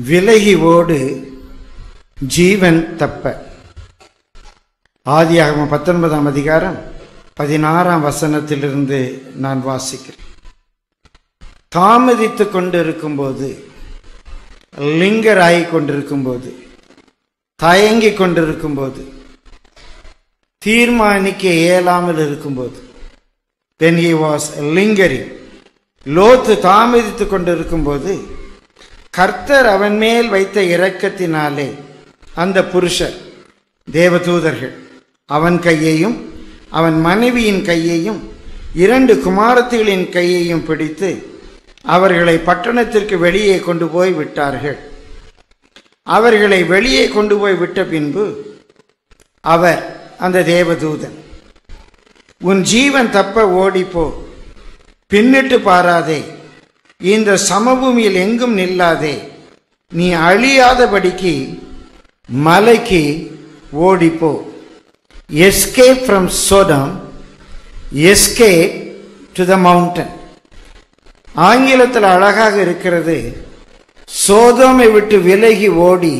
விலகி ஓடு ஜீவன் தப்ப. ஆதியாகமம் 19ஆம் அதிகாரம் 16ஆம் வசனத்திலிருந்து நான் வாசிக்கிறேன். தாமதித்துக் கொண்டிருக்கும் போது, லிங்கர் ஆகிக் கொண்டிருக்கும் போது, தயங்கிக் கொண்டிருக்கும் போது, தீர்மானிக்க இயலாமல் இருக்கும்போது, when he was lingering, லோத்து தாமதித்துக் கொண்டிருக்கும் போது, கர்த்தர் அவன் மேல் வைத்த இரக்கத்தினாலே அந்த புருஷர், தேவதூதர்கள், அவன் கையையும் அவன் மனைவியின் கையையும் 2 குமாரத்திகளின் கையையும் பிடித்து அவர்களை பட்டணத்திற்கு வெளியே கொண்டு போய் விட்டார்கள். அவர்களை வெளியே கொண்டு போய் விட்ட பின்பு அவர், அந்த தேவதூதன், உன் ஜீவன் தப்ப ஓடிப்போ, பின்னிட்டு பாராதே, இந்த சமபூமியில் எங்கும் நில்லாதே, நீ அழியாதபடிக்கு மலைக்கு ஓடிப்போ. Escape from Sodom, escape to the mountain. ஆங்கிலத்தில் அழகாக இருக்கிறது, சோதோமை விட்டு விலகி ஓடி,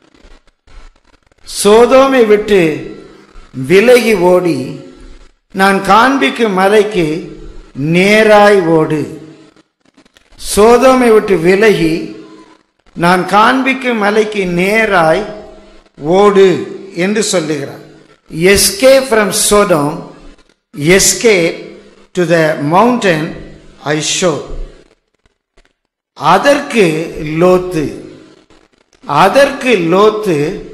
சோதோமை விட்டு விலகி ஓடி, நான் காண்பிக்கும் மலைக்கு நேராய் ஓடு. சோதோமை விட்டு விலகி நான் காண்பிக்கும் மலைக்கு நேராய் ஓடு என்று சொல்லுகிறார். Escape from Sodom, escape to the mountain I show. அதற்கு லோத்து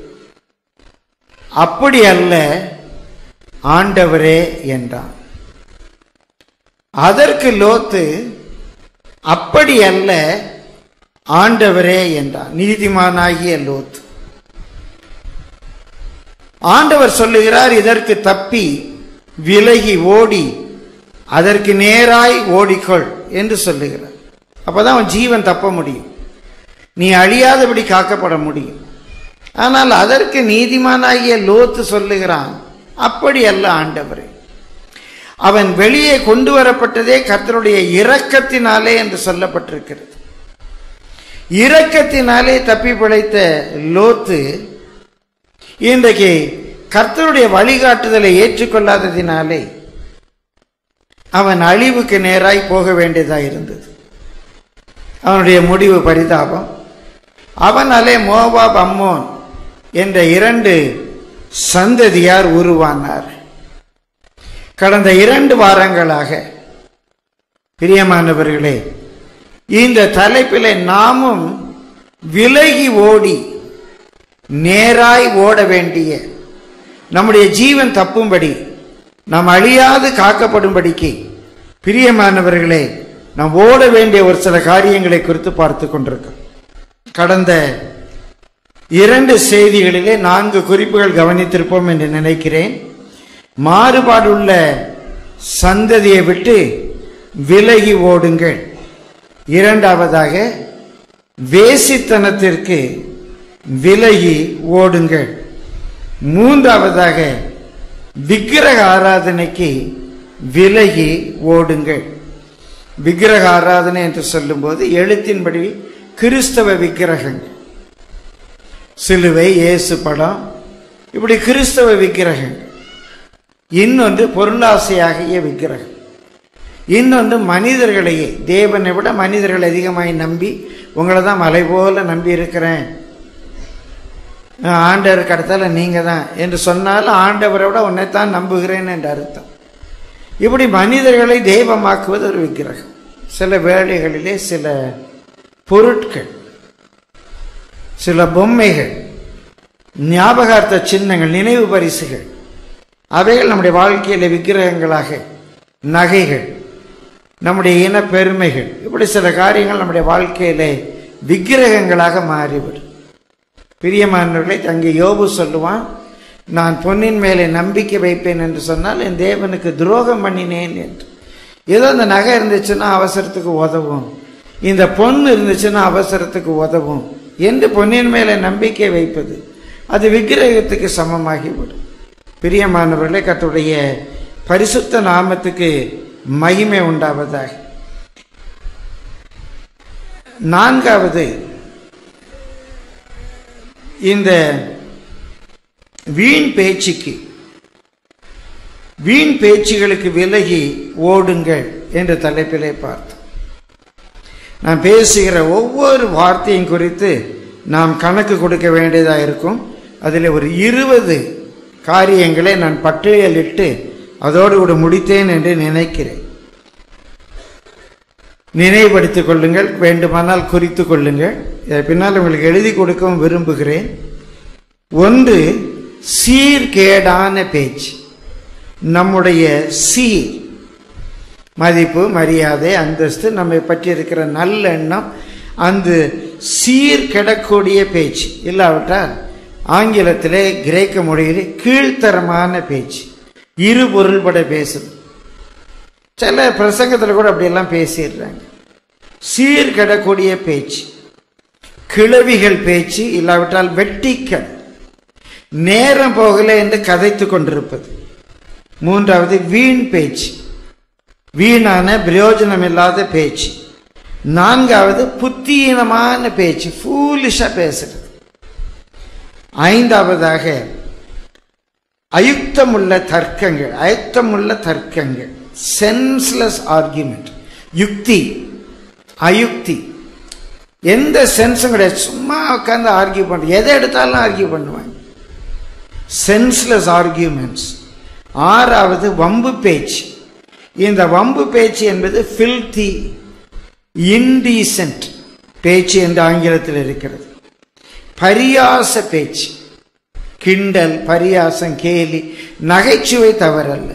அப்படி அல்ல ஆண்டவரே என்றான். அதற்கு லோத்து அப்படி அல்ல ஆண்டவரே என்றான். நீதிமானாகிய லோத்து. ஆண்டவர் சொல்லுகிறார், இதற்கு தப்பி விலகி ஓடி அதற்கு நேராய் ஓடிக்கொள் என்று சொல்லுகிறார். அப்பதான் அவன் ஜீவன் தப்ப முடியும், நீ அழியாதபடி காக்கப்பட முடியும். ஆனால் அதற்கு நீதிமானாகிய லோத்து சொல்லுகிறான், அப்படி அல்ல ஆண்டவரே. அவன் வெளியே கொண்டு வரப்பட்டதே கர்த்தருடைய இரக்கத்தினாலே என்று சொல்லப்பட்டிருக்கிறது. இரக்கத்தினாலே தப்பி பிழைத்த லோத்து இன்றைக்கு கர்த்தருடைய வழிகாட்டுதலை ஏற்றுக்கொள்ளாததினாலே அவன் அழிவுக்கு நேராய் போக வேண்டியதாக இருந்தது. அவனுடைய முடிவு பரிதாபம். அவனாலே மோவாப், அம்மோன் என்ற 2 சந்ததியார் உருவானார். கடந்த 2 வாரங்களாக பிரியமானவர்களே, இந்த தலைப்பிலே நாமும் விலகி ஓடி நேராய் ஓட வேண்டிய, நம்முடைய ஜீவன் தப்பும்படி, நாம் அழியாது காக்கப்படும்படிக்கு பிரியமானவர்களே நாம் ஓட வேண்டிய ஒரு சில காரியங்களை குறித்து பார்த்து கொண்டிருக்கோம். கடந்த 2 செய்திகளிலே 4 குறிப்புகள் கவனித்திருப்போம் என்று நினைக்கிறேன். மாறுபாடுள்ள சந்ததியை விட்டு விலகி ஓடுங்கள். 2வதாக வேசித்தனத்திற்கு விலகி ஓடுங்கள். 3வதாக விக்கிரக ஆராதனைக்கு விலகி ஓடுங்கள். விக்கிரக ஆராதனை என்று சொல்லும்போது எழுத்தின்படி கிறிஸ்தவ விக்கிரகங்கள், சிலுவை, இயேசு படம், இப்படி கிறிஸ்தவ விக்கிரகங்கள். இன்னொன்று பொருளாசையாகிய விக்கிரகம். இன்னொன்று மனிதர்களையே, தேவனை விட மனிதர்கள் அதிகமாய் நம்பி, உங்களை தான் மலை போல நம்பி இருக்கிறேன், ஆண்டவர் கடத்தால நீங்க தான் என்று சொன்னாலும் ஆண்டவரை விட உன்னைத்தான் நம்புகிறேன் என்று அர்த்தம். இப்படி மனிதர்களை தெய்வமாக்குவது ஒரு விக்கிரகம். சில வேளைகளிலே சில பொருட்கள், சில பொம்மைகள், ஞாபகார்த்த சின்னங்கள், நினைவு பரிசுகள், அவைகள் நம்முடைய வாழ்க்கையில விக்கிரகங்களாக, நகைகள், நம்முடைய இன பெருமைகள், இப்படி சில காரியங்கள் நம்முடைய வாழ்க்கையில விக்கிரகங்களாக மாறிவிடும். பிரியமானவர்களை, அங்கே யோபு சொல்லுவான், நான் பொன்னின் மேலே நம்பிக்கை வைப்பேன் என்று சொன்னால் என் தேவனுக்கு துரோகம் பண்ணினேன் என்று. ஏதோ இந்த நகை இருந்துச்சுன்னா அவசரத்துக்கு உதவும், இந்த பொண்ணு இருந்துச்சுன்னா அவசரத்துக்கு உதவும் என்று பொன்னின் மேலே நம்பிக்கை வைப்பது அது விக்கிரகத்துக்கு சமமாகிவிடும். பிரியமானவர்களே, கர்த்தருடைய பரிசுத்த நாமத்துக்கு மகிமை உண்டாவதாக. 4வது இந்த வீண் பேச்சுகளுக்கு விலகி ஓடுங்கள் என்ற தலைப்பிலே பார்த்தோம். நான் பேசுகிற ஒவ்வொரு வார்த்தையும் குறித்து நாம் கணக்கு கொடுக்க வேண்டியதாக இருக்கும். அதில் ஒரு 20 காரியங்களை நான் பட்டியலிட்டு அதோடு கூட முடித்தேன் என்று நினைக்கிறேன். நினைவுபடுத்திக் கொள்ளுங்கள், வேண்டுமானால் குறித்து கொள்ளுங்கள். இதை பின்னால் உங்களுக்கு எழுதி கொடுக்கவும் விரும்புகிறேன். 1, சீர்கேடான பேச்சு. நம்முடைய சீர், மதிப்பு, மரியாதை, அந்தஸ்து, நம்மை பற்றி இருக்கிற நல்லெண்ணம், அந்த சீர்கெடக்கூடிய பேச்சு இல்லாவிட்டால் ஆங்கிலத்திலே கிரேக்க மொழியிலே கீழ்த்தரமான பேச்சு, இரு பொருள்பட பேசுது. சில பிரசங்கத்தில் கூட அப்படியெல்லாம் பேசிடுறாங்க. சீர்கெடக்கூடிய பேச்சு, கிழவிகள் பேச்சு, இல்லாவிட்டால் வெட்டிக்கல், நேரம் போகல என்று கதைத்து கொண்டிருப்பது. 3வது வீண் பேச்சு, வீணான பிரயோஜனம் இல்லாத பேச்சு. 4வது புத்தியீனமான பேச்சு, ஃபூலிஷா பேசுறது. 5வதாக அயுக்தமுள்ள தர்க்கங்கள், சென்ஸ்லெஸ் ஆர்கியூமெண்ட், யுக்தி அயுக்தி, எந்த சென்ஸும் கிடையாது, சும்மா உட்காந்து ஆர்கியூ பண்ண, எதை எடுத்தாலும் ஆர்கியூ பண்ணுவாங்க, சென்ஸ்லெஸ் ஆர்கியூமெண்ட்ஸ். 6வது வம்பு பேச்சு. இந்த வம்பு பேச்சு என்பது ஃபில்தி, இன்டீசென்ட் பேச்சு என்று ஆங்கிலத்தில் இருக்கிறது. பரியாச பேச்சு, கிண்டல், பரியாசம், கேலி, நகைச்சுவை தவறல்ல.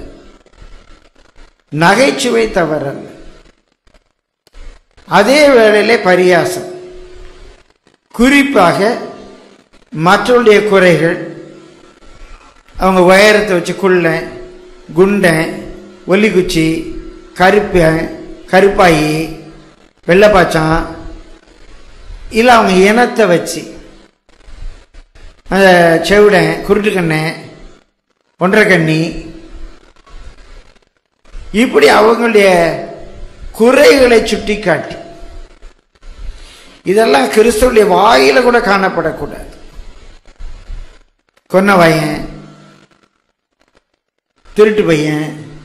அதே வேளையிலே பரியாசம், குறிப்பாக மற்றவருடைய குறைகள், அவங்க உயரத்தை வச்சு குள்ளன், குண்டன், ஒல்லிக்குச்சி, கருப்பாயி, வெள்ளைப்பாச்சான், இல்லை அவங்க இனத்தை வச்சு அந்த செவிடன், குருட்டுக்கண்ணன், ஒன்றரைக்கண்ணி, இப்படி அவங்களுடைய குறைகளை சுட்டி காட்டி, இதெல்லாம் கிறிஸ்துவுடைய வாயில கூட காணப்படக்கூடாது. கொன்ன பையன், திருட்டு பையன்,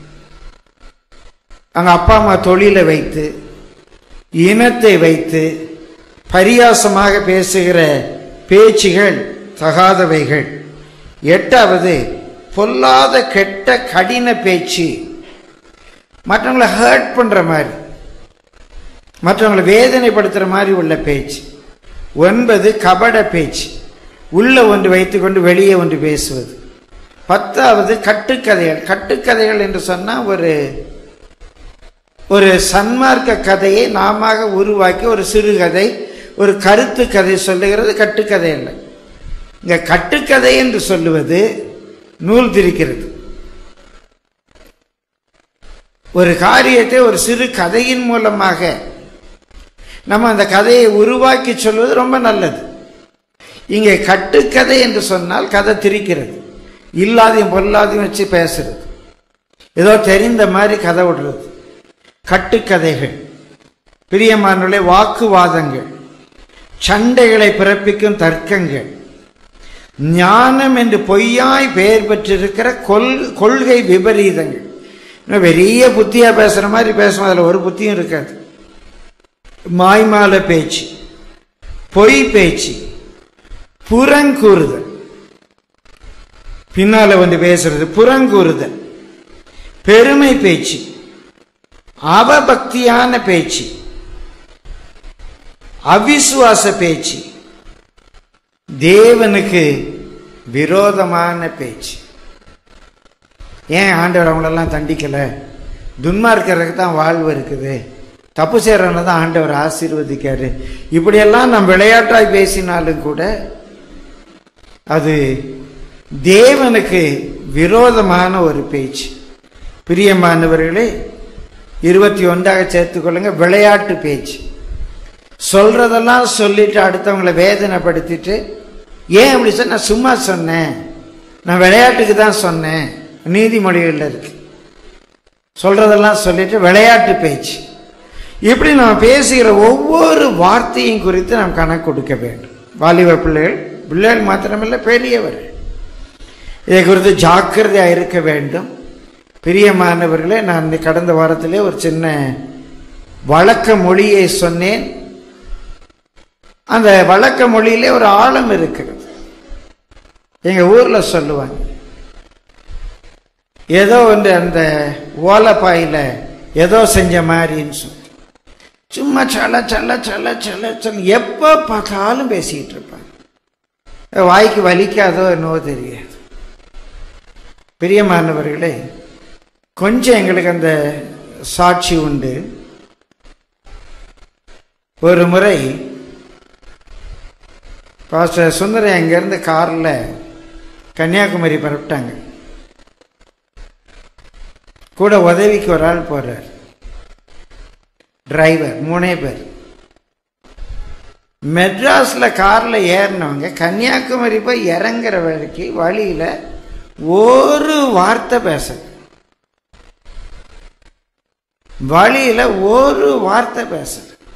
அவங்க அப்பா அம்மா தொழிலை வைத்து, இனத்தை வைத்து பரியாசமாக பேசுகிற பேச்சுகள் தகாதவைகள். 8வது பொல்லாத கெட்ட கடின பேச்சு, மற்றவங்களை ஹர்ட் பண்ற மாதிரி, மற்றவங்களை வேதனைப்படுத்துற மாதிரி உள்ள பேச்சு. 9 கபட பேச்சு, உள்ள ஒன்று வைத்துக்கொண்டு வெளியே ஒன்று பேசுவது. 10வது கட்டுக்கதைகள் என்று சொன்னால் ஒரு சன்மார்க்க கதையை நாம உருவாக்கி ஒரு சிறுகதை, ஒரு கருத்து கதை சொல்லுகிறது கட்டுக்கதை இல்லை. இங்க கட்டுக்கதை என்று சொல்லுவது நூல் திரிக்கிறது. ஒரு காரியத்தை ஒரு சிறு கதையின் மூலமாக நம்ம அந்த கதையை உருவாக்கி சொல்வது ரொம்ப நல்லது. இங்கே கட்டுக்கதை என்று சொன்னால் கதை திரிக்கிறது, இல்லாதையும் பொல்லாதையும் வச்சு பேசுறது, ஏதோ தெரிந்த மாதிரி கதை விடுறது, கட்டுக்கதைகள். பிரியமானவர்களே, வாக்குவாதங்கள், சண்டைகளை பிறப்பிக்கும் தர்க்கங்கள், ஞானம் என்று பொய்யாய் பெயர் பெற்றிருக்கிற கொள்கை விபரீதங்கள். பெரிய புத்தியா பேசுற மாதிரி பேசுவோம், அதுல ஒரு புத்தியும் இருக்காது. மாய்மால பேச்சு, பொய் பேச்சு, புறங்கூறுதல், பின்னால வந்து பேசுறது புறங்கூறுதல், பெருமை பேச்சு, அவபக்தியான பேச்சு, அவிசுவாச பேச்சு, தேவனுக்கு விரோதமான பேச்சு. ஏன் ஆண்டவர் அவங்களெல்லாம் தண்டிக்கல? துன்மார்க்கருக்கு தான் வாழ்வு இருக்குது, தப்பு செய்யறவன தான் ஆண்டவர் ஆசீர்வதிக்காரு. இப்படியெல்லாம் நாம் விளையாட்டாய் பேசினாலும் கூட அது தேவனுக்கு விரோதமான ஒரு பேச்சு. பிரியமானவர்களே, 21 சேர்த்துக்கொள்ளுங்க. விளையாட்டு பேச்சு, சொல்றதெல்லாம் சொல்லிட்டு அடுத்தவங்களை வேதனைப்படுத்திட்டு, ஏன் அப்படி சொன்ன? நான் சும்மா சொன்னேன், நான் விளையாட்டுக்கு தான் சொன்னேன். நீதிமொழிகளில் இருக்கு. சொல்றதெல்லாம் சொல்லிட்டு விளையாட்டு பேச்சு. இப்படி நாம் பேசுகிற ஒவ்வொரு வார்த்தையும் குறித்து நாம் கணக்கு கொடுக்க வேண்டும். வாலிப பிள்ளைகள் பிள்ளைகள் மாத்திரமில்லை, பெரியவர். இதை குறித்து ஜாக்கிரதையாக இருக்க வேண்டும். பிரியமானவர்களே, நான் கடந்த வாரத்திலே ஒரு சின்ன வழக்க மொழியை சொன்னேன். அந்த வழக்க மொழியிலே ஒரு ஆழம் இருக்கிறது. எங்க ஊர்ல சொல்லுவாங்க, ஏதோ ஒன்று அந்த ஓலப்பாயில ஏதோ செஞ்ச மாதிரின்னு சொல்லி சும்மா சல சல சல சல சல எப்போ பார்த்தாலும் பேசிக்கிட்டு இருப்பாங்க. வாய்க்கு வலிக்காதோ என்னவோ தெரியாது. பிரியமானவர்களே, கொஞ்சம் எங்களுக்கு அந்த சாட்சி உண்டு. ஒரு முறை பாஸ்டர் சுந்தரம் அங்கேருந்து காரில் கன்னியாகுமரி பரப்பிட்டாங்க. கூட உதவிக்கு ஒரு ஆள் போறார், டிரைவர், 3 பேர். மெட்ராஸில் காரில் ஏறினவங்க கன்னியாகுமரி போய் இறங்குற வரைக்கும் வழியில் ஒரு வார்த்தை பேச, வழியில் ஒரு வார்த்தை பேச.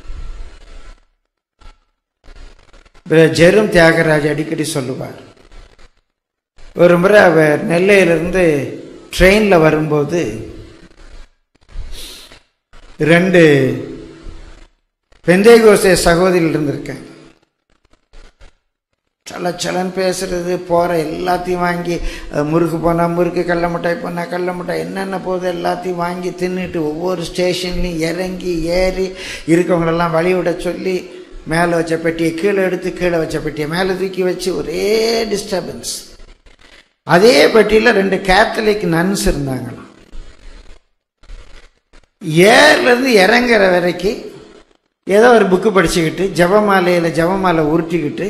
ஜெரும் தியாகராஜ் அடிக்கடி சொல்லுவார். ஒரு முறை அவர் நெல்லையிலிருந்து ட்ரெயினில் வரும்போது 2 பெந்தேகோஸ்தே சகோதரிகள் இருந்திருக்காங்க. சலச்சலன் பேசுறது, போகிற எல்லாத்தையும் வாங்கி, முறுக்கு போனால் முறுக்கு, கடல மிட்டாய் போனால் கடல மிட்டாய், என்னென்ன போகுது எல்லாத்தையும் வாங்கி தின்னுட்டு ஒவ்வொரு ஸ்டேஷன்லையும் இறங்கி ஏறி இருக்கவங்களெல்லாம் வழிவிட சொல்லி மேலே வச்ச பெட்டியை கீழே எடுத்து, கீழே வச்ச பெட்டியை மேலே தூக்கி வச்சு ஒரே டிஸ்டர்பன்ஸ். அதே பெட்டியில் 2 கேத்தலிக் நன்ஸ் இருந்தாங்களாம். ஏர்லேருந்து இறங்குற வரைக்கும் ஏதோ ஒரு புக்கு படிச்சுக்கிட்டு ஜபமாலை உருட்டிக்கிட்டு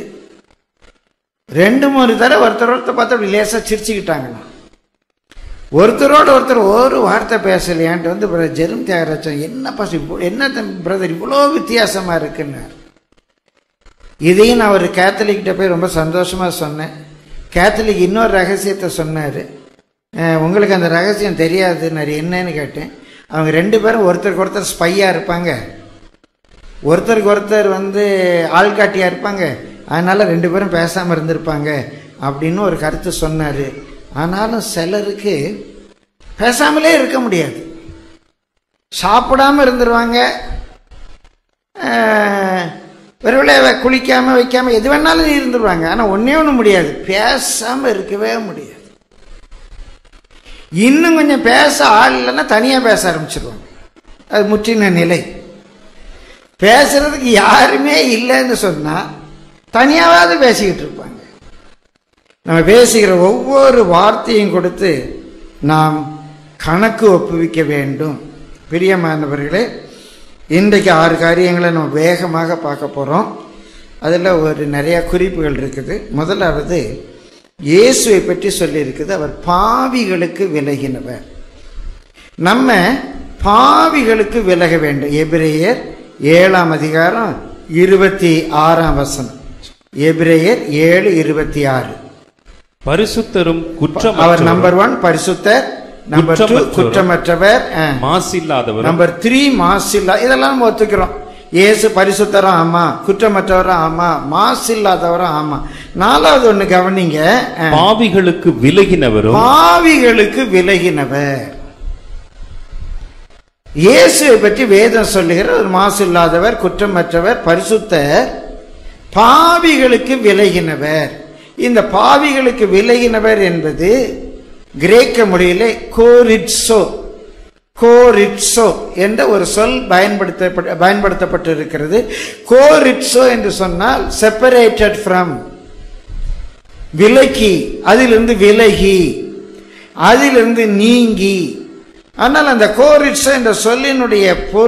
2-3 தடவை ஒருத்தர் பார்த்து அப்படி லேசாக சிரிச்சுக்கிட்டாங்களாம். ஒருத்தரோட ஒருத்தர் ஒரு வார்த்தை பேசலையான்ட்டு வந்து பிரதர் ஜெரும் தியாகராஜன், என்ன பிரதர் இவ்வளோ வித்தியாசமாக இருக்குன்னு. இதையும் நான் ஒரு கேத்தலிக்கிட்ட போய் ரொம்ப சந்தோஷமாக சொன்னேன். கேத்தலிக் இன்னொரு ரகசியத்தை சொன்னார். உங்களுக்கு அந்த ரகசியம் தெரியாது, நான் என்னன்னு கேட்டேன். அவங்க 2 பேரும் ஒருத்தருக்கு ஒருத்தர் ஸ்பையாக இருப்பாங்க, ஒருத்தருக்கு ஒருத்தர் வந்து ஆள்காட்டியாக இருப்பாங்க. அதனால் 2 பேரும் பேசாமல் இருந்திருப்பாங்க அப்படின்னு ஒரு கருத்து சொன்னார். ஆனாலும் சிலருக்கு பேசாமலே இருக்க முடியாது. சாப்பிடாமல் இருந்துருவாங்க, ஒருவேளை குளிக்காமல் வைக்காமல் எது வேணாலும் இருந்துருவாங்க. ஆனால் ஒன்றே ஒன்று முடியாது, பேசாமல் இருக்கவே முடியாது. இன்னும் கொஞ்சம் பேச ஆள் இல்லைன்னா தனியாக பேச ஆரம்பிச்சிருவாங்க. அது முற்றின நிலை. பேசுறதுக்கு யாருமே இல்லைன்னு சொன்னால் தனியாவது பேசிக்கிட்டு இருப்பாங்க. நம்ம பேசுகிற ஒவ்வொரு வார்த்தையும் கொடுத்து நாம் கணக்கு ஒப்புவிக்க வேண்டும். பிரியமானவர்களே, இன்றைக்கு 6 காரியங்களை நம்ம வேகமாக பார்க்க போகிறோம். அதில் ஒரு நிறைய குறிப்புகள் இருக்குது. முதலாவது, இயேசுவை பற்றி சொல்லியிருக்குது, அவர் பாவிகளுக்கு விலகினவர். நம்ம பாவிகளுக்கு விலக வேண்டும். எபிரேயர் 7ஆம் அதிகாரம் 26ஆம் வசனம். எபிரேயர் 7:26. பரிசுத்தரும் குற்றமற்றவர். அவர் நம்பர் 1 பரிசுத்தர், நம்பர் 2 குற்றமற்றவர், மாசில்லாதவர், நம்பர் 3 மாசில்லா. இதெல்லாம் நம்ம ஒத்துக்கிறோம். இயேசு பரிசுத்தரும் ஆமா, குற்றமற்றவரும் ஆமா, மாசில்லாதவரும் ஆமா. 4வது ஒண்ணு கவனிங்க, பாவிகளுக்கு விலகினவரும். பாவிகளுக்கு விலகினவர். இயேசுவை பற்றி வேதம் சொல்லுகிற ஒரு மாசில்லாதவர், குற்றமற்றவர், பரிசுத்தர், பாவிகளுக்கு விலகினவர். இந்த பாவிகளுக்கு விலகினவர் என்பது கிரேக்க மொழியிலே கோரிட்சோ என்ற ஒரு சொல் பயன்படுத்தப்பட்டிருக்கிறது. கோரிட்சோ என்று சொன்னால் செப்பரேட்டட் ஃப்ரம், விலகி, அதிலிருந்து விலகி, அதிலிருந்து நீங்கி. ஆனால் அந்த கோரிட்சோ என்ற சொல்லினுடைய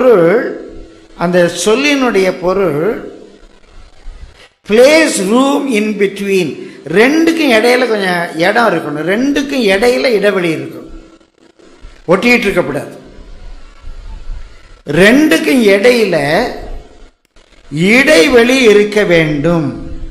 பொருள் பிளேஸ் ரூம் இன் பிட்வீன். 2க்கும் இடையில கொஞ்சம் இடம் இருக்கணும், 2க்கும் இடையில இடைவெளி இருக்கும், ஒட்டிட்டு இருக்கக்கூடாது. 2க்கும் இடையில இடைவெளி இருக்க வேண்டும்.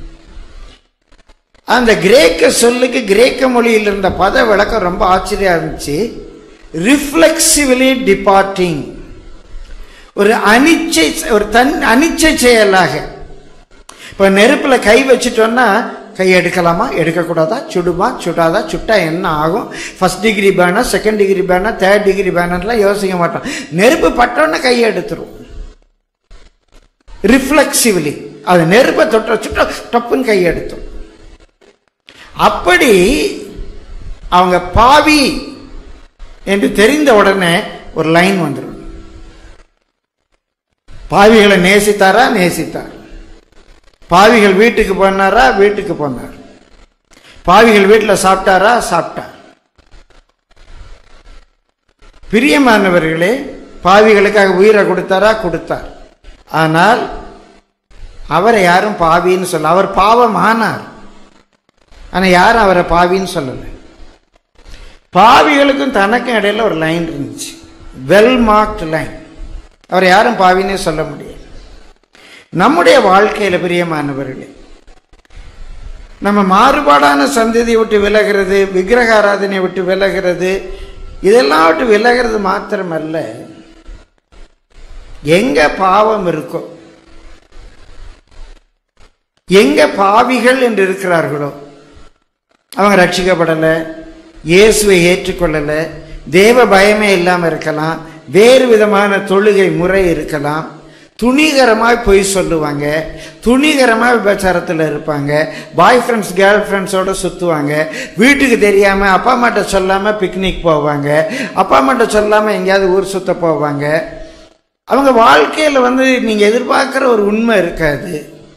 அந்த கிரேக்க சொல்லுக்கு கிரேக்க மொழியில் இருந்த பத விளக்கம் ரொம்ப ஆச்சரியம் இருந்துச்சு. ரிஃப்ளெக்சிவ்லி டிபார்ட்டிங், ஒரு அனிச்சை செயலாக. இப்போ நெருப்பில் கை வச்சுட்டோம்னா கை எடுக்கலாமா, எடுக்கக்கூடாதா, சுடுமா, சுடாதா, சுட்டா என்ன ஆகும், first degree burner, second degree burner, third degree பேனர்லாம் யோசிக்க மாட்டோம். நெருப்பு பட்டோன்னு கையை எடுத்துரும். ரிஃப்ளெக்சிவ்லி அது நெருப்பை தொட்ட சுட்ட டப்புன்னு கையை எடுத்துரும். அப்படி அவங்க பாவி என்று தெரிந்த உடனே ஒரு லைன் வந்துடும். பாவிகளை நேசித்தாரா, நேசித்தார். பாவிகள் வீட்டுக்கு போனாரா, வீட்டுக்கு போனார். பாவிகள் வீட்டில் சாப்பிட்டாரா, சாப்பிட்டார். பிரியமானவர்களே, பாவிகளுக்காக உயிரை கொடுத்தாரா, கொடுத்தார். ஆனால் அவரை யாரும் பாவின்னு சொல்ல, அவர் பாவம் ஆனார். ஆனால் யாரும் அவரை பாவின்னு சொல்லலை. பாவிகளுக்கும் தனக்கும் இடையில ஒரு லைன் இருந்துச்சு, வெல் மார்க்டு லைன். அவரை யாரும் பாவின்னே சொல்ல முடியாது. நம்முடைய வாழ்க்கையில பிரியமானவர்களே, நம்ம மாறுபாடான சந்ததியை விட்டு விலகிறது, விக்கிரக ஆராதனை விட்டு விலகிறது, இதெல்லாம் விட்டு விலகிறது மாத்திரமல்ல, எங்க பாவம் இருக்கோ, எங்க பாவிகள் என்று இருக்கிறார்களோ, அவங்க ரட்சிக்கப்படலை, இயேசுவை ஏற்றுக்கொள்ளலை, தேவ பயமே இல்லாமல் இருக்கலாம், வேறு விதமான தொழுகை முறை இருக்கலாம், துணிகரமாக பொய் சொல்லுவாங்க, துணிகரமாக விபச்சாரத்தில் இருப்பாங்க, பாய் ஃப்ரெண்ட்ஸ் கேர்ள் ஃப்ரெண்ட்ஸோட சுற்றுவாங்க, வீட்டுக்கு தெரியாமல் அப்பா அம்மாட்ட சொல்லாமல் பிக்னிக் போவாங்க, அப்பா அம்மாட்ட சொல்லாமல் எங்கேயாவது ஊர் சுற்ற போவாங்க. அவங்க வாழ்க்கையில் நீங்கள் எதிர்பார்க்குற ஒரு உண்மை இருக்காது.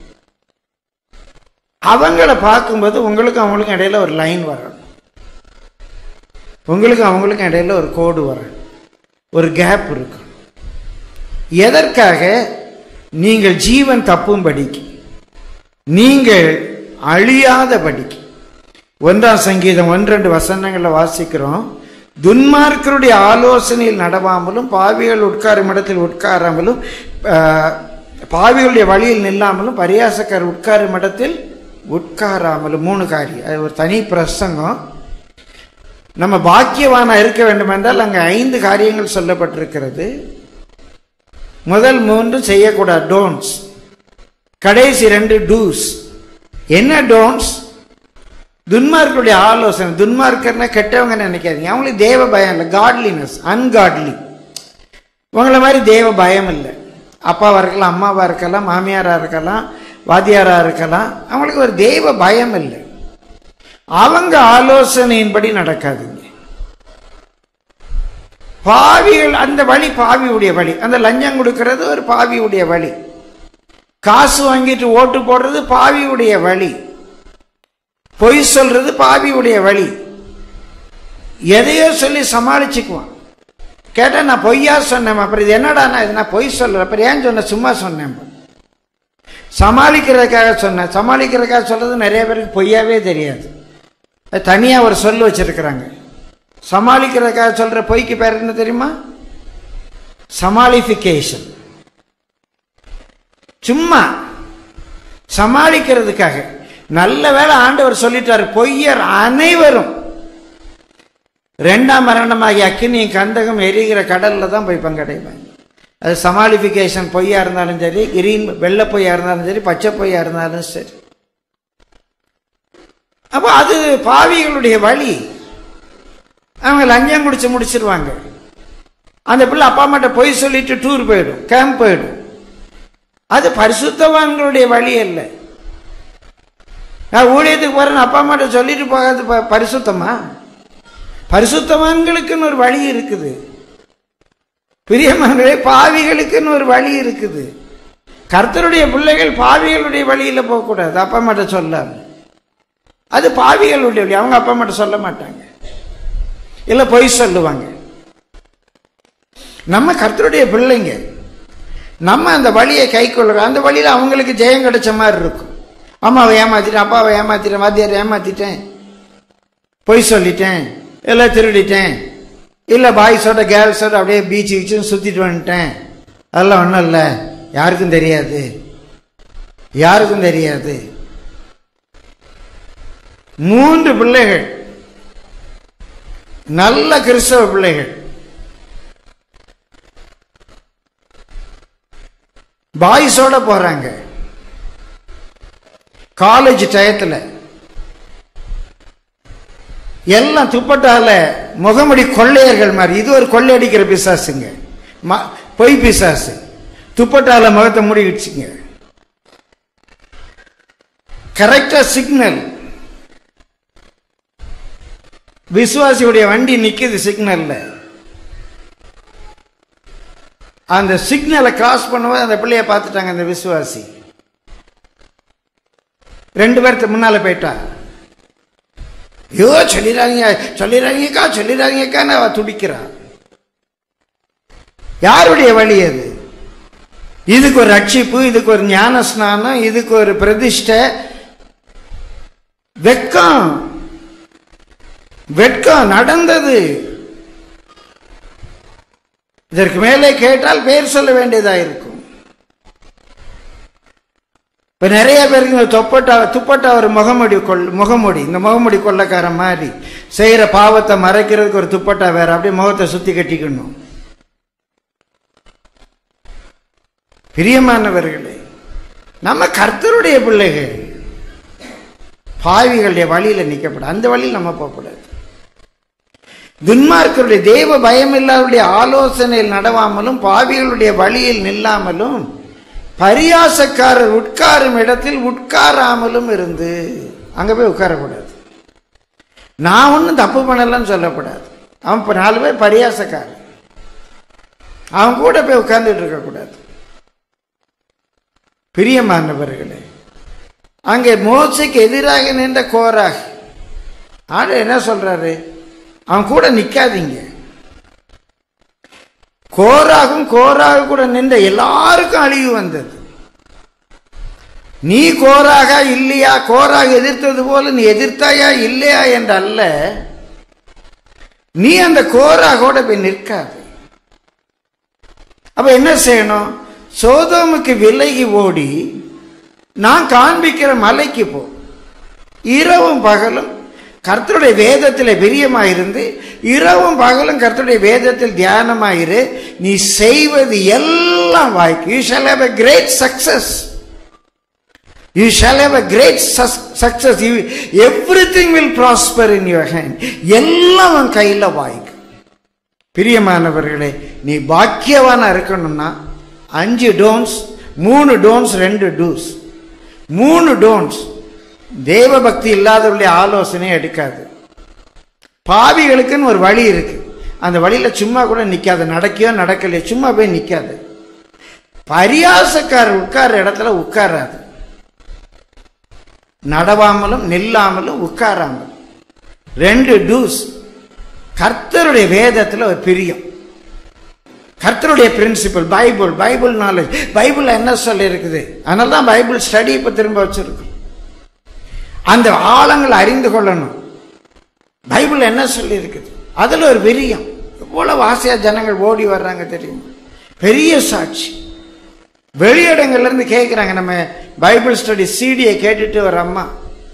அவங்கள பார்க்கும்போது உங்களுக்கும் அவங்களுக்கும் இடையில ஒரு லைன் வரணும், உங்களுக்கும் அவங்களுக்கும் இடையில ஒரு கோடு வரணும், ஒரு கேப் இருக்கும். எதற்காக? நீங்கள் ஜீவன் தப்பும்படிக்கு, நீங்கள் அழியாதபடிக்கு. 1 சங்கீதம் 1-2 வசனங்களில் வாசிக்கிறோம், துன்மார்க்கருடைய ஆலோசனையில் நடவாமலும், பாவிகள் உட்காரும் இடத்தில் உட்காராமலும், பாவிகளுடைய வழியில் நில்லாமலும், பரியாசக்காரர் உட்காரும் இடத்தில் உட்காராமலும். 3 காரியம். அது ஒரு தனி பிரசங்கம். நம்ம பாக்கியவானா இருக்க வேண்டும் என்றால் அங்கே 5 காரியங்கள் சொல்லப்பட்டிருக்கிறது. முதல் 3 செய்யக்கூடாது, டோன்ட்ஸ். கடைசி 2 டூஸ். என்ன டோன்ட்ஸ்? துன்மார்க்கருடைய ஆலோசனை. துன்மார்க்கர்னா கெட்டவங்க நினைக்காதீங்க, அவங்களுக்கு தேவ பயம் இல்லை, காட்லினஸ். அன்காட்லி, உங்களை மாதிரி தேவ பயம் இல்லை. அப்பாவா இருக்கலாம், அம்மாவா இருக்கலாம், மாமியாரா இருக்கலாம், வாத்தியாரா இருக்கலாம், அவங்களுக்கு ஒரு தேவ பயம் இல்லை. அவங்க ஆலோசனையின்படி நடக்காதுங்க. பாவிகள், அந்த வழி பாவியுடைய வழி. அந்த லஞ்சம் கொடுக்கிறது ஒரு பாவியுடைய வழி, காசு வாங்கிட்டு ஓட்டு போடுறது பாவியுடைய வழி, பொய் சொல்றது பாவியுடைய வழி. எதையோ சொல்லி சமாளிச்சுக்குவான். கேட்டா நான் பொய்யா சொன்னேன், அப்புறம் இது என்னடா நான் பொய் சொல்றேன், அப்புறம் ஏன் சொன்ன, சும்மா சொன்னேன், சமாளிக்கிறதுக்காக சொன்னேன். சமாளிக்கிறதுக்காக சொல்றது நிறைய பேருக்கு பொய்யாவே தெரியாது, தனியா ஒரு சொல் வச்சிருக்கிறாங்க. சமாளிக்கிறதுக்காக சொல்ற பொய்க்கு பேர் என்ன தெரியுமா? சமாளிஃபிகேஷன். சும்மா சமாளிக்கிறதுக்காக. நல்ல வேளை ஆண்டவர் சொல்லிட்டாரு, பொய்யர் அனைவரும் 2ஆம் மரணமாகி அக்கினியும் கந்தகம் எரிகிற கடல்ல தான் போய் பங்கடைவாங்க. அது சமாளிஃபிகேஷன் பொய்யா இருந்தாலும் சரி, கிரீன் வெள்ளை பொய்யா இருந்தாலும் சரி, பச்சை பொய்யா இருந்தாலும் சரி. அப்போ அது பாவிகளுடைய வழி. அவங்க லஞ்சம் குடிச்சு முடிச்சிருவாங்க. அந்த பிள்ளை அப்பா அம்மாட்ட பொய் சொல்லிட்டு டூர் போயிடும், கேம்ப் போயிடும். அது பரிசுத்தவான்களுடைய வழி அல்ல. நான் ஊழியத்துக்கு போறேன்னு அப்பா அம்மாட்ட சொல்லிட்டு போகாது பரிசுத்தமா? பரிசுத்தவான்களுக்குன்னு ஒரு வழி இருக்குது. பிரியமானவர்களே, பாவிகளுக்குன்னு ஒரு வழி இருக்குது. கர்த்தருடைய பிள்ளைகள் பாவிகளுடைய வழியில போகக்கூடாது, அப்பா அம்மாட்ட சொல்லாம. அது பாவிகளுடைய வழி, அவங்க அப்பா அம்மாட்ட சொல்ல மாட்டாங்க, இல்ல பொய் சொல்லுவாங்க. நம்ம கர்த்தருடைய பிள்ளைங்க, நம்ம அந்த வழியை கை கொள்ளுறோம். அந்த வழியில அவங்களுக்கு ஜெயம் கிடைச்ச மாதிரி இருக்கும். அம்மாவை ஏமாத்திட்டேன், அப்பாவை ஏமாத்திட்டேன், வாத்தியாரை ஏமாத்திட்டேன், பொய் சொல்லிட்டேன், இல்லை திருடிட்டேன், இல்லை பாய்ஸோட கேர்ள்ஸோட அப்படியே பீச்சு சுத்திட்டு வந்துட்டேன், அதெல்லாம் ஒன்றும் இல்லை, யாருக்கும் தெரியாது, யாருக்கும் தெரியாது. 3 பிள்ளைகள், நல்ல கிறிஸ்தவ பிள்ளைகள், பாய்ஸோட போறாங்க. காலேஜ் டயத்தில் எல்லாம் துப்பட்டால முகமுடி கொள்ளையர்கள் மாதிரி. இது ஒரு கொள்ளையடிக்கிற பிசாசுங்க, பொய் பிசாசு. துப்பட்டால முகத்தை மூடிடுச்சுங்க. கரெக்டா சிக்னல். விசுவாசியுடைய வண்டி நிக்குது சிக்னல்ல. அந்த சிக்னலை கிராஸ் பண்ணும்போது அந்த பிள்ளைய பார்த்துட்டாங்க. அந்த விசுவாசி 2 பேருக்கு முன்னால போயிட்டா. ஐயோ சொல்லிடாங்கக்கா அவ துடிக்கிறான். யாருடைய வழி அது? இதுக்கு ஒரு ரட்சிப்பு, இதுக்கு ஒரு ஞான ஸ்நானம், இதுக்கு ஒரு பிரதிஷ்டை. வெட்கம் நடந்தது. இதற்கு மேலே கேட்டால் பேர் சொல்ல வேண்டியதா இருக்கும். இப்ப நிறைய பேருக்கு துப்பட்டா ஒரு முகமுடி. இந்த முகமுடி கொள்ளக்கார மாதிரி செய்யற பாவத்தை மறைக்கிறதுக்கு ஒரு துப்பட்டா வேற, அப்படியே முகத்தை சுத்தி கட்டிக்கணும். பிரியமானவர்களே, நம்ம கர்த்தருடைய பிள்ளைகள். பாவிகளுடைய வழியில நிக்கப்படாது. அந்த வழியில் நம்ம போகக்கூடாது. துன்மார்க்கருடைய தேவ பயம் இல்லாதவருடைய ஆலோசனையில் நடவாமலும், பாவிகளுடைய வழியில் நில்லாமலும், பரியாசக்காரர் உட்காரும் இடத்தில் உட்காராமலும் இருந்து. அங்க போய் உட்காரக்கூடாது. நான் ஒன்னும் தப்பு பண்ணலன்னு சொல்லக்கூடாது. அவன் 4 பேர் பரியாசக்காரர், அவன் கூட போய் உட்கார்ந்துட்டு இருக்க கூடாது. பிரியமானவர்களே, அங்கே மோசைக்கு எதிராக நின்ற கோராக ஆண்டு என்ன சொல்றாரு? அவன் கூட நிக்காதீங்க. கோராக கூட நின்ற எல்லாருக்கும் அழிவு வந்தது. நீ கோராக இல்லையா, கோராக எதிர்த்தது போல நீ எதிர்த்தாயா இல்லையா என்றல்ல, நீ அந்த கோராகோட போய் நிற்காது. அப்ப என்ன செய்யணும்? சோதோமுக்கு விலகி ஓடி நான் காண்பிக்கிற மலைக்கு போ. இரவும் பகலும் கர்த்தருடைய வேதத்தில் பிரியமாயிருந்து, இரவும் பகலும் கர்த்தருடைய வேதத்தில் தியானமாயிரு. நீ செய்வது எல்லாம் வாய்க்கு. You shall have a great success. You shall have a great success. Everything will prosper in your hand. எல்லாம் உன் கையில வாய்க்கு. பிரியமானவர்களே, நீ பாக்கியவானா இருக்கணும்னா 5 டோன்ஸ், 3 டோன்ஸ், 2 டூஸ். 3 டோன்ஸ். தேவ பக்தி இல்லாதவர்களுடைய ஆலோசனை எடுக்காது. பாவிகளுக்குன்னு ஒரு வழி இருக்கு. அந்த வழியில சும்மா கூட நிக்காது. நடக்கையோ நடக்கலையோ சும்மா போய் நிக்காது. பரியாசக்காரர் உட்கார இடத்துல உட்காராது. நடவாமலும் நில்லாமலும் உட்காராமலும். 2 டூஸ். கர்த்தருடைய வேதத்துல ஒரு பிரியம். கர்த்தருடைய பிரின்சிபல் பைபிள் நாலேஜ். பைபிள் என்ன சொல்லி இருக்குது? அதனால தான் பைபிள் ஸ்டடி இப்ப திரும்ப வச்சிருக்கோம். அந்த ஆழங்களை அறிந்து கொள்ளணும். பைபிள் என்ன சொல்லி இருக்குது அதுல ஒரு பிரியம். எவ்வளவு ஆசையா ஜனங்கள் ஓடி வர்றாங்க தெரியுமா? பெரிய சாட்சி. வெளியிடங்கள்ல இருந்து கேட்கிறாங்க. நம்ம பைபிள் ஸ்டடி சிடியை கேட்டுட்டு ஒரு அம்மா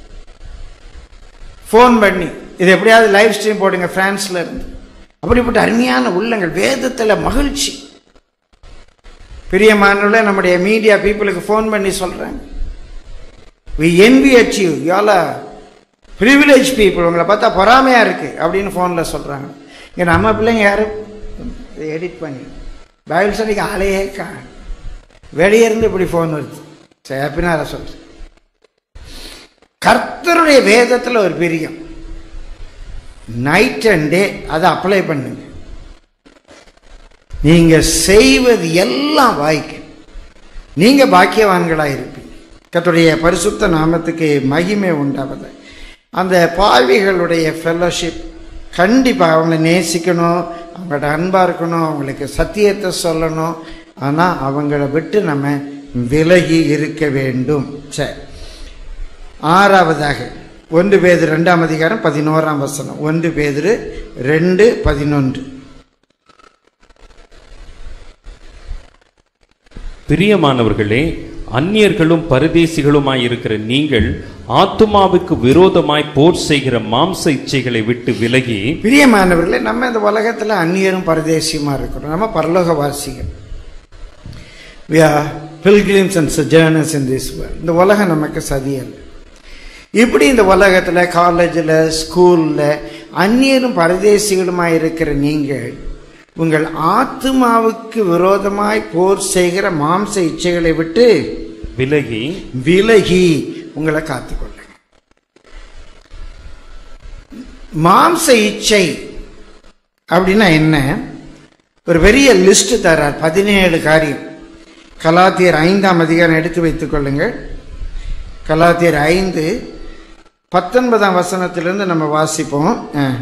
போன் பண்ணி, இது எப்படியாவது லைவ் ஸ்ட்ரீம் போடுங்க பிரான்ஸ்ல இருந்து. அப்படிப்பட்ட அருமையான உள்ளங்கள், வேதத்துல மகிழ்ச்சி. பிரியமானவர்களே, நம்முடைய மீடியா பீப்புளுக்கு போன் பண்ணி சொல்றாங்க, we envy at you, you all are privileged people, உங்களை பார்த்தா பொறாமையா இருக்கு அப்படின்னு போன்ல சொல்றாங்க. இங்க நம்ம பிள்ளைங்க யாரும் எடிட் பண்ணி பைபிள் ஸ்டடிக்கு ஆளையே வெளியே இருந்து இப்படி போன் வருது. சரி, அப்படின்னா சொல்றேன். கர்த்தருடைய வேதத்துல ஒரு பிரியம். நைட் அண்ட் டே அதை அப்ளை பண்ணுங்க. நீங்க செய்வது எல்லாம் வாய்க்கு. நீங்க பாக்கியவான்களா இருப்பீங்க. கர்த்தருடைய பரிசுத்த நாமத்துக்கு மகிமை உண்டாவது. அந்த பாவிகளுடைய ஃபெல்லோஷிப் கண்டிப்பாக அவங்களை நேசிக்கணும், அவங்களோட அன்பா இருக்கணும், அவங்களுக்கு சத்தியத்தை சொல்லணும். ஆனா அவங்கள விட்டு நம்ம விலகி இருக்க வேண்டும். சரி, 6வதாக 1 பேதுரு 2ஆம் அதிகாரம் 11ஆம் வசனம். 1 பேதுரு 2:11. பிரியமானவர்களே, அந்நியர்களும் பரதேசிகளுமாயிருக்கிற நீங்கள் ஆத்துமாவுக்கு விரோதமாய் போர் செய்கிற மாம்ச இச்சைகளை விட்டு விலகி. பிரியமானவர்களே, நம்ம இந்த உலகத்துல அந்நியரும் பரதேசியுமா இருக்கிறோம். நம்ம பரலோகவாசிகள். We are pilgrims and sojourners in this world. இந்த உலகம் நமக்கு சதியல்ல. இப்படி இந்த உலகத்துல காலேஜில் ஸ்கூல்ல அந்நியரும் பரதேசிகளுமாய் இருக்கிற நீங்கள் உங்கள் ஆத்துமாவுக்கு விரோதமாய் போர் செய்கிற மாம்ச இச்சைகளை விட்டு விலகி உங்களை காத்துக்கொள்ளுங்க. மாம்ச இச்சை அப்படின்னா என்ன? ஒரு பெரிய லிஸ்ட் தரார், 17 காரியம். கலாத்தியர் 5ஆம் அதிகாரம் எடுத்து வைத்துக் கொள்ளுங்கள். கலாத்தியர் 5:19 வசனத்திலிருந்து நம்ம வாசிப்போம்.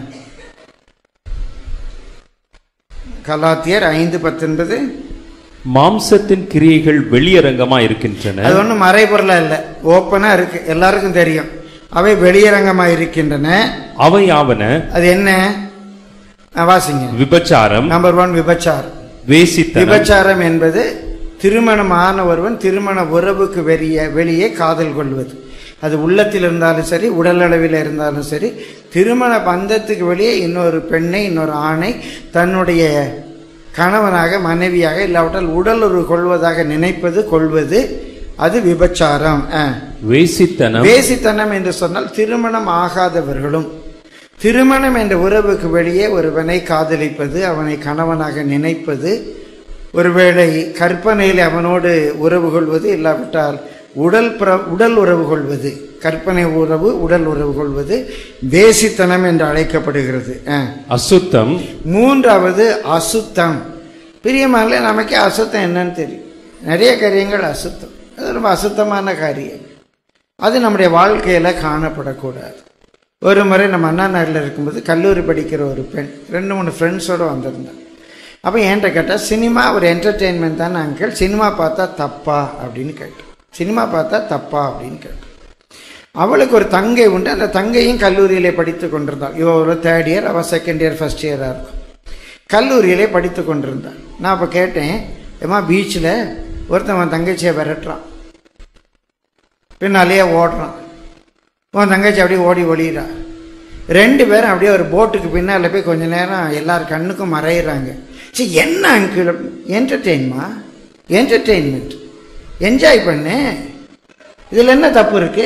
கலாத்தியர் 5:19. மாம்சத்தின் கிரியைகள் வெளியரங்கமா இருக்கின்றன. அது ஒன்றும் மறைபொருளா இல்லை, ஓப்பனா இருக்கு, எல்லாருக்கும் தெரியும். அவை வெளியரங்கமா இருக்கின்றன. அவை ஆவன. அது என்ன? வாசிங்க. விபச்சாரம். நம்பர் 1 விபச்சாரம். விபச்சாரம் என்பது திருமணமான ஒருவன் திருமண உறவுக்கு வெளியே காதல் கொள்வது. அது உள்ளத்தில் இருந்தாலும் சரி, உடல் அளவில் இருந்தாலும் சரி, திருமண பந்தத்துக்கு வெளியே இன்னொரு பெண்ணை, இன்னொரு ஆணை தன்னுடைய கணவனாக, மனைவியாக, இல்லாவிட்டால் உடல் உறவு கொள்வதாக கொள்வது அது விபச்சாரம். வேசித்தனம் என்று சொன்னால் திருமணம் ஆகாதவர்களும் திருமணம் என்ற உறவுக்கு வெளியே ஒருவனை காதலிப்பது, அவனை கணவனாக நினைப்பது, ஒருவேளை கற்பனையில் அவனோடு உறவு கொள்வது, இல்லாவிட்டால் உடல் உறவு கொள்வது, கற்பனை உறவு, உடல் உறவு கொள்வது வேசித்தனம் என்று அழைக்கப்படுகிறது. அசுத்தம். 3வது அசுத்தம். பிரியமான நமக்கு அசுத்தம் என்னன்னு தெரியும். நிறைய காரியங்கள் அசுத்தம், அது ரொம்ப அசுத்தமான காரியம். அது நம்முடைய வாழ்க்கையில காணப்படக்கூடாது. ஒரு முறை நம்ம அண்ணா நகரில் இருக்கும்போது கல்லூரி படிக்கிற ஒரு பெண் 2-3 ஃப்ரெண்ட்ஸோடு வந்திருந்தேன். அப்போ என்கிட்ட கேட்டால், சினிமா ஒரு என்டர்டெயின்மெண்ட் தானே அங்கிள், சினிமா பார்த்தா தப்பா அப்படின்னு கேட்டேன். சினிமா பார்த்தா தப்பா அப்படின்னு கேட்டேன். அவளுக்கு ஒரு தங்கை உண்டு. அந்த தங்கையும் கல்லூரியிலே படித்து கொண்டிருந்தாள். இவ ஒரு 3rd இயர், அவள் 2nd இயர், 1st இயராக இருக்கும். கல்லூரியிலே படித்து கொண்டிருந்தாள். நான் அப்போ கேட்டேன், ஏமா பீச்சில் ஒருத்தன் தங்கச்சியை விரட்டுறான், பின்னாலேயே ஓடுறான், உன் தங்கச்சி அப்படியே ஓடி ஒளியிறா, 2 பேரும் அப்படியே ஒரு போட்டுக்கு பின்னால் போய் கொஞ்ச நேரம் எல்லார் கண்ணுக்கும் மறையிறாங்க. சரி என்ன அங்கிள், என்டர்டெயின்மெண்ட், என்ஜாய் பண்ணு, இதில் என்ன தப்பு இருக்கு?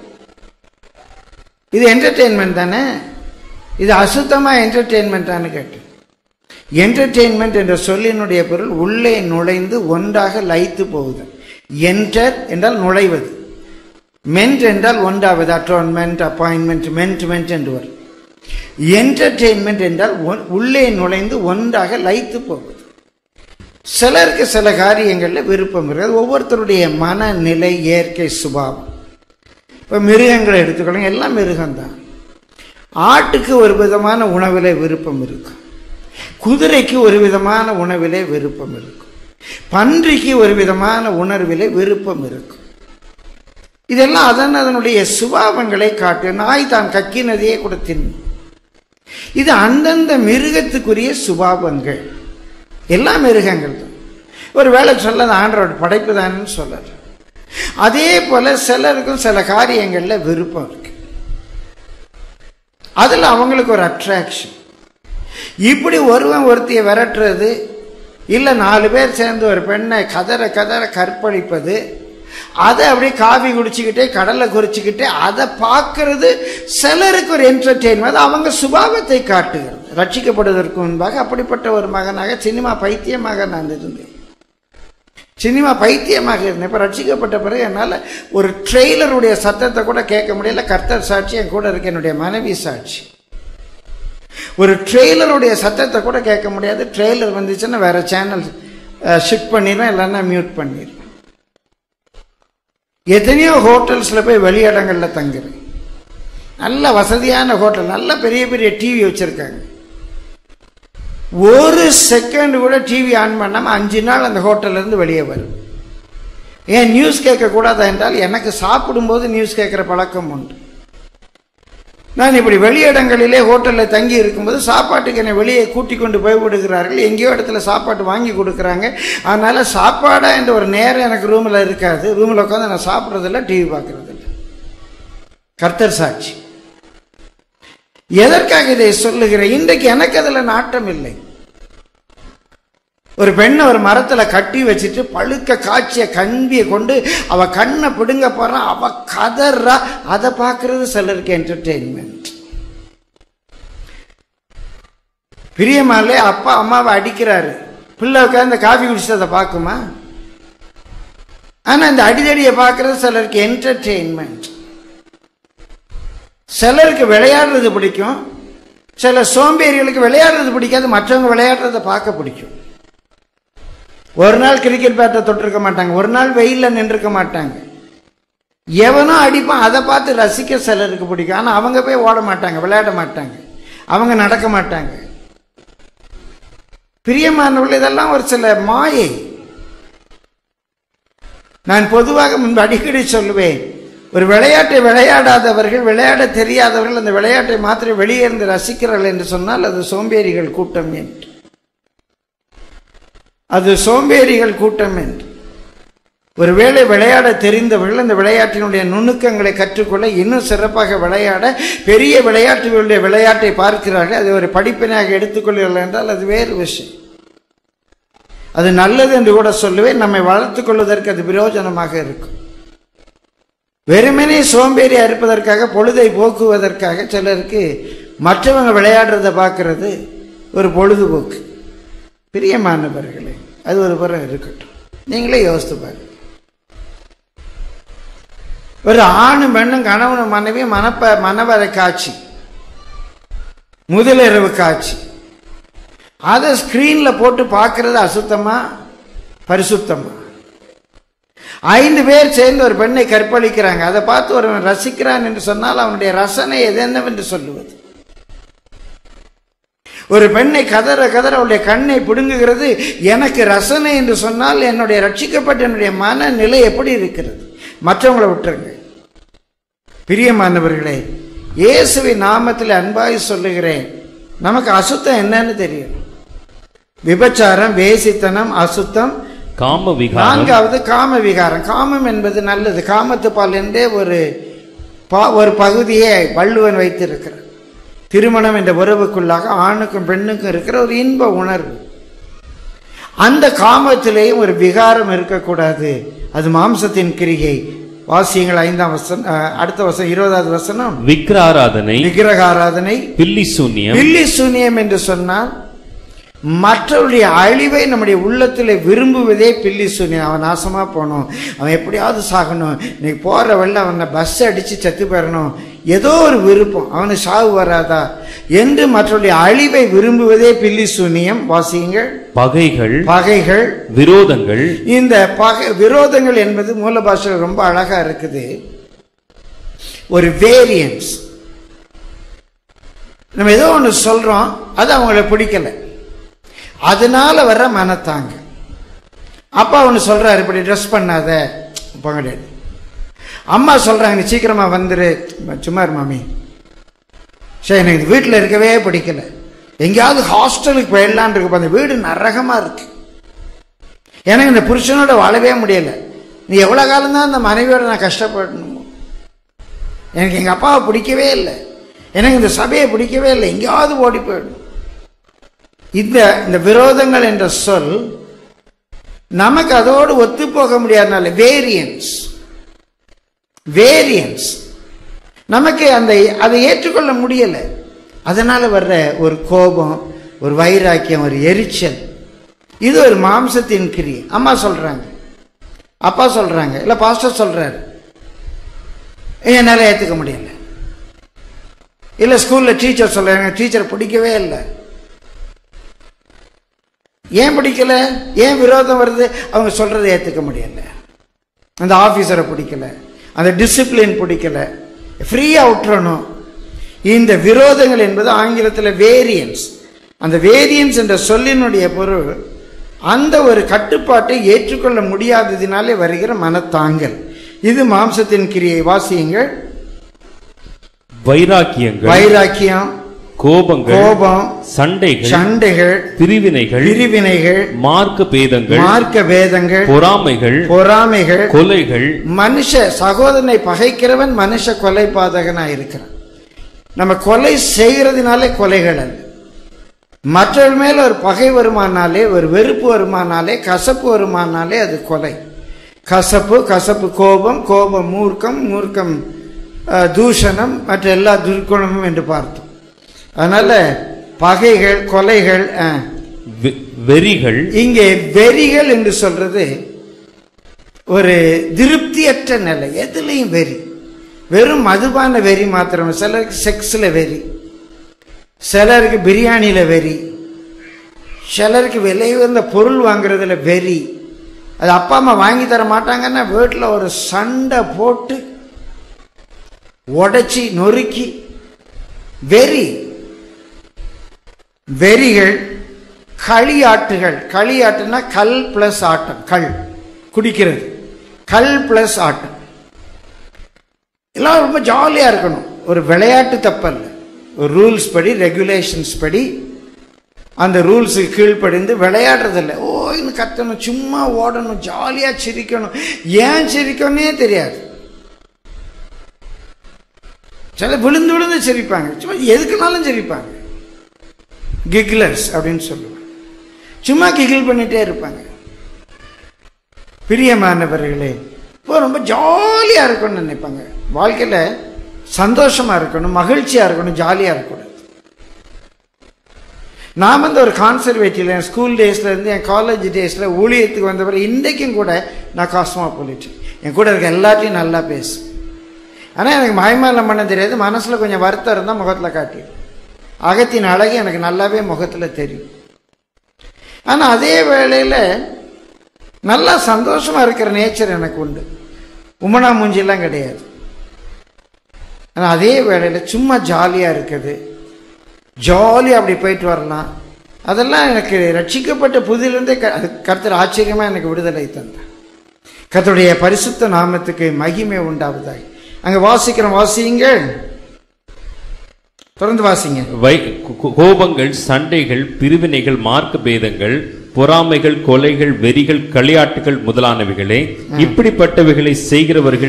இது என்டர்டெயின்மெண்ட் தானே, இது அசுத்தமா என்டர்டெயின்மெண்ட்டானு கேட்டு. என்டர்டெயின்மெண்ட் என்ற சொல்லினுடைய பொருள் உள்ளே நுழைந்து ஒன்றாக லயித்து போகுது. என்டர் என்றால் நுழைவது, மென்ட் என்றால் ஒன்றாவது, அட்டோன்மெண்ட், அப்பாயின்மெண்ட், மென்ட் என்று வரும். என்டர்டெயின்மெண்ட் என்றால் உள்ளே நுழைந்து ஒன்றாக லயித்து போகுது. சிலருக்கு சில காரியங்களில் விருப்பம் இருக்குது, ஒவ்வொருத்தருடைய மனநிலை, இயற்கை சுபாவம். இப்போ மிருகங்களை எடுத்துக்கொள்ளுங்க, எல்லாம் மிருகம்தான். ஆட்டுக்கு ஒரு விதமான உணவிலே விருப்பம் இருக்கும், குதிரைக்கு ஒரு விதமான உணவிலே விருப்பம் இருக்கும், பன்றிக்கு ஒரு விதமான உணர்விலே விருப்பம் இருக்கும். இதெல்லாம் அதனுடைய சுபாவங்களை காட்டு. நாய் தான் கக்கினதையே கூட தின்னும். இது அந்தந்த மிருகத்துக்குரிய சுபாவங்கள். எல்லா மிருகங்கள் தான். ஒரு வேளை சொல்ல ஆண்டரோட படைப்பு தானு சொல்லல. அதே போல சிலருக்கும் சில காரியங்கள்ல விருப்பம் இருக்கு, அதுல அவங்களுக்கு ஒரு அட்ராக்ஷன். இப்படி ஒருவன் ஒருத்தியை விரட்டுறது, இல்ல 4 பேர் சேர்ந்து ஒரு பெண்ணை கதற கற்பழிப்பது, அதை அப்படியே காஃபி குடிச்சுக்கிட்டே கடலை குறிச்சுக்கிட்டே அதை பார்க்கறது சிலருக்கு ஒரு என்டர்டெயின்மெண்ட். அவங்க சுபாவத்தை காட்டுகிறது. ரட்சிக்கப்படுவதற்கு முன்பாக அப்படிப்பட்ட ஒரு மகனாக சினிமா பைத்தியமாக நான் இருந்தேன். இப்போ ரட்சிக்கப்பட்ட பிறகு என்னால் ஒரு ட்ரெய்லருடைய சத்தத்தை கூட கேட்க முடியல. கர்த்தர் சாட்சி, என் கூட இருக்க என்னுடைய மனைவி சாட்சி. ஒரு ட்ரெய்லருடைய சத்தத்தை கூட கேட்க முடியாது. ட்ரெய்லர் வந்துச்சுன்னா வேற சேனல் ஷிஃப்ட் பண்ணிடுவேன், இல்லைன்னா மியூட் பண்ணிடுவேன். எத்தனையோ ஹோட்டல்ஸில் போய் வெளியிடங்களில் தங்குறேன். நல்ல வசதியான ஹோட்டல், நல்ல பெரிய பெரிய டிவி வச்சுருக்காங்க. ஒரு செகண்ட் கூட டிவி ஆன் பண்ணாமல் 5 நாள் அந்த ஹோட்டல்லேருந்து வெளியே வரும். ஏன் நியூஸ் கேட்கக்கூடாதா என்றால், எனக்கு சாப்பிடும்போது நியூஸ் கேட்குற பழக்கம் உண்டு. நான் இப்படி வெளியிடங்களிலே ஹோட்டலில் தங்கி இருக்கும்போது சாப்பாட்டுக்கு என்னை வெளியே கூட்டி கொண்டு போய் விடுகிறார்கள். எங்கேயோ இடத்துல சாப்பாட்டு வாங்கி கொடுக்குறாங்க. அதனால சாப்பாடா என்ற ஒரு நேரம் எனக்கு ரூமில் இருக்காது. ரூமில் உட்காந்து நான் சாப்பிட்றதில்ல, டிவி பார்க்கறதில்ல. கர்த்தர் சாட்சி. எதற்காக இதை சொல்லுகிறேன்? இன்றைக்கு எனக்கு அதில் நாட்டம் இல்லை. ஒரு பெண்ணை ஒரு மரத்துல கட்டி வச்சுட்டு பழுக்க காய்ச்சிய கம்பியை கொண்டு அவ கண்ணை பிடுங்க போறான், அவ கதறா, அதை பார்க்கறது சிலருக்கு என்டர்டெயின்மெண்ட். பிரியமாலே அப்பா அம்மாவை அடிக்கிறாரு, பிள்ளை உட்காந்து காஃபி குடிச்சு அதை பார்க்குமா? ஆனா இந்த அடிதடியை பார்க்கறது சிலருக்கு என்டர்டெயின்மெண்ட், சிலருக்கு விளையாடுறது பிடிக்கும், சில சோம்பேறிகளுக்கு விளையாடுறது பிடிக்காது, மற்றவங்க விளையாடுறதை பார்க்க பிடிக்கும். ஒரு நாள் கிரிக்கெட் பேட்டை தொட்டிருக்க மாட்டாங்க, ஒரு நாள் வெயில்ல நின்றுக்க மாட்டாங்க, எவனோ அடிப்பான் அதை பார்த்து ரசிக்க சிலருக்கு பிடிக்கும். ஆனா அவங்க போய் ஓட மாட்டாங்க, விளையாட மாட்டாங்க, அவங்க நடக்க மாட்டாங்க. பிரியமானவர்கள், இதெல்லாம் ஒரு சில மாயை. நான் பொதுவாக முன்பு அடிக்கடி சொல்லுவேன், ஒரு விளையாட்டை விளையாடாதவர்கள், விளையாட தெரியாதவர்கள் அந்த விளையாட்டை மாத்திரம் வெளியே இருந்து ரசிக்கிறார்கள் என்று சொன்னால் அது சோம்பேறிகள் கூட்டம் என்று. அது சோம்பேறிகள் கூட்டம் என்று. ஒருவேளை விளையாட தெரிந்தவர்கள் அந்த விளையாட்டினுடைய நுணுக்கங்களை கற்றுக்கொள்ள, இன்னும் சிறப்பாக விளையாட பெரிய விளையாட்டுகளுடைய விளையாட்டை பார்க்கிறார்கள், அது ஒரு படிப்பினையாக எடுத்துக்கொள்கிறார்கள் என்றால் அது வேறு விஷயம். அது நல்லது என்று கூட சொல்லுவேன். நம்மை வளர்த்துக் கொள்வதற்கு அது பிரயோஜனமாக இருக்கும். வெறுமனே சோம்பேறியா இருப்பதற்காக, பொழுதை போக்குவதற்காக சிலருக்கு மற்றவங்க விளையாடுறதை பார்க்கறது ஒரு பொழுதுபோக்கு. பிரியமானவர்களே, அது ஒரு புறம் இருக்கட்டும். நீங்களே யோசித்து பாருங்க. ஒரு ஆணும் பெண்ணும் கணவனும் மனைவி மணவரை காட்சி, முதலிரவு காட்சி, அதை ஸ்கிரீன்ல போட்டு பார்க்கறது அசுத்தமா பரிசுத்தமா? 5 பேர் சேர்ந்து ஒரு பெண்ணை கற்பழிக்கிறாங்க, அதை பார்த்து ஒருவன் ரசிக்கிறான் என்று சொன்னால் அவனுடைய ரசனை எது என்னவென்று சொல்லுவது? ஒரு பெண்ணை கதற கதற அவளுடைய கண்ணை பிடுங்குகிறது எனக்கு ரசனை என்று சொன்னால் என்னுடைய ரட்சிக்கப்பட்ட என்னுடைய மனநிலை எப்படி இருக்கிறது? மற்றவங்களை விட்டுருங்க. பிரியமானவர்களே, இயேசுவின் நாமத்தில் அன்பாய் சொல்லுகிறேன், நமக்கு அசுத்தம் என்னன்னு தெரியும். விபச்சாரம், வேசித்தனம், அசுத்தம், காம விகாரம். 4வது காம விகாரம். காமம் என்பது நல்லது. காமத்து பால் என்றே ஒரு பகுதியை வள்ளுவன் வைத்திருக்கிறார். திருமணம் என்ற உறவுக்குள்ளாக ஆணுக்கும் பெண்ணுக்கும் இருக்கிற ஒரு இன்ப உணர்வு. அந்த காமத்திலேயும் ஒரு விகாரம் இருக்கக்கூடாது. அது மாம்சத்தின் கிரியை. வாசியங்கள் 5ஆம் வசனம், அடுத்த வசனம் 20வது வசனம். விக்கிரக ஆராதனை, பில்லி சூனியம் என்று சொன்னால் மற்றவருடைய அழிவை நம்முடைய உள்ளத்தில் விரும்புவதே பில்லி சூனியம். அவன் நாசமா போகணும், அவன் எப்படியாவது சாகணும், இன்னைக்கு போற வழியில் அவனை பஸ் அடிச்சு செத்து போயிடணும், ஏதோ ஒரு விருப்பம், அவனுக்கு சாவு வராதா என்று மற்றவருடைய அழிவை விரும்புவதே பில்லி சூனியம். வாசியுங்கள். பகைகள், விரோதங்கள். இந்த விரோதங்கள் என்பது மூல பாஷையில் ரொம்ப அழகா இருக்குது. ஒரு வேரியன்ஸ். நம்ம ஏதோ ஒன்று சொல்றோம், அது அவங்களை பிடிக்கல, அதனால வர்ற மனத்தாங்க. அப்பா ஒன்று சொல்றாரு, இப்படி ட்ரெஸ் பண்ணாத, கிடையாது. அம்மா சொல்றாங்க, நீ சீக்கிரமா வந்துரு, சும்மா இரு மாமி, சரி எனக்கு வீட்டில் இருக்கவே பிடிக்கல, எங்கேயாவது ஹாஸ்டலுக்கு போயிடலான் இருக்கு, அந்த வீடு நரகமா இருக்கு, எனக்கு இந்த புருஷனோட வாழவே முடியல, நீ எவ்வளவு காலம் தான் அந்த மனைவியோட நான் கஷ்டப்படணுமோ, எனக்கு எங்க அப்பாவை பிடிக்கவே இல்லை, எனக்கு இந்த சபையை பிடிக்கவே இல்லை, எங்கேயாவது ஓடி போயிடும். இந்த விரோதங்கள் என்ற சொல் நமக்கு அதோடு ஒத்து போக முடியாதனால வேரியன்ஸ் நமக்கு அதை ஏற்றுக்கொள்ள முடியல. அதனால வர்ற ஒரு கோபம், ஒரு வைராக்கியம், ஒரு எரிச்சல், இது ஒரு மாம்சத்தின் கிரியை. அம்மா சொல்றாங்க, அப்பா சொல்றாங்க, இல்ல பாஸ்டர் சொல்றாரு, என்னால ஏத்துக்க முடியல, இல்ல ஸ்கூல்ல டீச்சர் சொல்றாங்க, டீச்சர் பிடிக்கவே இல்லை. ஏன் பிடிக்கல? ஏன் விரோதம் வருது? அவங்க சொல்றதை ஏத்துக்க முடியல, அந்த ஆபீசரை பிடிக்கல, அந்த டிசிப்ளின் பிடிக்கல, ஃப்ரீயா விட்டுறணும். இந்த விரோதங்கள் என்பது ஆங்கிலத்தில் வேரியன்ஸ். அந்த வேரியன்ஸ் என்ற சொல்லினுடைய பொருள் அந்த ஒரு கட்டுப்பாட்டை ஏற்றுக்கொள்ள முடியாததினாலே வருகிற மனத்தாங்கல். இது மாம்சத்தின் கிரியை. வாசியுங்கள். வைராக்கியம், கோபம், சண்டைகள், பிரிவினைகள், மார்க்க பேதங்கள், பொறாமைகள், கொலைகள். மனுஷ சகோதரனை பகைக்கிறவன் மனுஷ கொலை பாதகனா இருக்கிறான். நம்ம கொலை செய்கிறதுனாலே கொலைகள் அல்ல. மற்றவர்கள் மேல ஒரு பகை வருமானாலே, ஒரு வெறுப்பு வருமானாலே, கசப்பு வருமானாலே அது கொலை. கசப்பு கோபம், மூர்க்கம் தூஷணம், மற்ற எல்லா துர்க்குணமும் என்று பார்த்தோம். அதனால பகைகள், கொலைகள், வெறிகள். இங்கே வெறிகள் என்று சொல்றது ஒரு திருப்தியற்ற நிலை. எதுலையும் வெறி, வெறும் மதுபான வெறி மாத்திரம். சிலருக்கு செக்ஸ்ல வெறி, சிலருக்கு பிரியாணியில வெறி, சிலருக்கு விலை உயர்ந்த பொருள் வாங்குறதுல வெறி. அது அப்பா அம்மா வாங்கி தர மாட்டாங்கன்னா வீட்டில் ஒரு சண்டை போட்டு உடைச்சி நொறுக்கி வெறி. வெறிகள், களியாட்டுகள். களியாட்டுனா கல் பிளஸ் ஆட்டம். கல் குடிக்கிறது, கல் பிளஸ் ஆட்டம். எல்லாம் ரொம்ப ஜாலியா இருக்கணும். ஒரு விளையாட்டு தப்பல்ல, ஒரு ரூல்ஸ் படி, ரெகுலேஷன்ஸ் படி அந்த ரூல்ஸுக்கு கீழ்ப்படிந்து விளையாடுறதில்ல. ஓ இன்னும் கத்தணும், சும்மா ஓடணும், ஜாலியா சிரிக்கணும். ஏன் சிரிக்கணும்னே தெரியாது. சில விழுந்து விழுந்து சிரிப்பாங்க, சும்மா எதுக்குனாலும் சிரிப்பாங்க. கிக்லர்ஸ் அப்படின்னு சொல்லுவாங்க. சும்மா கிகில் பண்ணிட்டே இருப்பாங்க. பிரியமானவர்களே, இப்போ ரொம்ப ஜாலியா இருக்கணும்னு நினைப்பாங்க. வாழ்க்கையில சந்தோஷமா இருக்கணும், மகிழ்ச்சியா இருக்கணும், ஜாலியா இருக்கக்கூடாது. நான் வந்து ஒரு கான்சர்வேட்டிவ்ல என் ஸ்கூல் டேஸ்ல இருந்து என் காலேஜ் டேஸ்ல ஊழியத்துக்கு வந்தவரை இன்றைக்கும் கூட நான் காஸ்மோபாலிட்டன். என் கூட இருக்க எல்லாத்தையும் நல்லா பேசு. ஆனால் எனக்கு மயமாலம் பண்ண தெரியாது. மனசுல கொஞ்சம் வருத்தம் இருந்தால் முகத்தில் காட்டிடும். அகத்தின் அழகு எனக்கு நல்லாவே முகத்தில் தெரியும். ஆனால் அதே வேளையில் நல்லா சந்தோஷமா இருக்கிற நேச்சர் எனக்கு உண்டு. உமனா மூஞ்சிலாம் கிடையாது. ஆனால் அதே வேளையில் சும்மா ஜாலியாக இருக்குது, ஜாலியாக அப்படி போயிட்டு வரலாம். அதெல்லாம் எனக்கு ரட்சிக்கப்பட்ட புதிலிருந்தே கர்த்தர் ஆச்சரியமாக எனக்கு விடுதலை தந்தார். கர்த்தருடைய பரிசுத்த நாமத்துக்கு மகிமை உண்டாவதாக. அங்கே வாசிக்கிறோம், வாசியுங்கள், தொடர்ந்து வாசிங்க. கோபங்கள், சண்டைகள், பிரிவினைகள், மார்க்க பேதங்கள், பொறாமைகள், கொலைகள், வெறிகள், களியாட்டுகள் முதலானவைகளே, இப்படிப்பட்டவைகளை செய்கிறவர்கள்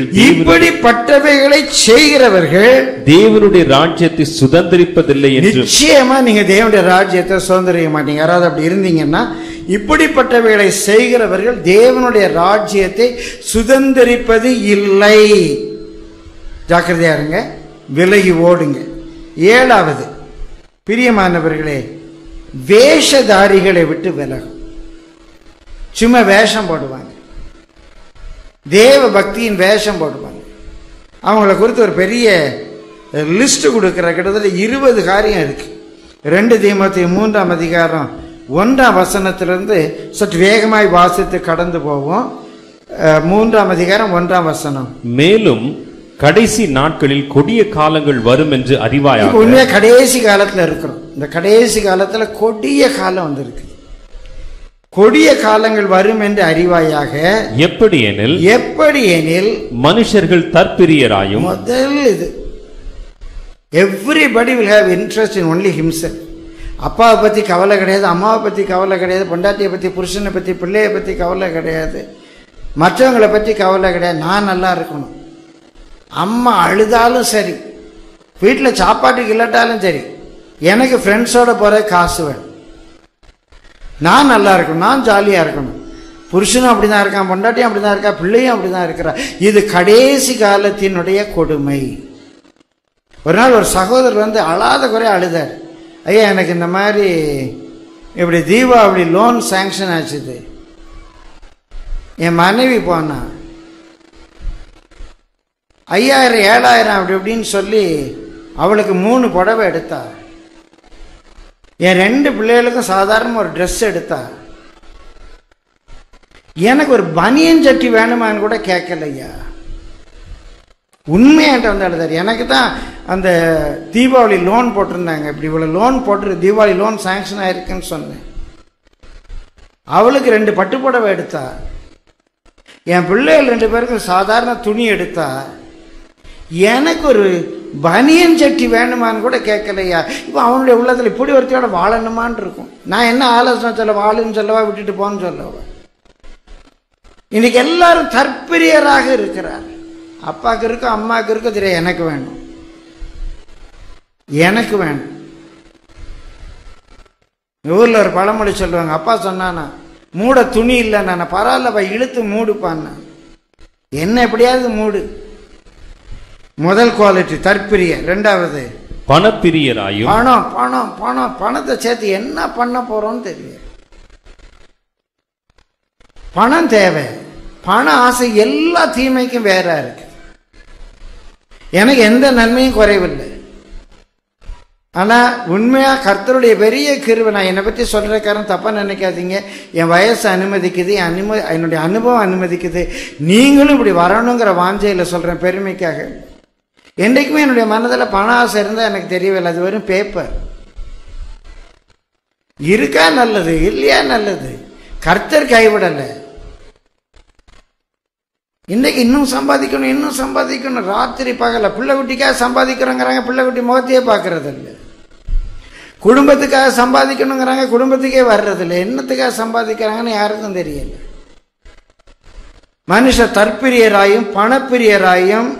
தேவனுடைய ராஜ்யத்தை சுதந்திரிப்பதில்லை என்று. நிச்சயமா நீங்க தேவனுடைய ராஜ்யத்தை சுதந்திரிக்க மாட்டீங்க. யாராவது அப்படி இருந்தீங்கன்னா, இப்படிப்பட்டவைகளை செய்கிறவர்கள் தேவனுடைய ராஜ்யத்தை சுதந்திரிப்பது இல்லை. ஜாக்கிரதையா இருங்க, விலகி ஓடுங்க. 7வது, பிரியமானவர்களே, வேஷதாரிகளை விட்டு விலகும். சும்மா வேஷம் போடுவாங்க, தேவ பக்தியின் வேஷம் போடுவாங்க. அவங்கள குறித்து ஒரு பெரிய லிஸ்ட் கொடுக்கிற கிட்டத்தட்ட 20 காரியம் இருக்கு. 2 தீமோத்தேயு 3ஆம் அதிகாரம் 1ஆம் வசனத்திலிருந்து சற்று வேகமாய் வாசித்து கடந்து போவோம். 3ஆம் அதிகாரம் 1ஆம் வசனம். மேலும் கடைசி நாட்களில் கொடிய காலங்கள் வரும் என்று அறிவாயாக. உண்மையா கடைசி காலத்துல இருக்கிறோம். இந்த கடைசி காலத்துல கொடிய காலம் வந்திருக்கு. கொடிய காலங்கள் வரும் என்று அறிவாயாக. எப்படி எனில் மனுஷர்கள் தற்பிரியராயும். முதல் இது, everybody will have interest in only himself. அப்பாவை பத்தி கவலை கிடையாது, அம்மாவை பத்தி கவலை கிடையாது, பொண்டாட்டியை பத்தி, புருஷனை பத்தி, பிள்ளையை பத்தி கவலை கிடையாது, மற்றவங்களை பத்தி கவலை கிடையாது. நான் நல்லா இருக்கணும். அம்மா அழுதாலும் சரி, வீட்டில் சாப்பாட்டுக்கு இல்லாட்டாலும் சரி, எனக்கு ஃப்ரெண்ட்ஸோட போற காசு வேணும். நான் நல்லா இருக்கணும், நான் ஜாலியா இருக்கணும். புருஷனும் அப்படிதான் இருக்கான், பொண்டாட்டியும் அப்படிதான் இருக்கா, பிள்ளையும் அப்படிதான் இருக்கிறா. இது கடைசி காலத்தினுடைய கொடுமை. ஒரு நாள் ஒரு சகோதரர் வந்து அழாத குறைய அழுதார். ஐயா, எனக்கு இந்த மாதிரி இப்படி தீபாவளி லோன் சாங்ஷன் ஆச்சுது. என் மனைவி போனா 5000 7000 அப்படி இப்படின்னு சொல்லி அவளுக்கு 3 புடவை எடுத்தா. என் 2 பிள்ளைகளுக்கும் சாதாரண ஒரு ட்ரெஸ் எடுத்தா. எனக்கு ஒரு பனியன் சட்டி வேணுமான்னு கூட கேட்கலையா. உண்மையாட்ட வந்து எழுதாரு. எனக்கு தான் அந்த தீபாவளி லோன் போட்டிருந்தாங்க, இப்படி இவ்வளோ லோன் போட்டு தீபாவளி லோன் சாங்ஷன் ஆயிருக்குன்னு சொன்னேன். அவளுக்கு 2 பட்டு புடவை எடுத்தா. என் பிள்ளைகள் 2 பேருக்கும் சாதாரண துணி எடுத்தா. எனக்கு ஒரு பனியன் சட்டி வேணுமான்னு கூட கேட்கலையா. இப்போ அவனுடைய உள்ளத்தில் இப்படி ஒருத்தையோட வாழணுமான் இருக்கும். நான் என்ன ஆலோசனை சொல்ல, வாழுன்னு சொல்லவா, விட்டுட்டு போன்னு சொல்லவா? இன்னைக்கு எல்லாரும் தற்பிரியராக இருக்கிறார். அப்பாவுக்கு இருக்கும், அம்மாவுக்கு இருக்கும், தெரியாது. எனக்கு வேணும், எனக்கு வேணும். ஊர்ல ஒரு பழமொழி சொல்லுவாங்க. அப்பா சொன்னானா, மூட துணி இல்லை, நான் பரவாயில்லப்பா, இழுத்து மூடுப்பான்னா. என்ன எப்படியாவது மூடு. முதல் குவாலிட்டி தற்பிரிய. 2வது பணப்பிரியராயும். பணம் பணம் பணம் பணத்தை சேர்த்து என்ன பண்ண போறோம்னு தெரியும். பணம் தேவை, பண ஆசை எல்லா தீமைக்கும் வேற இருக்கு. எனக்கு எந்த நன்மையும் குறைவில்லை. ஆனா உண்மையா கர்த்தருடைய பெரிய கிருபை, நான் என்னை பத்தி சொல்றதுக்காரன் தப்பா நினைக்காதீங்க. என் வயசு அனுமதிக்குது, என்னுடைய அனுபவம் அனுமதிக்குது. நீங்களும் இப்படி வரணுங்கிற வாஞ்சையில சொல்றேன், பெருமைக்காக. என்றைக்குமே என்னுடைய மனதில் பண ஆசை இருந்தா எனக்கு தெரியவில்லை. அது வெறும் பேப்பர். இருக்கா நல்லது, இல்லையா நல்லது. கர்த்தர் கைவிடலை. இன்னைக்கு இன்னும் சம்பாதிக்கணும், இன்னும் சம்பாதிக்கணும், ராத்திரி பகல. பிள்ளை குட்டிக்காக சம்பாதிக்கிறோங்கிறாங்க, பிள்ளை குட்டி முகத்தையே பார்க்கறது இல்லை. குடும்பத்துக்காக சம்பாதிக்கணுங்கிறாங்க, குடும்பத்துக்கே வர்றது இல்லை. என்னத்துக்காக சம்பாதிக்கிறாங்கன்னு யாருக்கும் தெரியல. மனுஷ தற்பிரியராயும் பணப்பிரியராயும்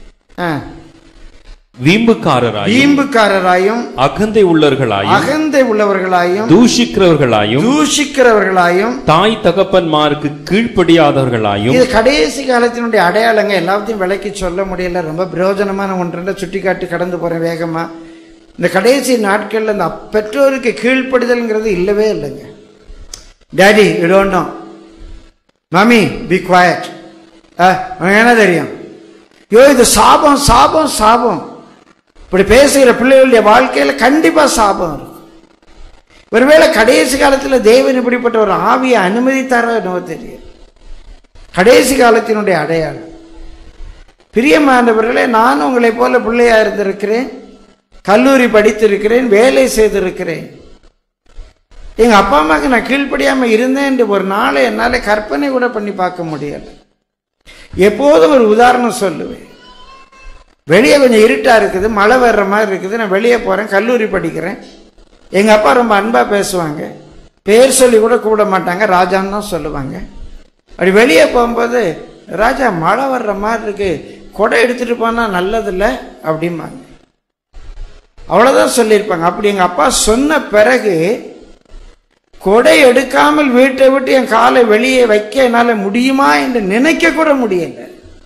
வீம்புக்காரராயும் அகந்தை உள்ளவர்களாயும் தூஷிக்கிறவர்களாயும் தாய் தகப்பன்மாருக்கு கீழ்ப்படியாதவர்களாயும். இது கடைசி காலத்தினுடைய அடையாளங்க. எல்லாத்தையும் விளக்கி சொல்ல முடியல, ரொம்ப பிரயோஜனமான ஒன்று சுட்டி காட்டி கடந்து போறேன் வேகமா. இந்த கடைசி நாட்கள்ல இந்த பெற்றோருக்கு கீழ்ப்படிதல்ங்கிறது இல்லவே இல்லைங்க. Daddy you don't know, mummy be quiet. என்ன தெரியும்? யோ இது சாபம் சாபம் சாபம். இப்படி பேசுகிற பிள்ளைகளுடைய வாழ்க்கையில கண்டிப்பா சாபம் இருக்கும். ஒருவேளை கடைசி காலத்துல தேவன் இப்படிப்பட்ட ஒரு ஆவியை அனுமதித்தாரோ என்னவோ தெரியும். கடைசி காலத்தினுடைய அடையாளம். பிரியமானவர்களே, நான் உங்களை போல பிள்ளையா இருந்திருக்கிறேன், கல்லூரி படித்திருக்கிறேன், வேலை செய்திருக்கிறேன். எங்க அப்பா அம்மாவுக்கு நான் கீழ்ப்படியாம இருந்தேன் என்று ஒரு நாளை என்னால கற்பனை கூட பண்ணி பார்க்க முடியல. எப்போதும் ஒரு உதாரணம் சொல்லுவேன். வெளியே கொஞ்சம் இருட்டா இருக்குது, மழை வர்ற மாதிரி இருக்குது, நான் வெளியே போறேன், கல்லூரி படிக்கிறேன். எங்க அப்பா ரொம்ப அன்பா பேசுவாங்க, பேர் சொல்லி கூட கூப்பிட மாட்டாங்க, ராஜான்னு தான் சொல்லுவாங்க. அப்படி வெளியே போகும்போது, ராஜா மழை வர்ற மாதிரி இருக்கு, கொடை எடுத்துட்டு போனா நல்லதில்ல அப்படிம்பாங்க. அவ்வளவுதான் சொல்லியிருப்பாங்க. அப்படி எங்க அப்பா சொன்ன பிறகு கொடை எடுக்காமல் வீட்டை விட்டு என் காலை வெளியே வைக்க என்னால முடியுமா என்று நினைக்க கூட முடியல.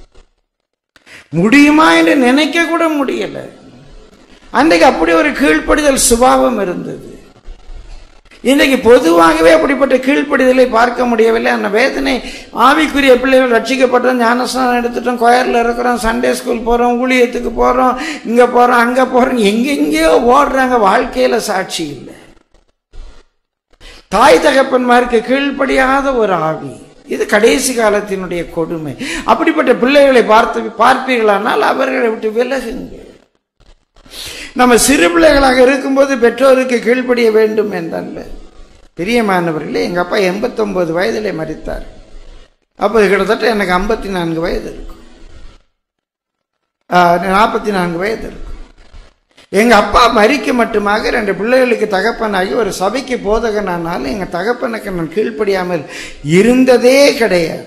அன்றைக்கு அப்படி ஒரு கீழ்ப்படிதல் சுபாவம் இருந்தது. இன்றைக்கு பொதுவாகவே அப்படிப்பட்ட கீழ்ப்படிதலை பார்க்க முடியவில்லை. அந்த வேதனை. ஆவிக்குரிய பிள்ளைகள் ரட்சிக்கப்பட்டோம், ஞானஸ்நானம் எடுத்துட்டோம், கோயர்ல இருக்கிறோம், சண்டே ஸ்கூல் போறோம், ஊழியத்துக்கு போறோம், இங்க போறோம், அங்க போறோம், எங்கெங்கேயோ ஓடுறாங்க. வாழ்க்கையில சாட்சி இல்லை. தாய் தகப்பன்மாருக்கு கீழ்ப்படியாத ஒரு ஆவி. இது கடைசி காலத்தினுடைய கொடுமை. அப்படிப்பட்ட பிள்ளைகளை பார்ப்பீர்களானால் அவர்களை விட்டு விலகுங்க. நம்ம சிறு பிள்ளைகளாக இருக்கும்போது பெற்றோருக்கு கீழ்ப்படிய வேண்டும் என்றல்ல. பிரியமானவர்களே, எங்க அப்பா 89 வயதிலே மரித்தார். அப்போது கிட்டத்தட்ட எனக்கு 54 வயது இருக்கும், 44 வயது இருக்கும். எங்க அப்பா மரிக்க மட்டுமாக 2 பிள்ளைகளுக்கு தகப்பனாகி ஒரு சபைக்கு போதகனானாலும் எங்க தகப்பனுக்கு நான் கீழ்ப்படியாமல் இருந்ததே கிடையாது.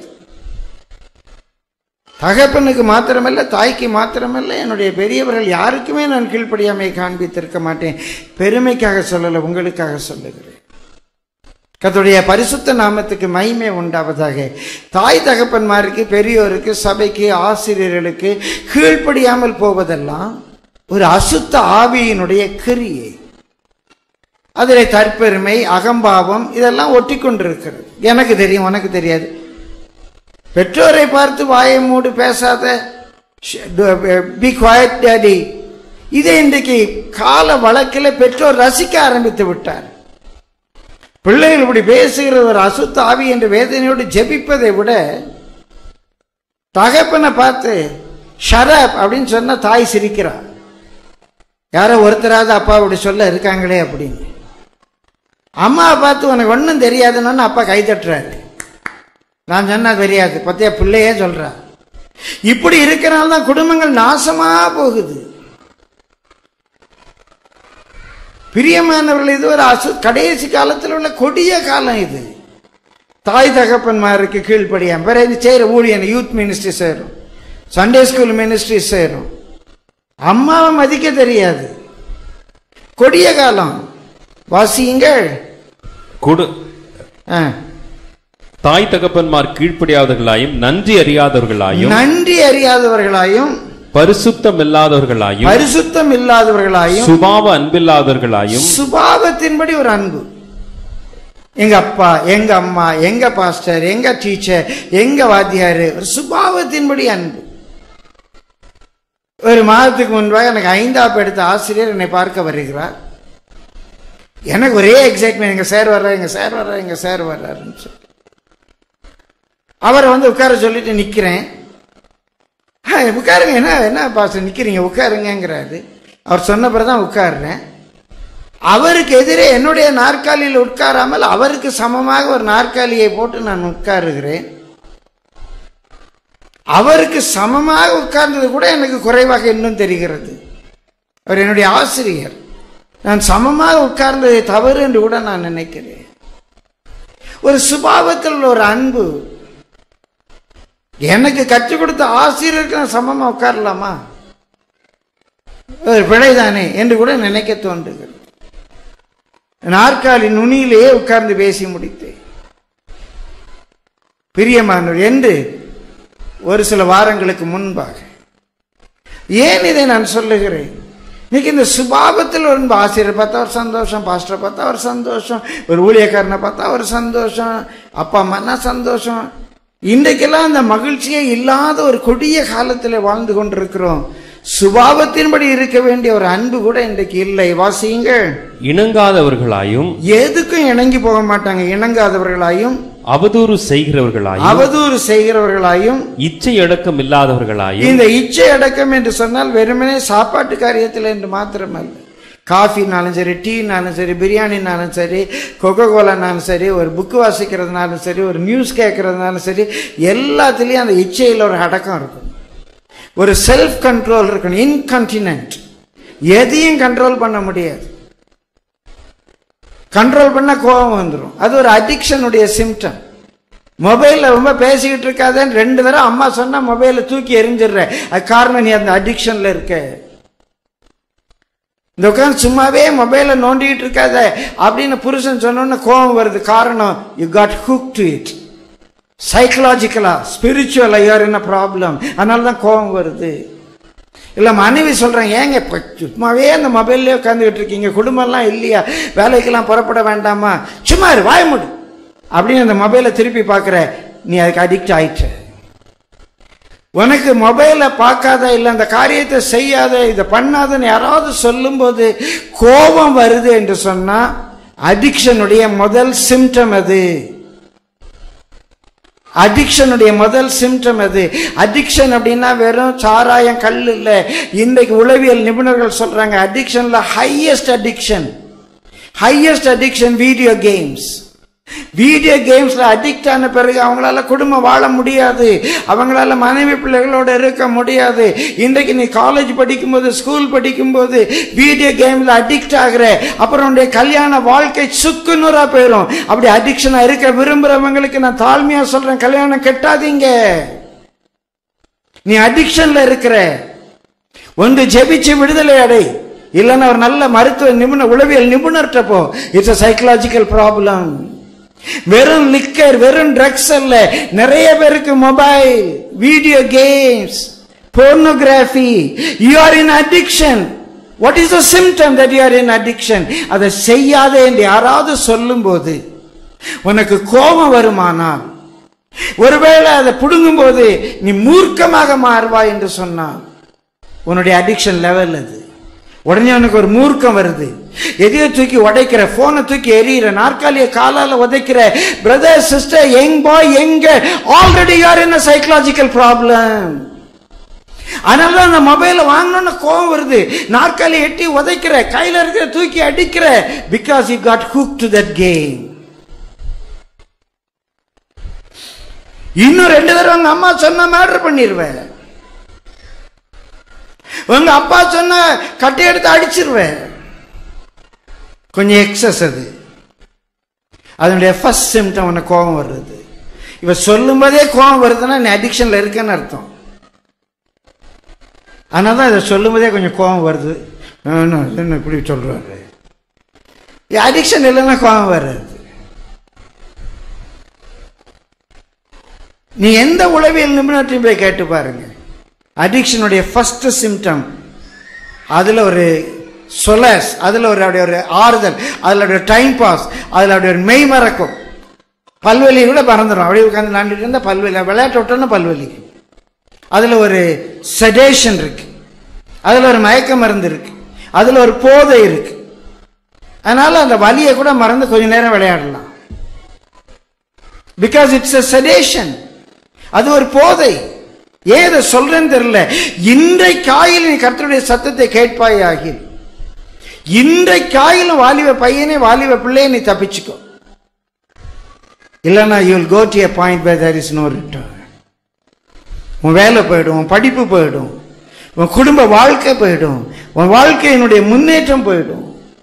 தகப்பனுக்கு மாத்திரமல்ல, தாய்க்கு மாத்திரமல்ல, என்னுடைய பெரியவர்கள் யாருக்குமே நான் கீழ்ப்படியாமை காண்பித்திருக்க மாட்டேன். பெருமைக்காக சொல்லல, உங்களுக்காக சொல்லுகிறேன். கர்த்தருடைய பரிசுத்த நாமத்துக்கு மகிமை உண்டாவதாக. தாய் தகப்பன்மாருக்கு, பெரியோருக்கு, சபைக்கு, ஆசிரியர்களுக்கு கீழ்ப்படியாமல் போவதெல்லாம் ஒரு அசுத்த ஆவியினுடைய கிரியை. அதில் தற்பெருமை, அகம்பாவம் இதெல்லாம் ஒட்டி கொண்டிருக்கிறது. எனக்கு தெரியும், உனக்கு தெரியாது. பெற்றோரை பார்த்து வாயை மூடு, பேசாத, பி குவைட் டாடி. இதை இன்றைக்கு கால வழக்கில் பெற்றோர் ரசிக்க ஆரம்பித்து விட்டார். பிள்ளைகள் இப்படி பேசுகிற ஒரு அசுத்த ஆவி என்று வேதனையோடு ஜெபிப்பதை விட, தகப்பனை பார்த்து ஷரப் அப்படின்னு சொன்ன தாய் சிரிக்கிறார். யாரோ ஒருத்தராவது அப்பா அப்படி சொல்ல இருக்காங்களே அப்படின்னு. அம்மாவை பார்த்து உனக்கு ஒன்றும் தெரியாதுன்னு அப்பா கை தட்டுறாரு. நான் சொன்னா தெரியாது, பத்தியா பிள்ளையே சொல்றா. இப்படி இருக்கிறனால்தான் குடும்பங்கள் நாசமா போகுது. பிரியமானவர்கள், இது ஒரு கடைசி காலத்தில் உள்ள கொடிய காலம் இது. தாய் தகப்பன்மாருக்கு கீழ்ப்படியாம பிறகு செய்யற ஊழியன் யூத் மினிஸ்ட்ரி சேரும், சண்டே ஸ்கூல் மினிஸ்ட்ரி சேரும். அம்மாவை மதிக்க தெரியாது. கொடிய காலம். வாசியுங்கள். தாய் தகப்பன்மார் கீழ்ப்படியாதவர்களாயும் நன்றி அறியாதவர்களாயும் பரிசுத்தம் இல்லாதவர்களாயும் சுபாவ அன்பில்லாதவர்களாயும். சுபாவத்தின்படி ஒரு அன்பு. எங்க அப்பா, எங்க அம்மா, எங்க பாஸ்டர், எங்க டீச்சர், எங்க வாத்தியாரு, ஒரு சுபாவத்தின்படி அன்பு. ஒரு மாதத்துக்கு முன்பாக எனக்கு 5ஆம் எடுத்த ஆசிரியர் என்னை பார்க்க வருகிறார். எனக்கு ஒரே எக்ஸைட்மெண்ட், எங்க சார் வர்றாரு, எங்க சார் வர்றாரு, எங்க சார் வர்றாருன்னு சொல்லி அவரை உட்கார சொல்லிட்டு நிக்கிறேன். உட்காருங்க, என்ன பாஸ்டர் நிக்கிறீங்க, உட்காருங்கிறாரு. அவர் சொன்ன பிறகுதான் உட்காருறேன். அவருக்கு எதிரே என்னுடைய நாற்காலியில் உட்காராமல் அவருக்கு சமமாக ஒரு நாற்காலியை போட்டு நான் உட்காருகிறேன். அவருக்கு சமமாக உட்கார்ந்தது கூட எனக்கு குறைவாக இன்னும் தெரிகிறது. அவர் என்னுடைய ஆசிரியர். நான் சமமாக உட்கார்ந்ததை தவறு என்று கூட நான் நினைக்கிறேன். ஒரு சுபாவத்தில் ஒரு அன்பு. எனக்கு கற்றுக் கொடுத்த ஆசிரியருக்கு நான் சமமா உட்காரலாமா? ஒரு பிழைதானே என்று கூட நினைக்க தோன்றுகிறது. நாற்காலி நுனியிலேயே உட்கார்ந்து பேசி முடித்தேன். பிரியமானவர் என்று ஒரு சில வாரங்களுக்கு முன்பாக. ஏன் இதை நான் சொல்லுகிறேன்? இன்னைக்கு இந்த சுபாவத்தில் ஒரு ஆசிரியர் பார்த்தா ஒரு சந்தோஷம், பாஸ்டரை பார்த்தா ஒரு சந்தோஷம், ஒரு ஊழியக்காரனை பார்த்தா ஒரு சந்தோஷம், அப்பா அம்மானா சந்தோஷம். இன்றைக்கெல்லாம் அந்த மகிழ்ச்சியே இல்லாத ஒரு கொடிய காலத்தில் வாழ்ந்து கொண்டிருக்கிறோம். சுபாவத்தின்படி இருக்க வேண்டிய ஒரு அன்பு கூட இன்றைக்கு இல்லை. வாசியுங்கள். இணங்காதவர்களாயும், எதுக்கும் இணங்கி போக மாட்டாங்க. இணங்காதவர்களாயும், அவதூறு செய்கிறவர்களாயும், இச்சை அடக்கம் இல்லாதவர்களாயும். இந்த இச்சை அடக்கம் என்று சொன்னால் வெறுமனே சாப்பாட்டு காரியத்தில் என்று மாத்திரமல்ல. காஃபினாலும் சரி, டீனாலும் சரி, பிரியாணினாலும் சரி, கொக்கோ கோலானாலும் சரி, ஒரு புக்கு வாசிக்கிறதுனாலும் சரி, ஒரு நியூஸ் கேட்கறதுனாலும் சரி, எல்லாத்துலேயும் அந்த இச்சையில் ஒரு அடக்கம் இருக்கும். ஒரு செல்ஃப் கண்ட்ரோல் இருக்கணும். இன்கான்டினென்ட், எதையும் கண்ட்ரோல் பண்ண முடியாது. கண்ட்ரோல் பண்ண கோபம் வந்துடும். அது ஒரு அடிக்ஷனுடைய சிம்டம். மொபைல்ல ரொம்ப பேசிக்கிட்டு இருக்காதேன்னு 2 தடவை அம்மா சொன்னா மொபைலை தூக்கி எரிஞ்சிடுற. அது காரணம் நீ அந்த அடிக்ஷன்ல இருக்க. இந்த உட்காந்து சும்மாவே மொபைலை நோண்டிக்கிட்டு இருக்காத அப்படின்னு புருஷன் சொன்னோன்னு கோபம் வருது. காரணம், you got hook to it. சைக்கலாஜிக்கலா, ஸ்பிரிச்சுவலா you are in a problem. அதனால தான் கோபம் வருது. இல்லை மனைவி சொல்கிறேன், ஏங்க இப்போ சும்மாவே அந்த மொபைல்லே உட்காந்துக்கிட்டு இருக்கீங்க, குடும்பம்லாம் இல்லையா, வேலைக்கெல்லாம் புறப்பட வேண்டாமா, சும்மா வாய மூடு அப்படின்னு அந்த மொபைலை திருப்பி பார்க்குற. நீ அதுக்கு அடிக்ட் ஆயிட்ட. உனக்கு மொபைலை பார்க்காத, இல்லை அந்த காரியத்தை செய்யாத, இதை பண்ணாதன்னு யாராவது சொல்லும்போது கோபம் வருது என்று சொன்னால் அடிக்ஷனுடைய முதல் சிம்டம் அது. அடிக்ஷனுடைய முதல் சிம்டம் அது. அடிக்ஷன் அப்படின்னா வெறும் சாராயம், கல் இல்லை. இன்றைக்கு உளவியல் நிபுணர்கள் சொல்றாங்க அடிக்ஷன்ல highest addiction video games. Video கேம்ஸ்ல அடிக்ட் ஆன பிறகு அவங்களால குடும்பம் வாழ முடியாது, அவங்களால மனைவி பிள்ளைகளோட இருக்க முடியாது. இன்றைக்கு நீ காலேஜ் படிக்கும்போது, ஸ்கூல் படிக்கும்போது வீடியோ கேம்ல அடிக்ட் ஆகுற, அப்புறம் உன்னுடைய கல்யாண வாழ்க்கை சுக்குநூறா போயிடும். அப்படி அடிக்ஷனா இருக்க விரும்புறவங்களுக்கு நான் தாழ்மையா சொல்றேன், கல்யாணம் கெட்டாதீங்க. நீ அடிக்ஷன்ல இருக்கிற, ஒன்று ஜெபிச்சு விடுதலை அடை, இல்லைன்னா ஒரு நல்ல மருத்துவ நிபுணர், உளவியல் நிபுணர்கிட்ட போ. It's a psychological problem. வெறும் லிக்கர், வெறும் ட்ரக்ஸ் அல்ல. நிறைய பேருக்கு mobile, video games, pornography. You are in addiction. What is the symptom that you are in addiction? அதை செய்யாதே என்று யாராவது சொல்லும் போது உனக்கு கோபம் வருமானால், ஒருவேளை அதை புடுங்கும் போது நீ மூர்க்கமாக மாறுவாய் என்று சொன்னால் உன்னுடைய அடிக்ஷன் லெவல் அது. உடனே உனக்கு ஒரு மூர்க்கம் வருது. எதையோ தூக்கி உடைக்கிற, போனை தூக்கி எறிகிற, நாற்காலியை காலால உதைக்கிற. Brother, sister, young boy, young already you are in a psychological problem. அதனால அந்த மொபைலை வாங்கணும்னு கோபம் வருது, நாற்காலி எட்டி உதைக்கிற, கையில இருக்கிற தூக்கி அடிக்கிற. Because you got hook to that game. இன்னும் 2 தடவை உங்க அம்மா சொன்ன மேட்டர் பண்ணிடுவேன், உங்க அப்பா சொன்ன கட்டை எடுத்து அடிச்சிருவேன். கொஞ்சம் எக்ஸஸ் அது. அதனுடைய ஃபர்ஸ்ட் சிம்டம் உனக்கு கோபம் வருது. இவ சொல்லும் போதே கோபம் வருதுன்னா நீ அடிக்ஷன்ல இருக்கன்னு அர்த்தம். அதனால தான் இதை சொல்லும் போதே கொஞ்சம் கோபம் வருது. என்ன இப்படி சொல்றாரு, அடிக்ஷன் இல்லைன்னா கோபம் வராது. நீ எந்த உளவியல் நிபுணர்த்தையும் போய் கேட்டு பாருங்க, அடிக்ஷனுடைய ஃபர்ஸ்ட் சிம்டம், அதில் ஒரு சொலஸ், அதில் ஒரு ஆறுதல், அதில் ஒரு டைம் பாஸ், அதில் ஒரு மெய் மறக்கும். பல்வலி கூட மறந்துடும். அப்படியே உட்காந்து நாண்டிட்டு இருந்தால் பல்வலி, விளையாட்டு விட்டோன்னா பல்வலிக்கு. அதில் ஒரு செடேஷன் இருக்கு, அதில் ஒரு மயக்க மருந்து இருக்கு, அதில் ஒரு போதை இருக்கு. அதனால அந்த வலியை கூட மறந்து கொஞ்ச நேரம் விளையாடலாம். Because it's a sedation. அது ஒரு போதை. ஏதை சொல்றேன்னு தெரியல. இன்றைக்காயில் நீ கர்த்தருடைய சத்தத்தை கேட்பாயாகில், இன்றைக்காயிலும் வாலிப பையனே வாலிப பிள்ளையை நீ தப்பிச்சுக்கோ. இல்லைன்னா you will go to a point where there is no return. உன் வேலை போயிடும், உன் படிப்பு போயிடும், உன் குடும்ப வாழ்க்கை போயிடும், உன் வாழ்க்கையினுடைய முன்னேற்றம் போயிடும்.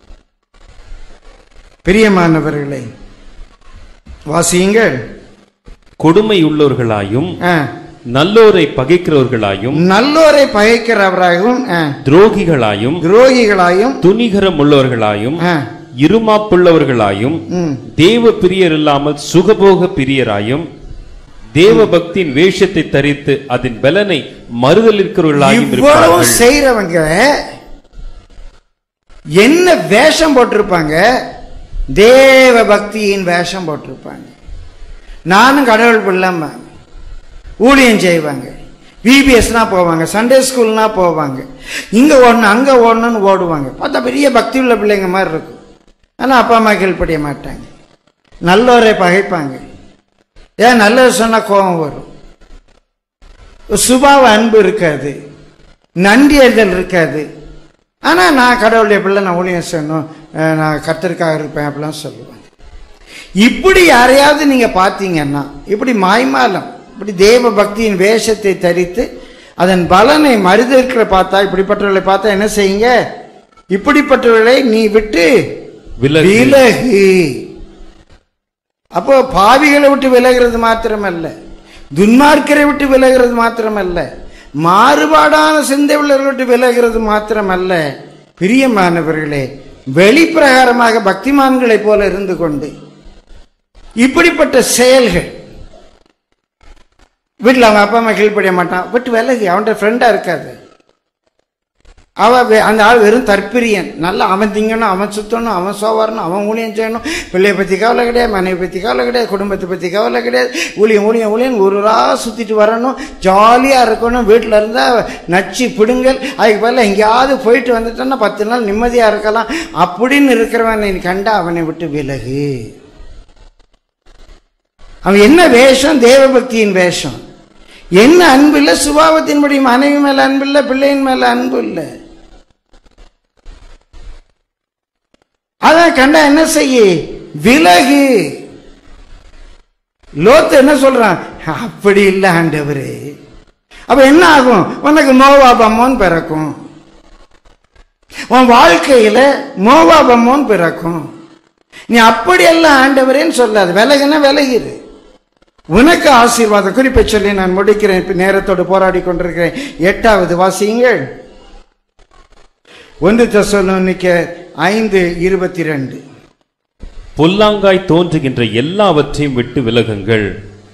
பிரியமானவர்களை வாசியுங்கள். கொடுமையுள்ளவர்களாயும் நல்லோரை பகைக்கிறவர்களாயும், நல்லோரை பகைக்கிறவராகவும், துரோகிகளாயும், துணிகரம் உள்ளவர்களாயும், இருமாப்புள்ளவர்களாயும், தேவ பிரியர் இல்லாமல் சுகபோக பிரியராயும், தேவ பக்தியின் வேஷத்தை தரித்து அதன் பலனை மறுதலிக்கிறவர்களாயும் இருப்பார்கள். செய்றவங்க என்ன வேஷம் போட்டிருப்பாங்க? தேவ பக்தியின் வேஷம் போட்டிருப்பாங்க. நானும் கடவுள் பிள்ளைம்மா, ஊழியம் செய்வாங்க, விபிஎஸ்னா போவாங்க, சண்டே ஸ்கூல்னா போவாங்க, இங்க ஓடணும் அங்க ஓடணும்னு ஓடுவாங்க. பார்த்தா பெரிய பக்தி உள்ள பிள்ளைங்க மாதிரி இருக்கும். ஆனால் அப்பா அம்மா கீழ்ப்படிய மாட்டாங்க, நல்லோரை பகைப்பாங்க. ஏன் நல்லது சொன்னா கோபம் வரும், சுபாவ அன்பு இருக்காது, நன்றி அறிதல் இருக்காது. ஆனால் நான் கடவுளுடைய பிள்ளை, நான் ஊழியம் செய்யணும், நான் கர்த்தருக்காக இருப்பேன் அப்படிலாம் சொல்லுவாங்க. இப்படி யாரையாவது நீங்க பார்த்தீங்கன்னா, இப்படி மாய்மாலம், இப்படி தேவ பக்தியின் வேஷத்தை தரித்து அதன் பலனை மறுதலிக்கிற பார்த்தா, இப்படிப்பட்டவர்களை பார்த்தா என்ன செய்யுங்க? இப்படிப்பட்டவர்களை நீ விட்டு விலகு. அப்போ பாவிகளை விட்டு விலகிறது மாத்திரமல்ல, துன்மார்க்கரை விட்டு விலகிறது மாத்திரமல்ல, மாறுபாடான சிந்தை உள்ளவர்களை விட்டு விலகிறது மாத்திரமல்ல, பிரியமானவர்களே, வெளிப்பிரகாரமாக பக்திமான்களை போல இருந்து கொண்டு இப்படிப்பட்ட செயல்கள், வீட்டில் அவங்க அப்பா அம்மா கீழ்ப்படிய மாட்டான், விட்டு விலகி, அவன்கிட்ட ஃப்ரெண்டா இருக்காது. அந்த ஆள் வெறும் தற்பிரியன். நல்லா அவன் திங்கணும், அவன் சுத்தணும், அவன் சோவாரணும், அவன் ஊழியம் செய்யணும். பிள்ளையை பற்றி கவலை கிடையாது, மனைவி பற்றி கவலை கிடையாது, குடும்பத்தை பற்றி கவலை கிடையாது. ஊழியம் ஊழியம் ஊழியம் ஊராக சுற்றிட்டு வரணும், ஜாலியாக இருக்கணும். வீட்டில் இருந்தால் நச்சு பிடுங்கல், அதுக்கு பதில் எங்கேயாவது போயிட்டு வந்துட்டோன்னா 10 நாள் நிம்மதியாக இருக்கலாம். அப்படின்னு இருக்கிறவனை கண்டா அவனை விட்டு விலகு. அவன் என்ன வேஷம்? தேவ பக்தியின் வேஷம். என்ன அன்பு இல்லை, சுபாவத்தின்படி மனைவி மேல அன்பு இல்லை, பிள்ளையின் மேல அன்பு இல்லை. அதான் கண்டா என்ன செய்ய? விலகு. லோத்து என்ன சொல்றான்? அப்படி இல்லை ஆண்டவரே. அப்ப என்ன ஆகும்? உனக்கு மோவாபம்மோன் பிறக்கும், உன் வாழ்க்கையில மோவாபம்மோன் பிறக்கும். நீ அப்படியெல்லாம் ஆண்டவரேன்னு சொல்லாது, விலகுனா விலகிரு. உனக்கு ஆசீர்வாதம். குறிப்பை சொல்லி நான் முடிக்கிறேன், நேரத்தோடு போராடி கொண்டிருக்கிறேன். 8வது வாசியுங்கள். 1 தெசலோனிக்கேயர் 5:22. பொல்லாங்காய் தோன்றுகின்ற எல்லாவற்றையும் விட்டு விலகுங்கள்.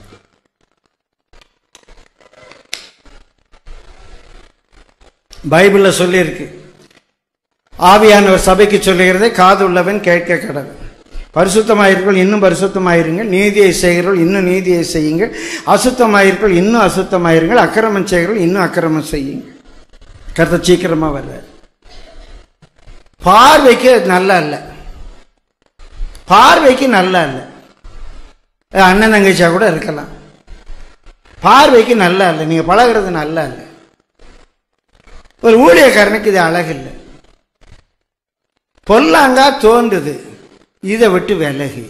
பைபிள்ல சொல்லி இருக்கு. ஆவியானவர் சபைக்கு சொல்லுகிறதை காது உள்ளவன் கேட்க கடவுள். பரிசுத்தமாயிருங்கள், இன்னும் பரிசுத்தமாயிருங்கள். நீதியை செய்கிறவர்கள் இன்னும் நீதியை செய்யுங்கள். அசுத்தமாயிருங்கள், இன்னும் அசுத்தமாயிருங்கள். அக்கிரமம் செய்கிறவர்கள் இன்னும் அக்கிரமம் செய்யுங்கள். கர்த்தர் சீக்கிரமா வர்றார். பார்வைக்கு நல்லா இல்லை, பார்வைக்கு நல்லா இல்லை. அண்ணன் தங்கச்சியா கூட இருக்கலாம். பார்வைக்கு நல்லா இல்லை, நீங்க பழகிறது நல்லா இல்லை. ஒரு ஊழியக்காரனுக்கு இது அழகு இல்லை. பொல்லாங்கா தோன்றுது, இதை விட்டு விலகி.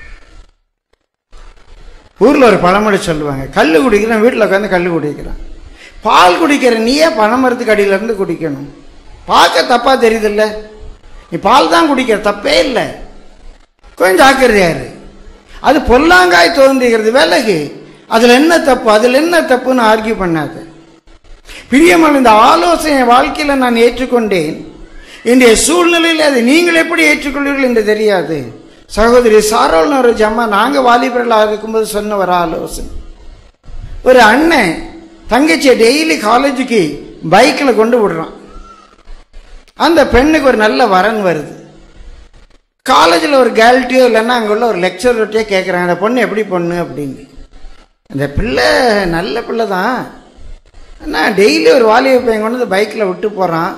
ஊர்ல ஒரு பழமொழி சொல்லுவாங்க, கல்லு குடிக்கிறான், வீட்டில் உட்காந்து கல்லு குடிக்கிறான். பால் குடிக்கிற நீயே பனைமரத்துக்கு அடியில இருந்து குடிக்கணும். பார்க்க தப்பா தெரியுது இல்ல? நீ பால் தான் குடிக்கிற, தப்பே இல்லை. கொஞ்சம் ஜாக்கிரதையாரு. அது பொல்லாங்காய் தோன்றுகிறது, விலகு. அதுல என்ன தப்பு, அதுல என்ன தப்புன்னு ஆர்கியூ பண்ணாது. பிரியமான இந்த ஆலோசனை வாழ்க்கையில நான் ஏற்றுக்கொண்டேன். இன்றைய சூழ்நிலையில் அதை நீங்கள் எப்படி ஏற்றுக்கொள்வீர்கள் என்று தெரியாது. சகோதரி சாரோல்னு ஒரு ஜம்மா, நாங்க வாலிபர்களாக இருக்கும்போது சொன்ன ஒரு ஆலோசனை. ஒரு அண்ணன் தங்கச்சியை டெய்லி காலேஜுக்கு பைக்கில் கொண்டு விடுறான். அந்த பெண்ணுக்கு ஒரு நல்ல வரன் வருது. காலேஜில் ஒரு கேர்ள்ட்டியோ இல்லைன்னா அங்கே உள்ள ஒரு லெக்சர்கிட்டயோ கேட்குறாங்க, அந்த பொண்ணு எப்படி பொண்ணு அப்படின்னு. அந்த பிள்ளை நல்ல பிள்ளை தான், ஆனால் டெய்லி ஒரு வாலிப பையன் கொண்டு வந்து பைக்கில் விட்டு போகிறான்,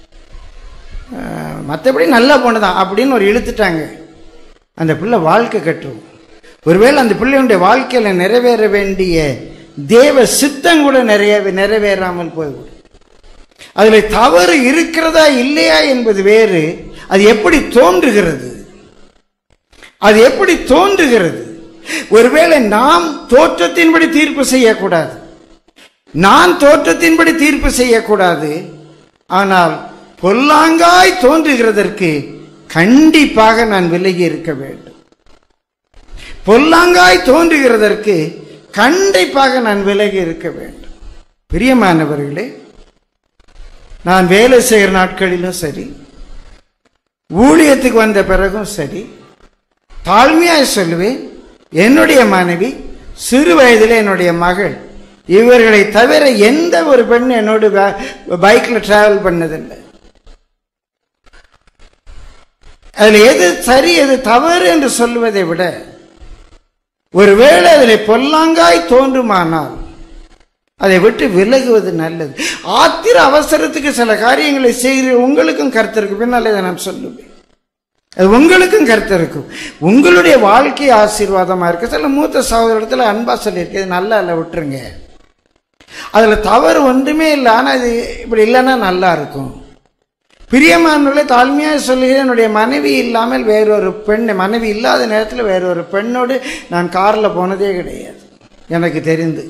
மற்றபடி நல்ல பொண்ணு தான் அப்படின்னு ஒரு இழுத்துட்டாங்க. அந்த பிள்ளை வாழ்க்கை கட்டுரும். ஒருவேளை அந்த பிள்ளையுடைய வாழ்க்கையில் நிறைவேற வேண்டிய தேவ சித்தம் கூட நிறைவேறாமல் போய்விடும். அதில் தவறு இருக்கிறதா இல்லையா என்பது வேறு. அது எப்படி தோன்றுகிறது, அது எப்படி தோன்றுகிறது? ஒருவேளை நாம் தோற்றத்தின்படி தீர்ப்பு செய்யக்கூடாது, நான் தோற்றத்தின்படி தீர்ப்பு செய்யக்கூடாது. ஆனால் பொல்லாங்காய் தோன்றுகிறதற்கு கண்டிப்பாக நான் விலகி இருக்க வேண்டும். பொல்லாங்காய் தோன்றுகிறதற்கு கண்டிப்பாக நான் விலகி இருக்க வேண்டும். பிரியமானவர்களே, நான் வேலை செய்கிற நாட்களிலும் சரி, ஊழியத்துக்கு வந்த பிறகும் சரி, தாழ்மையாய் சொல்லுவேன், என்னுடைய மனைவி, சிறு வயதில் என்னுடைய மகள், இவர்களை தவிர எந்த ஒரு பெண் என்னோடு பைக்கில் டிராவல் பண்ணதில்லை. அதில் எது சரி எது தவறு என்று சொல்லுவதை விட, ஒருவேளை அதில் பொல்லாங்காய் தோன்றுமானால் அதை விட்டு விலகுவது நல்லது. ஆத்திர அவசரத்துக்கு சில காரியங்களை செய்கிற உங்களுக்கும் கருத்து இருக்கு, பின்னால் இதை நான் சொல்லுவேன். அது உங்களுக்கும் கருத்து இருக்கும். உங்களுடைய வாழ்க்கை ஆசீர்வாதமா இருக்கு. சில மூத்த சகோதரத்தில் அன்பா சொல்லியிருக்கு, இது நல்லா இல்லை, விட்டுருங்க, அதுல தவறு ஒன்றுமே இல்லை, ஆனால் இது இப்படி இல்லைன்னா நல்லா இருக்கும். பிரியமானவர்களே, தாழ்மையாக சொல்லுகிறேன், என்னுடைய மனைவி இல்லாமல் வேறொரு பெண், மனைவி இல்லாத நேரத்தில் வேறொரு பெண்ணோடு நான் காரில் போனதே கிடையாது எனக்கு தெரிந்து.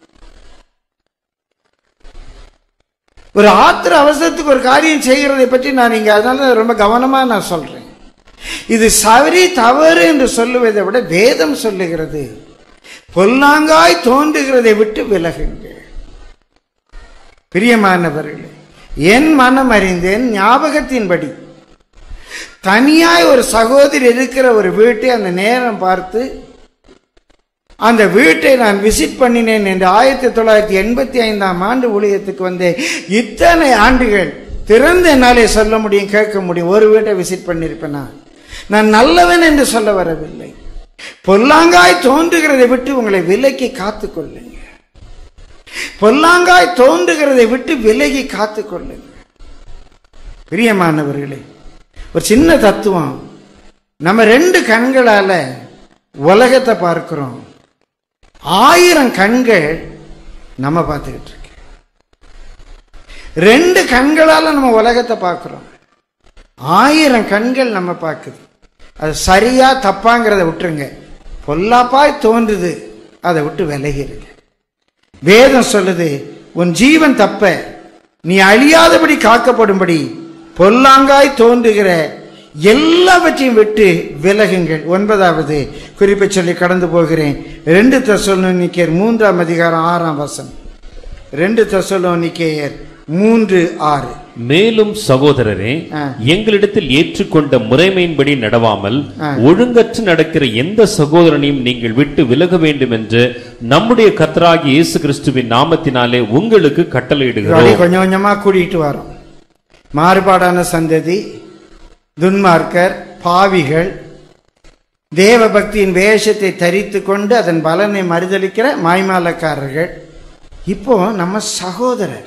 ஒரு ஆத்திர அவசரத்துக்கு ஒரு காரியம் செய்கிறதை பற்றி நான் இங்கே அதனால ரொம்ப கவனமாக நான் சொல்றேன். இது சரி தவறு என்று சொல்லுவதை விட வேதம் சொல்லுகிறது, பொல்லாங்காய் தோன்றுகிறதை விட்டு விலகுங்கள். பிரியமானவர்களே, என் மனம் அறிந்தேன் ஞாபகத்தின்படி தனியாய் ஒரு சகோதரி இருக்கிற ஒரு வீட்டை அந்த நேரம் பார்த்து அந்த வீட்டை நான் விசிட் பண்ணினேன் என்று 1985 ஆண்டு ஊழியத்துக்கு வந்தேன். இத்தனை ஆண்டுகள் திறந்த என்னாலே சொல்ல முடியும், கேட்க முடியும், ஒரு வீட்டை விசிட் பண்ணியிருப்பேனா? நான் நல்லவன் என்று சொல்ல வரவில்லை. பொல்லாங்காய் தோன்றுகிறதை விட்டு உங்களை விலக்கி காத்துக் கொள்ளுங்க. பொல்லாங்காய் தோன்றுகிறதை விட்டு விலகி காத்துக் கொள்ளுங்க. பிரியமானவர்களே, ஒரு சின்ன தத்துவம். நம்ம 2 கண்களால உலகத்தை பார்க்கிறோம், 1000 கண்கள் நம்ம பார்த்துக்கிட்டு இருக்கு. 2 கண்களால நம்ம உலகத்தை பார்க்கிறோம், 1000 கண்கள் நம்ம பார்க்குது. அது சரியா தப்பாங்கிறத விட்டுருங்க, பொல்லாப்பாய் தோன்றுது, அதை விட்டு விலகிருங்க. வேதம் சொல்லுது, உன் ஜீவன் தப்ப நீ அழியாதபடி காக்கப்படும்படி பொல்லாங்காய் தோன்றுகிற எல்லாவற்றையும் விட்டு விலகுங்கள். 9வது குறிப்பை சொல்லி கடந்து போகிறேன். 2 தெசலோனிக்கேயர் 3:6. 2 தெசலோனிக்கேயர் 3:6. மேலும் சகோதரரே, எங்களிடத்தில் ஏற்றுக்கொண்ட முறைமையின்படி நடவாமல் ஒழுங்கற்று நடக்கிற எந்த சகோதரனையும் நீங்கள் விட்டு விலக வேண்டும் என்று நம்முடைய கர்த்தராகிய இயேசு கிறிஸ்துவின் நாமத்தினாலே உங்களுக்கு கட்டளையிடுகிறோம். கொஞ்சம் கொஞ்சமா கூட்டிட்டு வரோம். மாறுபாடான சந்ததி, துன்மார்க்கர், பாவிகள், தேவ பக்தியின் வேஷத்தை தரித்து கொண்டு அதன் பலனை மறுதளிக்கிற மாய்மாலக்காரர்கள். இப்போ நம்ம சகோதரர்,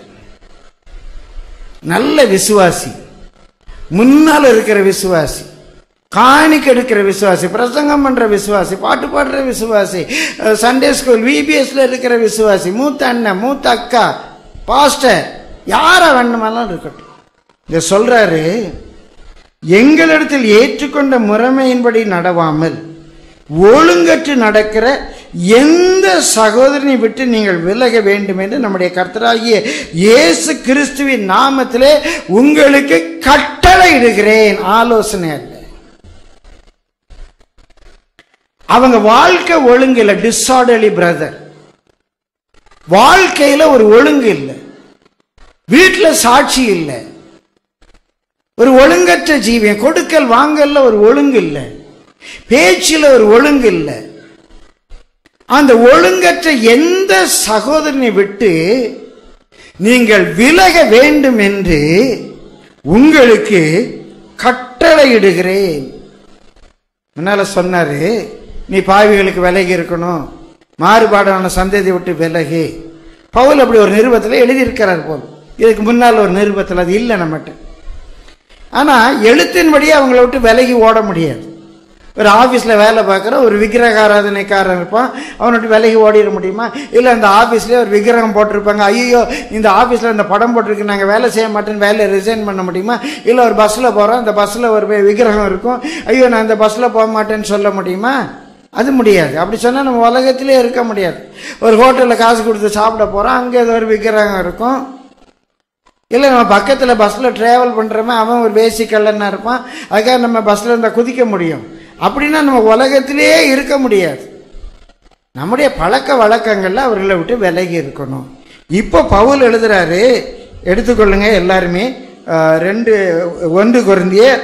நல்ல விசுவாசி, முன்னால் இருக்கிற விசுவாசி, காணிக்க எடுக்கிற விசுவாசி, பிரசங்கம் பண்ற விசுவாசி, பாட்டு பாடுற விசுவாசி, சண்டே ஸ்கூல் விபிஎஸ்ல இருக்கிற விசுவாசி, மூத்த அண்ணன், மூத்த அக்கா, பாஸ்டர், யார வேண்டுமானாலும் இருக்கட்டும். இங்க சொல்றாரு, எங்களிடத்தில் ஏற்றுக்கொண்ட முறைமையின்படி நடவாமல் ஒழுங்கற்று நடக்கிற எந்த சகோதரனை விட்டு நீங்கள் விலக வேண்டும் என்று நம்முடைய கர்த்தராகிய இயேசு கிறிஸ்துவின் நாமத்திலே உங்களுக்கு கட்டளை இடுகிறேன். ஆலோசனை அல்ல. அவங்க வாழ்க்கை ஒழுங்கு இல்லை, டிஸார்டர்லி பிரதர். வாழ்க்கையில ஒரு ஒழுங்கு இல்லை, வீட்டுல சாட்சி இல்லை, ஒரு ஒழுங்கற்ற ஜீவியம், கொடுக்கல் வாங்கல்ல ஒரு ஒழுங்கு இல்லை, பேச்சில் ஒரு ஒழுங்கு இல்லை, அந்த ஒழுங்கற்ற எந்த சகோதரனை விட்டு நீங்கள் விலக வேண்டும் என்று உங்களுக்கு கட்டளையிடுகிறேன். முன்னால சொன்னாரு, நீ பாவிகளுக்கு விலகி இருக்கணும், மாறுபாடான சந்ததியை விட்டு விலகி. பவுல் அப்படி ஒரு நிருபத்தில் எழுதியிருக்கிறார் போல். இதுக்கு முன்னால் ஒரு நிருபத்தில் அது இல்லை நம்மகிட்ட. ஆனா எழுத்தின்படியே அவங்கள விட்டு விலகி ஓட முடியாது. ஒரு ஆஃபீஸில் வேலை பார்க்குற ஒரு விக்கிரக ஆராதனைக்காரன் இருப்பான், அவனை விட்டு விலகி ஓடிட முடியுமா? இல்லை அந்த ஆஃபீஸ்லேயே ஒரு விக்கிரகம் போட்டிருப்பாங்க, ஐயோ இந்த ஆஃபீஸில் இந்த படம் போட்டிருக்கு, நாங்கள் வேலை செய்ய மாட்டேன்னு வேலையை ரிசைன் பண்ண முடியுமா? இல்லை ஒரு பஸ்ஸில் போகிறோம், அந்த பஸ்ஸில் ஒரு விக்கிரகம் இருக்கும், ஐயோ நான் இந்த பஸ்ஸில் போக மாட்டேன்னு சொல்ல முடியுமா? அது முடியாது. அப்படி சொன்னால் நம்ம உலகத்திலே இருக்க முடியாது. ஒரு ஹோட்டலில் காசு கொடுத்து சாப்பிட போகிறோம், அங்கே ஏதோ ஒரு விக்கிரகம் இருக்கும். இல்லை நம்ம பக்கத்தில் பஸ்ஸில் ட்ராவல் பண்ணுறோமே, அவன் ஒரு பேசிக் கல்லன்னா இருப்பான், அதுக்காக நம்ம பஸ்ஸில் இருந்தால் குதிக்க முடியும்? அப்படின்னா நம்ம உலகத்திலே இருக்க முடியாது. நம்முடைய பழக்க வழக்கங்கள்ல அவர்களை விட்டு விலகி இருக்கணும். இப்போ பவுல் எழுதுறாரு, எடுத்துக்கொள்ளுங்க எல்லாருமே, 1 கொரிந்தியர்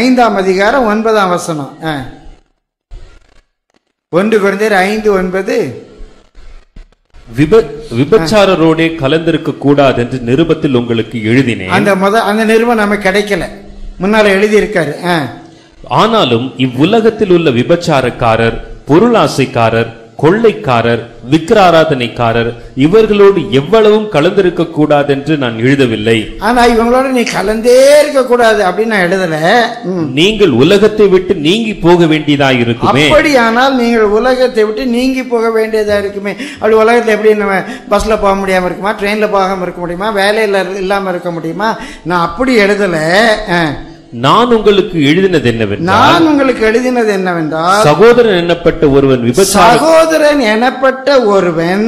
5:9. 1 கொரிந்தியர் 5:9. விபச்சாரரோடே கலந்திருக்க கூடாது என்று நிருபத்தில் உங்களுக்கு எழுதினேன். அந்த நிருபம் நமக்கு கிடைக்கல, முன்னால எழுதியிருக்காரு. ஆனாலும் இவ்வுலகத்தில் உள்ள விபச்சாரக்காரர், பொருளாசைக்காரர், கொள்ளைக்காரர், விக்கிராராதனைக்காரர் இவர்களோடு எவ்வளவும் கலந்திருக்க கூடாது என்று நான் எழுதவில்லை. ஆனா இவங்களோட நீ கலந்தே இருக்க கூடாது அப்படின்னு நான் எழுதல. நீங்கள் உலகத்தை விட்டு நீங்கி போக வேண்டியதா இருக்குமே. அப்படியானால் நீங்கள் உலகத்தை விட்டு நீங்கி போக வேண்டியதா இருக்குமே. அப்படி உலகத்துல எப்படி நம்ம பஸ்ல போக முடியாம இருக்குமா, ட்ரெயின்ல போகாம இருக்க முடியுமா, வேலையில இல்லாம இருக்க முடியுமா? நான் அப்படி எழுதல. நான் உங்களுக்கு எழுதினது என்னவென்றால் சகோதரன் எனப்பட்ட ஒருவன்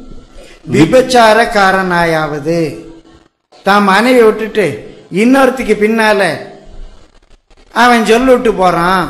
விபச்சாரக்காரனாயாவது, தான் மனைவி விட்டுட்டு இன்னொருத்திக்கு பின்னால அவன் சொல்லிட்டு போறான்.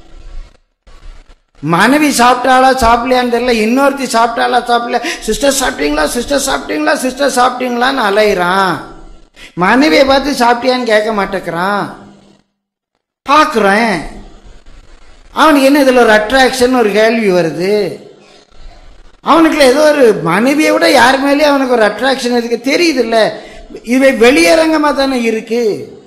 மனைவி சாப்பிட்டாளா சாப்பிடலையான்னு தெரியல, இன்னொருத்தி சாப்பிட்டாளா சாப்பிடல, சிஸ்டர் சாப்பிட்டீங்களான்னு அலையிறான். மனைவியை பார்த்து சாப்பிட்டியான்னு கேட்க மாட்டேங்கிறான். பார்க்குறேன், அவனுக்கு என்ன இதில் ஒரு அட்ராக்ஷன், ஒரு கேள்வி வருது. அவனுக்குள்ள ஏதோ ஒரு மனைவியை விட யார் மேலேயும் அவனுக்கு ஒரு அட்ராக்ஷன் இருக்கு, தெரியுது இல்ல? இவை வெளியரங்கமா தானே இருக்கு.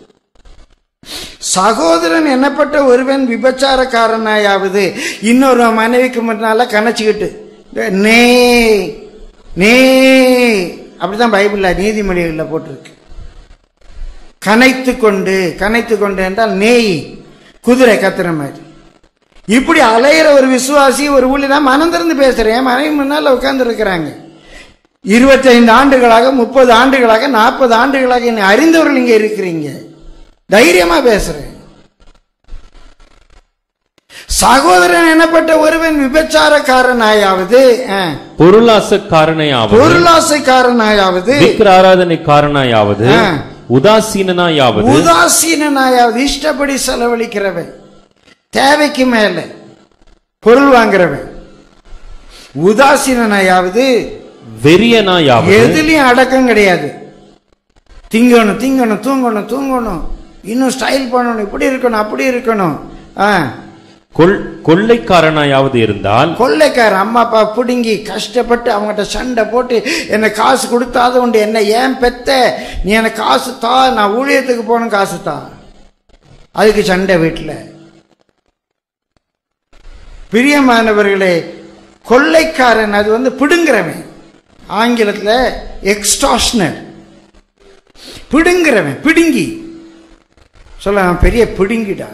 சகோதரன் என்னப்பட்ட ஒருவன் விபச்சாரக்காரனாயாவது, இன்னொரு மனைவிக்கு முன்னால கணச்சிக்கிட்டு நே நே, அப்படிதான் பைபிள்ல நீதிமொழிகளில் போட்டிருக்கு. கனைத்து கொண்டு என்றால் நேய், குதிரை கத்துற மாதிரி. இப்படி அலையிற ஒரு விசுவாசி, ஒரு ஊழியர் மனம் திறந்து பேசுறேன், மனைவி முன்னால உட்கார்ந்து இருக்கிறாங்க. 25 ஆண்டுகளாக, 30 ஆண்டுகளாக, 40 ஆண்டுகளாக என்னை அறிந்தவர்கள் இங்க இருக்கிறீங்க, தைரியமா பேசுறேன். சகோதரன் எனப்பட்ட ஒருவன் விபச்சாரக்காரனாயாவது, பொருளாசைக்காரனாயாவது, விக்கிராராதனைக்காரனாயாவது, உதாசீனாயாவது, இஷ்டப்படி செலவழிக்கிறவன், தேவைக்கு மேல பொருள் வாங்குறவன், உதாசீனாயாவது, வெறியனாயாவது, எதுலயும் அடக்கம் கிடையாது. திங்கணும், தூங்கணும், இன்னும் ஸ்டைல் பண்ணணும், இப்படி இருக்கணும், அப்படி இருக்கணும். கொள்ளைக்காரனாயாவது இருந்தால், கொள்ளைக்காரன் அம்மா அப்பா பிடுங்கி கஷ்டப்பட்டு அவங்ககிட்ட சண்டை போட்டு என்ன காசு கொடுத்தாத உண்டு, என்ன ஏன் பெத்த, நீ எனக்கு காசு தா, நான் ஊழியத்துக்கு போகணும், காசு தா, அதுக்கு சண்டை வீட்டில். பிரியமானவர்களே, கொள்ளைக்காரன் அது பிடுங்குறவன், ஆங்கிலத்தில் எக்ஸ்டார்ஷனர், பிடுங்குறவன், பிடுங்கி சொல்ல பெரிய பிடுங்கிடா.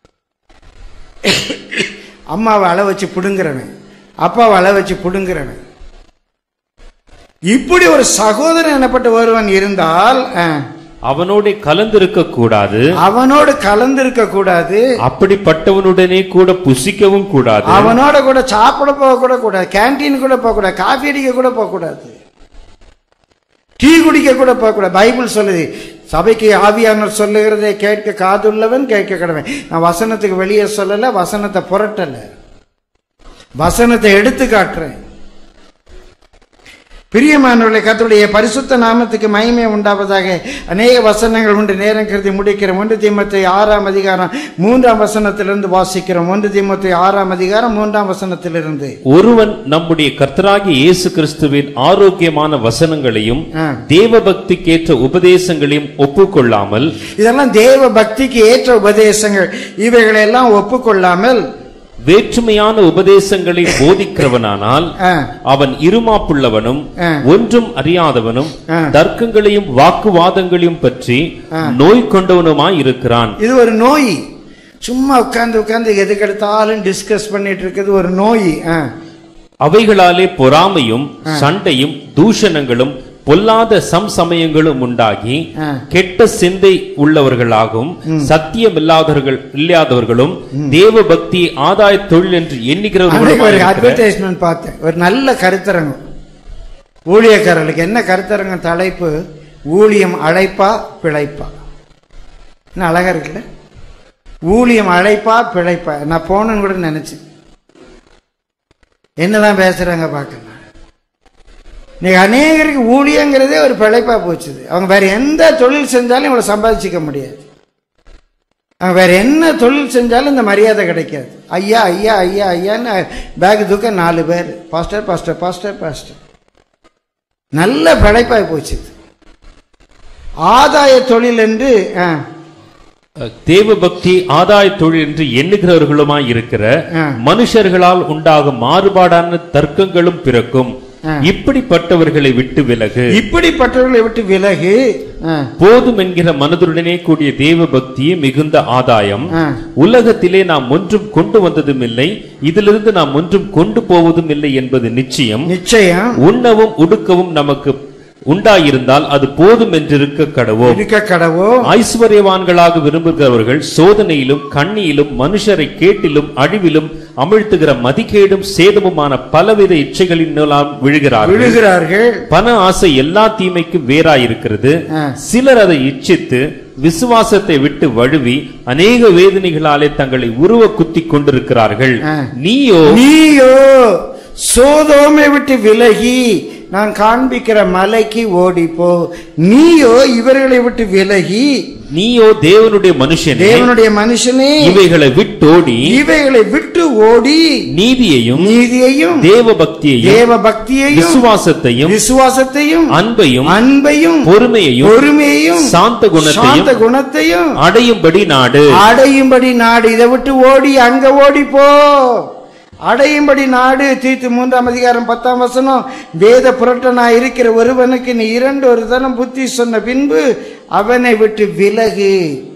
அம்மாவை அள வச்சு பிடுங்குறவன், அப்பாவை அள வச்சு பிடுங்குறவன். இப்படி ஒரு சகோதரன் எனப்பட்ட ஒருவன் இருந்தால் அவனோடு கலந்திருக்க கூடாது, அப்படிப்பட்டவனுடனே கூட புசிக்கவும் கூடாது, அவனோட கூட சாப்பிட போக கூடாது, கேன்டீன் கூட போக கூடாது, காஃபி அடிக்க கூட போக கூடாது, டீ குடிக்க கூட போக கூடாது. பைபிள் சொல்லுது, சபைக்கு ஆவியானவர் சொல்லுகிறதை கேட்க காதுள்ளவன் கேட்க கடவன். நான் வசனத்துக்கு வெளியே சொல்லல, வசனத்தை புரட்டல, வசனத்தை எடுத்து காட்டுறேன். பிரியமானவர்களே, கர்த்தருடைய பரிசுத்த நாமத்துக்கு மகிமை உண்டாவதாக. அநேக வசனங்கள் உண்டு, நேரம் கருதி முடிக்கிறோம். 1 தீமோத்தேயு 6ஆம் அதிகாரம் 3ஆம் வசனத்திலிருந்து வாசிக்கிறோம். 1 தீமோத்தேயு 6ஆம் அதிகாரம் 3ஆம் வசனத்திலிருந்து. ஒருவன் நம்முடைய கர்த்தராகிய இயேசு கிறிஸ்துவின் ஆரோக்கியமான வசனங்களையும் தேவ பக்திக்கு ஏற்ற உபதேசங்களையும் ஒப்புக்கொள்ளாமல், இதெல்லாம் தேவ பக்திக்கு ஏற்ற உபதேசங்கள், இவைகளெல்லாம் ஒப்புக்கொள்ளாமல் வேற்றுமையான உபதேசங்களை போதிக்கிறவனானால் அவன் இருமாப்புள்ளவனும் ஒன்றும் அறியாதவனும் தர்க்கங்களையும் வாக்குவாதங்களையும் பற்றி நோய் கொண்டவனுமாய் இருக்கிறான். இது ஒரு நோய். சும்மா உட்கார்ந்து எதுக்கெடுத்தாலும் டிஸ்கஸ் பண்ணிட்டு இருக்கிறது ஒரு நோய். அவைகளாலே பொறாமையும் சண்டையும் தூஷணங்களும் பொல்லாத சமயங்களும் உண்டாகி கெட்ட சிந்தை உள்ளவர்களாகவும் சத்தியமில்லாதவர்களும் தேவ பக்தி ஆதாய தொழில் என்று எண்ணுகிறவர்களும். ஒரு அட்வர்டைஸ்மெண்ட் பார்த்தேன், ஒரு நல்ல கருத்தரங்கம் ஊழியக்காரர்களுக்கு. என்ன கருத்தரங்கம் தலைப்பு? ஊழியம் அழைப்பா பிழைப்பா. என்ன அழகா இருக்குல்ல? ஊழியம் அழைப்பா பிழைப்பா. நான் போனேன்னு கூட நினைச்சேன். என்னதான் பேசுறாங்க பார்க்கலாம். இன்னைக்கு அநேகருக்கு ஊழியங்கிறதே ஒரு பிழைப்பா போச்சுது. அவங்க வேற எந்த தொழில் செஞ்சாலும் இவங்களை சம்பாதிச்சிக்க முடியாது. அவங்க வேற என்ன தொழில் செஞ்சாலும் இந்த மரியாதை கிடைக்காது. ஐயா ஐயா ஐயா ஐயான்னு பேக் தூக்க 4 பேர் பாஸ்டர் பாஸ்டர் பாஸ்டர் பாஸ்டர். நல்ல பிழைப்பாய் போச்சுது. ஆதாய தொழில் என்று தேவ பக்தி ஆதாய தொழில் என்று எண்ணுகிறவர்களுமாய் இருக்கிற மனுஷர்களால் உண்டாகும் மாறுபாடான தர்க்கங்களும் பிறக்கும். இப்படிப்பட்டவர்களை விட்டு விலகு. இப்படிப்பட்டவர்களை விட்டு விலகு. போதும் என்கிற மனதுடனே கூடிய தேவ பக்தியே மிகுந்த ஆதாயம். உலகத்திலே நாம் ஒன்றும் கொண்டு வந்ததும் இல்லை, இதிலிருந்து நாம் ஒன்றும் கொண்டு போவதும் இல்லை என்பது நிச்சயம். உண்ணவும் உடுக்கவும் நமக்கு உண்டாயிருந்தால் அது போதும் என்றிருக்க கடவோம். ஐஸ்வர்யவான்களாக விரும்புகிறவர்கள் சோதனையிலும் கண்ணியிலும் மனுஷரை கேட்டிலும் அழிவிலும் அமிழ்த்துகிற மதிக்கேடும் சேதமுமான பலவித இச்சைகளின் விழுகிறார்கள். பண ஆசை எல்லா தீமைக்கும் வேறாயிருக்கிறது. சிலர் அதை இச்சித்து விசுவாசத்தை விட்டு வழுவி அநேக வேதனைகளாலே தங்களை உருவ குத்தி கொண்டிருக்கிறார்கள். நீயோ சோதோமை விட்டு விலகி நான் காண்பிக்கிற மலைக்கு ஓடிப்போ. நீயோ இவர்களை விட்டு விலகி, நீயோ தேவனுடைய மனுஷனே இவைகளை விட்டு ஓடி நீதியையும் தேவ பக்தியையும் விசுவாசத்தையும் அன்பையும் பொறுமையையும் சாந்த குணத்தையும் அடையும்படி நாடு. இதை விட்டு ஓடி அங்க ஓடிப்போ. அடையும்படி நாடு. தீத்து 3ஆம் அதிகாரம் 10ஆம் வசனம். வேத புரட்டனாய் இருக்கிற ஒருவனுக்கு நீ 2 தரம் புத்தி சொன்ன பின்பு அவனை விட்டு விலகு.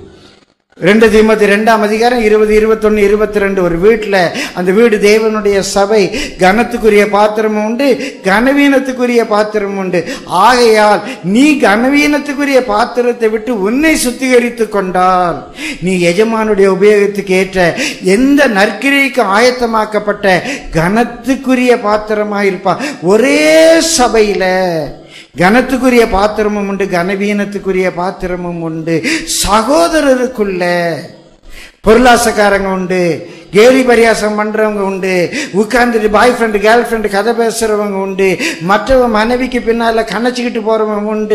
2 தீமோத்தேயு 2ஆம் அதிகாரம் 20, 21, 22. ஒரு வீட்டுல, அந்த வீடு தேவனுடைய சபை, கனத்துக்குரிய பாத்திரமும் உண்டு, கனவீனத்துக்குரிய பாத்திரமும் உண்டு. ஆகையால் நீ கனவீனத்துக்குரிய பாத்திரத்தை விட்டு உன்னை சுத்திகரித்து கொண்டால் நீ எஜமானுடைய உபயோகத்துக்கு ஏற்ற எந்த நற்கிரைக்கு ஆயத்தமாக்கப்பட்ட கனத்துக்குரிய பாத்திரமாயிருப்பா. ஒரே சபையில கனத்துக்குரிய பாத்திரமும் உண்டு, கனவீனத்துக்குரிய பாத்திரமும் உண்டு. சகோதரருக்குள்ள பொருளாசக்காரங்க உண்டு, கேலி பரியாசம் பண்றவங்க உண்டு, உட்கார்ந்துட்டு பாய் ஃப்ரெண்டு கேர்ள் ஃப்ரெண்டு கதை பேசுறவங்க உண்டு, மற்றவங்க மனைவிக்கு பின்னால கணச்சிக்கிட்டு போறவங்க உண்டு,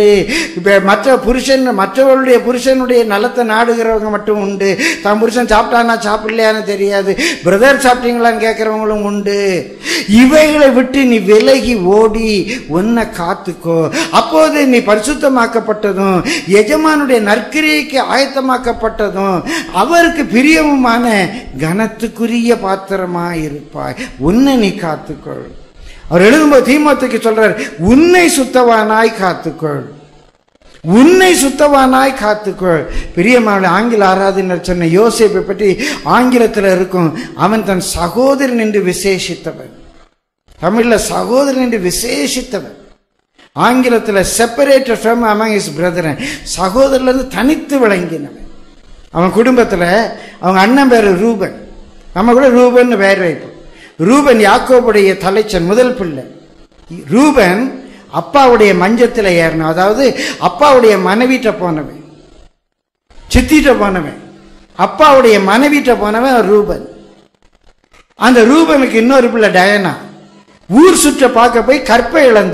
மற்றவர்களுடைய புருஷனுடைய நலத்தை நாடுகிறவங்க மட்டும் உண்டு. தான் புருஷன் சாப்பிட்டானா சாப்பிடலையான்னு தெரியாது, பிரதர் சாப்பிட்டீங்களான்னு கேட்கறவங்களும் உண்டு. இவைகளை விட்டு நீ விலகி ஓடி உன்னை காத்துக்கோ. அப்போது நீ பரிசுத்தமாக்கப்பட்டதும் எஜமானுடைய நற்கிரியைக்கு ஆயத்தமாக்கப்பட்டதும் அவருக்கு பிரியமுமான கனத்துக்குரிய பாத்திரமாயிருப்பாய். உன்னை நீ காத்துக்கொள். அவர் எழுதும்போது தீமோத்தேயுக்கு சொல்றார், உன்னை சுத்தவானாய் காத்துக்கொள், உன்னை சுத்தவானாய் காத்துக்கொள். பிரியமான ஆங்கில ஆராதனர் சொன்ன யோசேப்பை பற்றி ஆங்கிலத்தில் இருக்கும், அவன் தன் சகோதரன் என்று விசேஷித்தவன். தமிழ்ல சகோதரன் என்று விசேஷித்தவன். ஆங்கிலத்தில் separated from among his brethren, சகோதரர்ல இருந்து தனித்து விளங்கினவன். அவன் குடும்பத்தில் அவங்க அண்ணன் பேரு ரூபன், நம்ம கூட ரூபன் பேர் வைப்போம். ரூபன் யாக்கோபுடைய தலைச்சன், முதல் பிள்ளை. ரூபன் அப்பாவுடைய மஞ்சத்தில் ஏறினான், அதாவது அப்பாவுடைய மனைவிட்ட போனவன், சித்திட்ட போனவன், அப்பாவுடைய மனைவிட்ட போனவன் ரூபன். அந்த ரூபனுக்கு இன்னொரு பிள்ளை டயனா, ஊர் சுற்ற பார்க்க போய் கற்பை இழந்தவள்.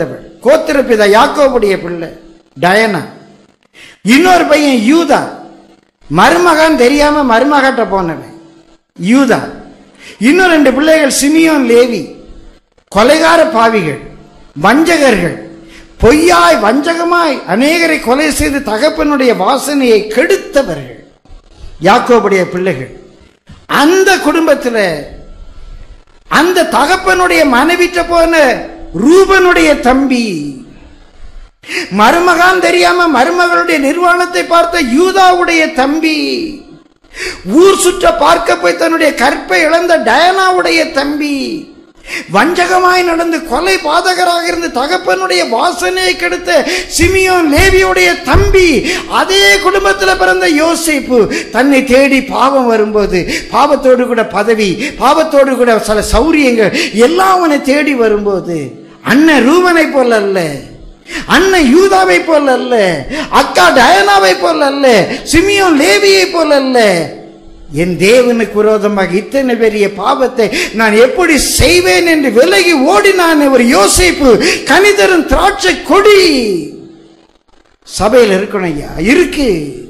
கோத்திரப்பிதா யாக்கோபுடைய பிள்ளை டயனா. இன்னொரு பையன் யூதா, மருமகன் தெரியாம மருமகட்ட போனவன் யூதா. இன்னும் 2 பிள்ளைகள் சிமியோன் லேவி, கொலைகார பாவிகள், வஞ்சகர்கள், பொய்யாய் வஞ்சகமாய் அநேகரை கொலை செய்து தகப்பனுடைய வாசனையை கெடுத்தவர்கள் யாக்கோபுடைய பிள்ளைகள். அந்த குடும்பத்தில் அந்த தகப்பனுடைய மனைவிட்ட போன ரூபனுடைய தம்பி, மருமகான் தெரியாம மருமகளுடைய நிர்வாணத்தை பார்த்த யூதாவுடைய தம்பி, ஊர் சுற்ற பார்க்க போய் தன்னுடைய கற்பை இழந்த டயனாவுடைய தம்பி, வஞ்சகமாய் நடந்து கொலை பாதகராக இருந்து தகப்பனுடைய வாசனையை கெடுத்த சிமியோன் லேவியுடைய தம்பி. அதே குடும்பத்தில் பிறந்த யோசேப்பு தன்னை தேடி பாவம் வரும்போது, பாவத்தோடு கூட பதவி, பாவத்தோடு கூட சில சௌரியங்கள் எல்லாம் அவனை தேடி வரும்போது, அண்ணன் ரூபனை போல அல்ல, அண்ணன் யூதாவை போல அல்ல, அக்கா டயனாவை போல அல்ல, சிமியோன் லேவியை போல அல்ல, என் தேவனுக்கு விரோதமாக இத்தனை பெரிய பாவத்தை நான் எப்படி செய்வேன் என்று விலகி ஓடினான் ஒரு யோசேப்பு. கனிதரும் திராட்சை கொடி சபையில் இருக்கணும் ஐயா. இருக்கு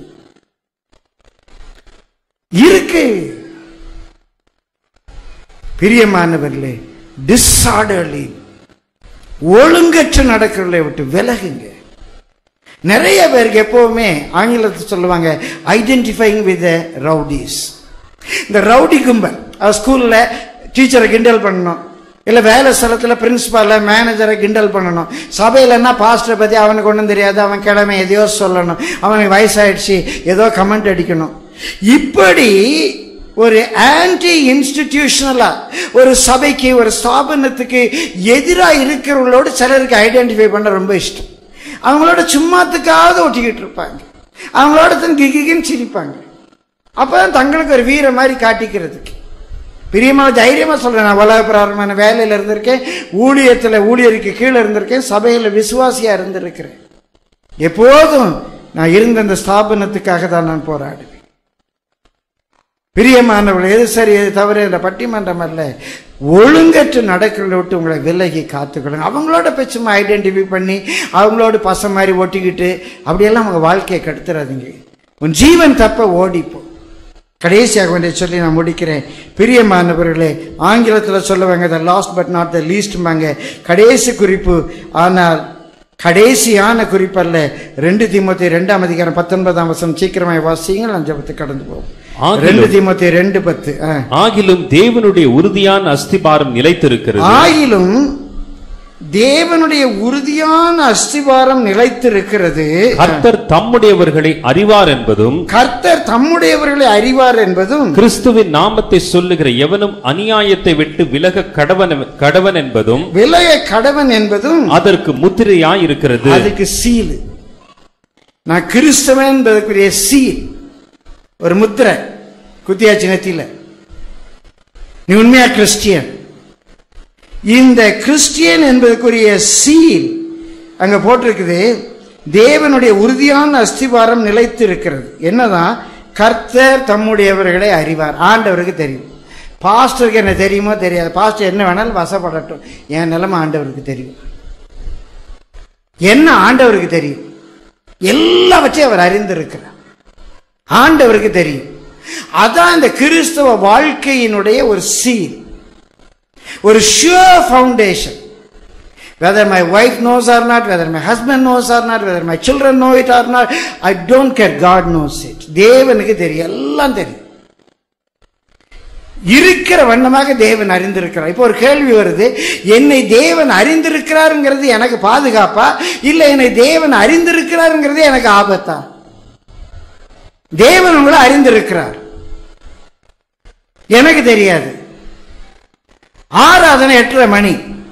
இருக்கு பிரியமானவர்களே, டிஸார்டர்லி ஒழுங்கற்ற நடக்கிறதை விட்டு விலகுங்க. நிறைய பேருக்கு எப்பவுமே ஆங்கிலத்தில் சொல்லுவாங்க ஐடென்டிஃபைங் வித் ரவுடிஸ். இந்த ரவுடி கும்பல் ஸ்கூல்ல டீச்சரை கிண்டல் பண்ணணும், இல்லை வேலை ஸ்தலத்தில் பிரின்சிபால மேனேஜரை கிண்டல் பண்ணணும், சபையிலன்னா பாஸ்டரை பற்றி அவனுக்கு ஒன்றும் தெரியாது, அவன் கிழமை எதையோ சொல்லணும், அவனுக்கு வயசாயிடுச்சு ஏதோ கமெண்ட் அடிக்கணும். இப்படி ஒரு ஆன்டி இன்ஸ்டிடியூஷனலா ஒரு சபைக்கு ஒரு ஸ்தாபனத்துக்கு எதிராக இருக்கிறவங்களோடு சிலருக்கு ஐடென்டிஃபை பண்ண ரொம்ப இஷ்டம். அவங்களோட சும்மாத்துக்காவது ஒட்டிக்கிட்டு இருப்பாங்க, அவங்களோட தன் கிகின்னு சிரிப்பாங்க. அப்பதான் தங்களுக்கு ஒரு வீர மாதிரி காட்டிக்கிறதுக்கு. பிரியமா தைரியமா சொல்றேன், நான் உலக பிராரமான வேலையில இருந்திருக்கேன், ஊழியருக்கு கீழே இருந்திருக்கேன், சபையில விசுவாசியா இருந்திருக்கிறேன். எப்போதும் நான் இருந்த அந்த ஸ்தாபனத்துக்காக தான் நான் போராடுவேன். பிரியமானவர்கள், எது சரி எது தவறு என்ற பட்டிமன்றம் அல்ல. ஒழுங்கற்று நடக்கிறத விட்டு உங்களை விலகி காத்துக்கொள்ளுங்க. அவங்களோட பேச்சுமா ஐடென்டிஃபை பண்ணி அவங்களோட பசங்க மாதிரி ஒட்டிக்கிட்டு அப்படியெல்லாம் அவங்க வாழ்க்கையை கெடுத்துறாதீங்க. உன் ஜீவன் தப்ப ஓடிப்போ. கடைசியாக ஒன்றை சொல்லி நான் முடிக்கிறேன். பிரியமானவர்களே, ஆங்கிலத்தில் சொல்லுவாங்க the last but not the லீஸ்ட்பாங்க. கடைசி குறிப்பு, ஆனால் கடைசியான குறிப்பல்ல. 2 தீமோத்தேயு 2ஆம் அதிகாரம் 19ஆம் வசனம் சீக்கிரமாய் வாசியுங்கள், நான் ஜெபத்துக்கு கடந்து போவோம். 2 தீமோத்தேயு 2:10. ஆகிலும் தேவனுடைய உறுதியான அஸ்திபாரம் நிலைத்திருக்கிறது. ஆகிலும் தேவனுடைய உறுதியான அஸ்திபாரம் நிலைத்திருக்கிறது. கர்த்தர் தம்முடையவர்களை அறிவார் என்பதும், கிறிஸ்துவின் நாமத்தை சொல்லுகிற எவனும் அநியாயத்தை விட்டு விலக கடவன் என்பதும் அதற்கு முத்திரையாய் இருக்கிறது. அதுக்கு சீல். நான் கிறிஸ்தவன் என்பதற்குரிய சீல், ஒரு முத்திரை குத்தியாச்சு நெத்தியில. நீ உண்மையா கிறிஸ்டியன். இந்த கிறிஸ்டியன் என்பதற்குரிய சீல் அங்க போட்டிருக்குது. தேவனுடைய உறுதியான அஸ்திபாரம் நிலைத்து இருக்கிறது. என்னதான்? கர்த்தர் தம்முடையவர்களை அறிவார். ஆண்டவருக்கு தெரியும். பாஸ்டருக்கு என்ன தெரியுமோ தெரியாது, பாஸ்டர் என்ன வேணாலும் வசப்படட்டும், என் நிலைமை ஆண்டவருக்கு தெரியும். என்ன ஆண்டவருக்கு தெரியும், எல்லாவற்றையும் அவர் அறிந்திருக்கிறார். ஆண்டவருக்கு தெரியும். அதான் இந்த கிறிஸ்தவ வாழ்க்கையினுடைய ஒரு சீல், ஒரு sure foundation. Whether my wife knows or not, whether my husband knows or not, whether my children know it or not, I don't care. God knows it. தேவனுக்கு தெரியும், எல்லாம் தெரியும். இருக்கிற வண்ணமாக தேவன் அறிந்திருக்கிறார். இப்போ ஒரு கேள்வி வருது, என்னை தேவன் அறிந்திருக்கிறாருங்கிறது எனக்கு பாதுகாப்பா, இல்லை என்னை தேவன் அறிந்திருக்கிறாருங்கிறது எனக்கு ஆபத்தா? தேவன் உங்களை அறிந்திருக்கிறார், எனக்கு தெரியாது. ஆராதனை 8:30 மணி,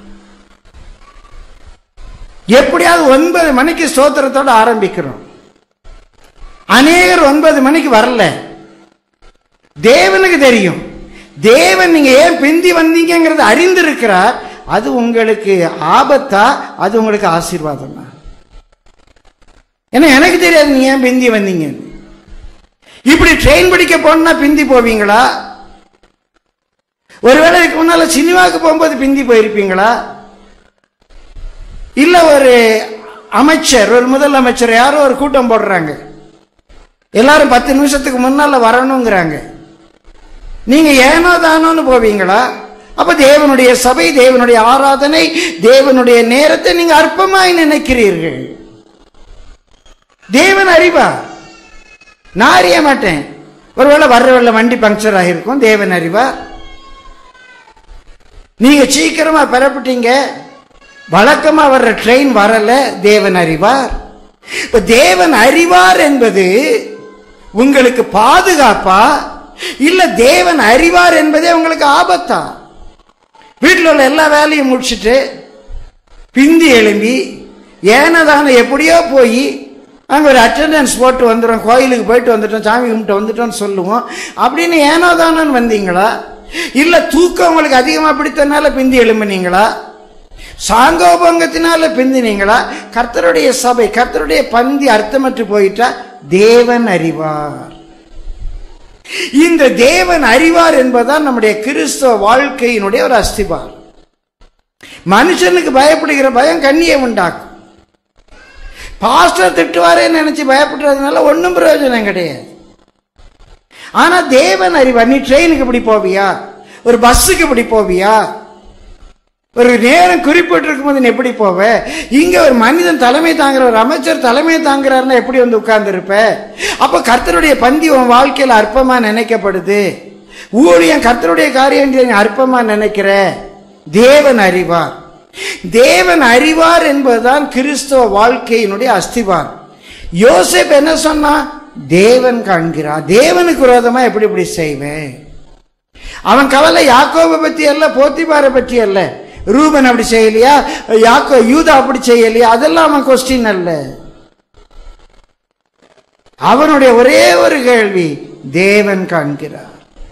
எப்படியாவது 9 மணிக்கு ஸ்தோத்திரத்தோட ஆரம்பிக்கிறோம். அநேகர் 9 மணிக்கு வரல. தேவனுக்கு தெரியும். தேவன் நீங்க ஏன் பிந்தி வந்தீங்கிறது அறிந்திருக்கிறார். அது உங்களுக்கு ஆபத்தா, அது உங்களுக்கு ஆசீர்வாதமா? ஏன்னா எனக்கு தெரியாது நீங்க ஏன் பிந்தி வந்தீங்க. இப்படி ட்ரெயின் பிடிக்க போனா பிந்தி போவீங்களா? ஒருவேளை இதுக்கு முன்னால சினிமாவுக்கு போகும்போது பிந்தி போயிருப்பீங்களா? இல்ல ஒரு அமைச்சர், ஒரு முதலமைச்சர் யாரோ ஒரு கூட்டம் போடுறாங்க, எல்லாரும் 10 நிமிஷத்துக்கு முன்னால வரணுங்கிறாங்க. நீங்க ஏனோ தானோன்னு போவீங்களா? அப்ப தேவனுடைய சபை, தேவனுடைய ஆராதனை, தேவனுடைய நேரத்தை நீங்க அற்பமாய் நினைக்கிறீர்கள். தேவன் அறிவா? நான் அறிய மாட்டேன். ஒருவேளை வர்ற வண்டி பங்கர் ஆகிருக்கும், தேவன் அறிவா? நீங்க சீக்கிரமா பெறப்பட்டீங்க, வழக்கமா வர்ற ட்ரெயின் வரல, தேவன் அறிவார். இப்ப தேவன் அறிவார் என்பது உங்களுக்கு பாதுகாப்பா, இல்ல தேவன் அறிவார் என்பதே உங்களுக்கு ஆபத்தா? வீட்டில் உள்ள எல்லா வேலையும் முடிச்சுட்டு பிந்தி எழும்பி ஏனதான எப்படியோ போய் அங்கே ஒரு அட்டெண்டன்ஸ் போட்டு வந்துடும், கோயிலுக்கு போயிட்டு வந்துட்டோம், சாமி கும்பிட்டு வந்துட்டோம்னு சொல்லுவோம். அப்படின்னு ஏனோதானு வந்தீங்களா? இல்ல தூக்கம் உங்களுக்கு அதிகமாக பிடித்தனால பிந்தி எழும்பினீங்களா? சாங்கோபங்கத்தினால பிந்தினீங்களா? கர்த்தருடைய சபை, கர்த்தருடைய பந்தி அர்த்தமற்று போயிட்டா தேவன் அறிவார். இந்த தேவன் அறிவார் என்பதுதான் நம்முடைய கிறிஸ்தவ வாழ்க்கையினுடைய ஒரு அஸ்திபாரம். மனுஷனுக்கு பயப்படுகிற பயம் கண்ணியை உண்டாக்கும். பாஸ்டர் திட்டுவாரே நினைச்சு பயப்படுறதுனால ஒன்னும் பிரயோஜனம் கிடையாது. ஆனா தேவன் அறிவார். நீ ட்ரெயினுக்கு இப்படி போவியா, ஒரு பஸ்ஸுக்கு இப்படி போவியா, ஒரு நேரம் குறிப்பிட்டு இருக்கும்போது நீ எப்படி போவ? இங்க ஒரு மனிதன் தலைமை தாங்குற, ஒரு அமைச்சர் தலைமை தாங்குறாருன்னா எப்படி வந்து உட்கார்ந்து இருப்ப? அப்ப கர்த்தருடைய பந்தி உன் வாழ்க்கையில அற்பமா நினைக்கப்படுது. ஊழியம் கர்த்தருடைய காரியம் அற்பமா நினைக்கிற. தேவன் அறிவார். தேவன் அறிவார் என்பதுதான் கிறிஸ்தவ வாழ்க்கையினுடைய அஸ்திவாரம். யோசேப் என்ன சொன்னா? தேவன் காண்கிறார். தேவனுக்கு விரோதமா எப்படி இப்படி செய்வேன்? அவன் கவலை யாக்கோபை பற்றி அல்ல, போத்திபாரை பற்றி அல்ல. ரூபன் அப்படி செய்யலையா, யூதா அப்படி செய்யலையா, அதெல்லாம் அவன் கொஸ்டின் அல்ல. அவனுடைய ஒரே ஒரு கேள்வி, தேவன் காண்கிறார்.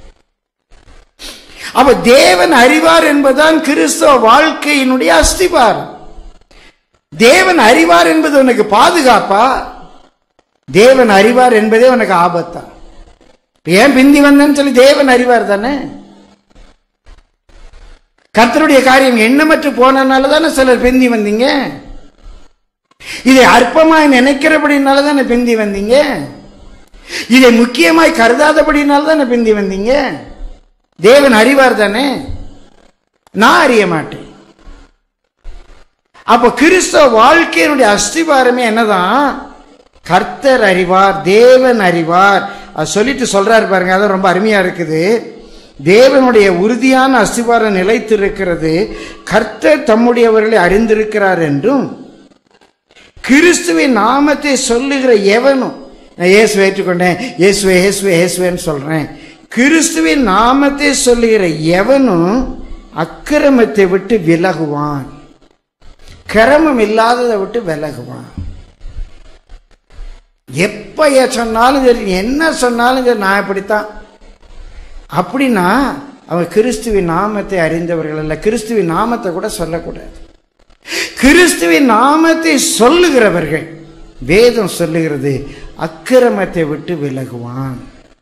அப்ப தேவன் அறிவார் என்பதுதான் கிறிஸ்தவ வாழ்க்கையினுடைய அஸ்திபாரம். தேவன் அறிவார் என்பது உனக்கு பாதுகாப்பா? தேவன் அறிவார் என்பதே உனக்கு ஆபத்தா? ஏன் பிந்தி வந்தேன்னு சொல்லி தேவன் அறிவார் தானே. கர்த்தருடைய காரியம் எண்ணமற்று போனதுனால தானே சிலர் பிந்தி வந்தீங்க. இதை அற்பமாய் நினைக்கிறபடினால தானே பிந்தி வந்தீங்க. இதை முக்கியமாய் கருதாதபடினால தானே பிந்தி வந்தீங்க. தேவன் அறிவார் தானே, நான் அறிய மாட்டேன். அப்போ கிறிஸ்தவ வாழ்க்கையினுடைய அஸ்திபாரமே என்னதான்? கர்த்தர் அறிவார், தேவன் அறிவார். அது சொல்லிட்டு சொல்றாரு பாருங்க, அது ரொம்ப அருமையா இருக்குது. தேவனுடைய உறுதியான அஸ்திபாரம் நிலைத்திருக்கிறது. கர்த்தர் தம்முடையவர்களை அறிந்திருக்கிறார் என்றும், கிறிஸ்துவின் நாமத்தை சொல்லுகிற எவனும், நான் இயேசுவை ஏற்றுக்கொண்டேன், இயேசுவே இயேசுவே இயேசுவேன்னு சொல்றேன், கிறிஸ்துவின் நாமத்தை சொல்லுகிற எவனும் அக்கிரமத்தை விட்டு விலகுவான், கிரமம் இல்லாததை விட்டு விலகுவான். எப்ப சொன்னாலும் சரி, என்ன சொன்னாலும் சரி, நான் இப்படித்தான் அப்படின்னா அவங்க கிறிஸ்துவின் நாமத்தை அறிந்தவர்கள் அல்ல. கிறிஸ்துவின் நாமத்தை கூட சொல்லக்கூடாது. கிறிஸ்துவின் நாமத்தை சொல்லுகிறவர்கள், வேதம் சொல்லுகிறது, அக்கிரமத்தை விட்டு விலகுவான்.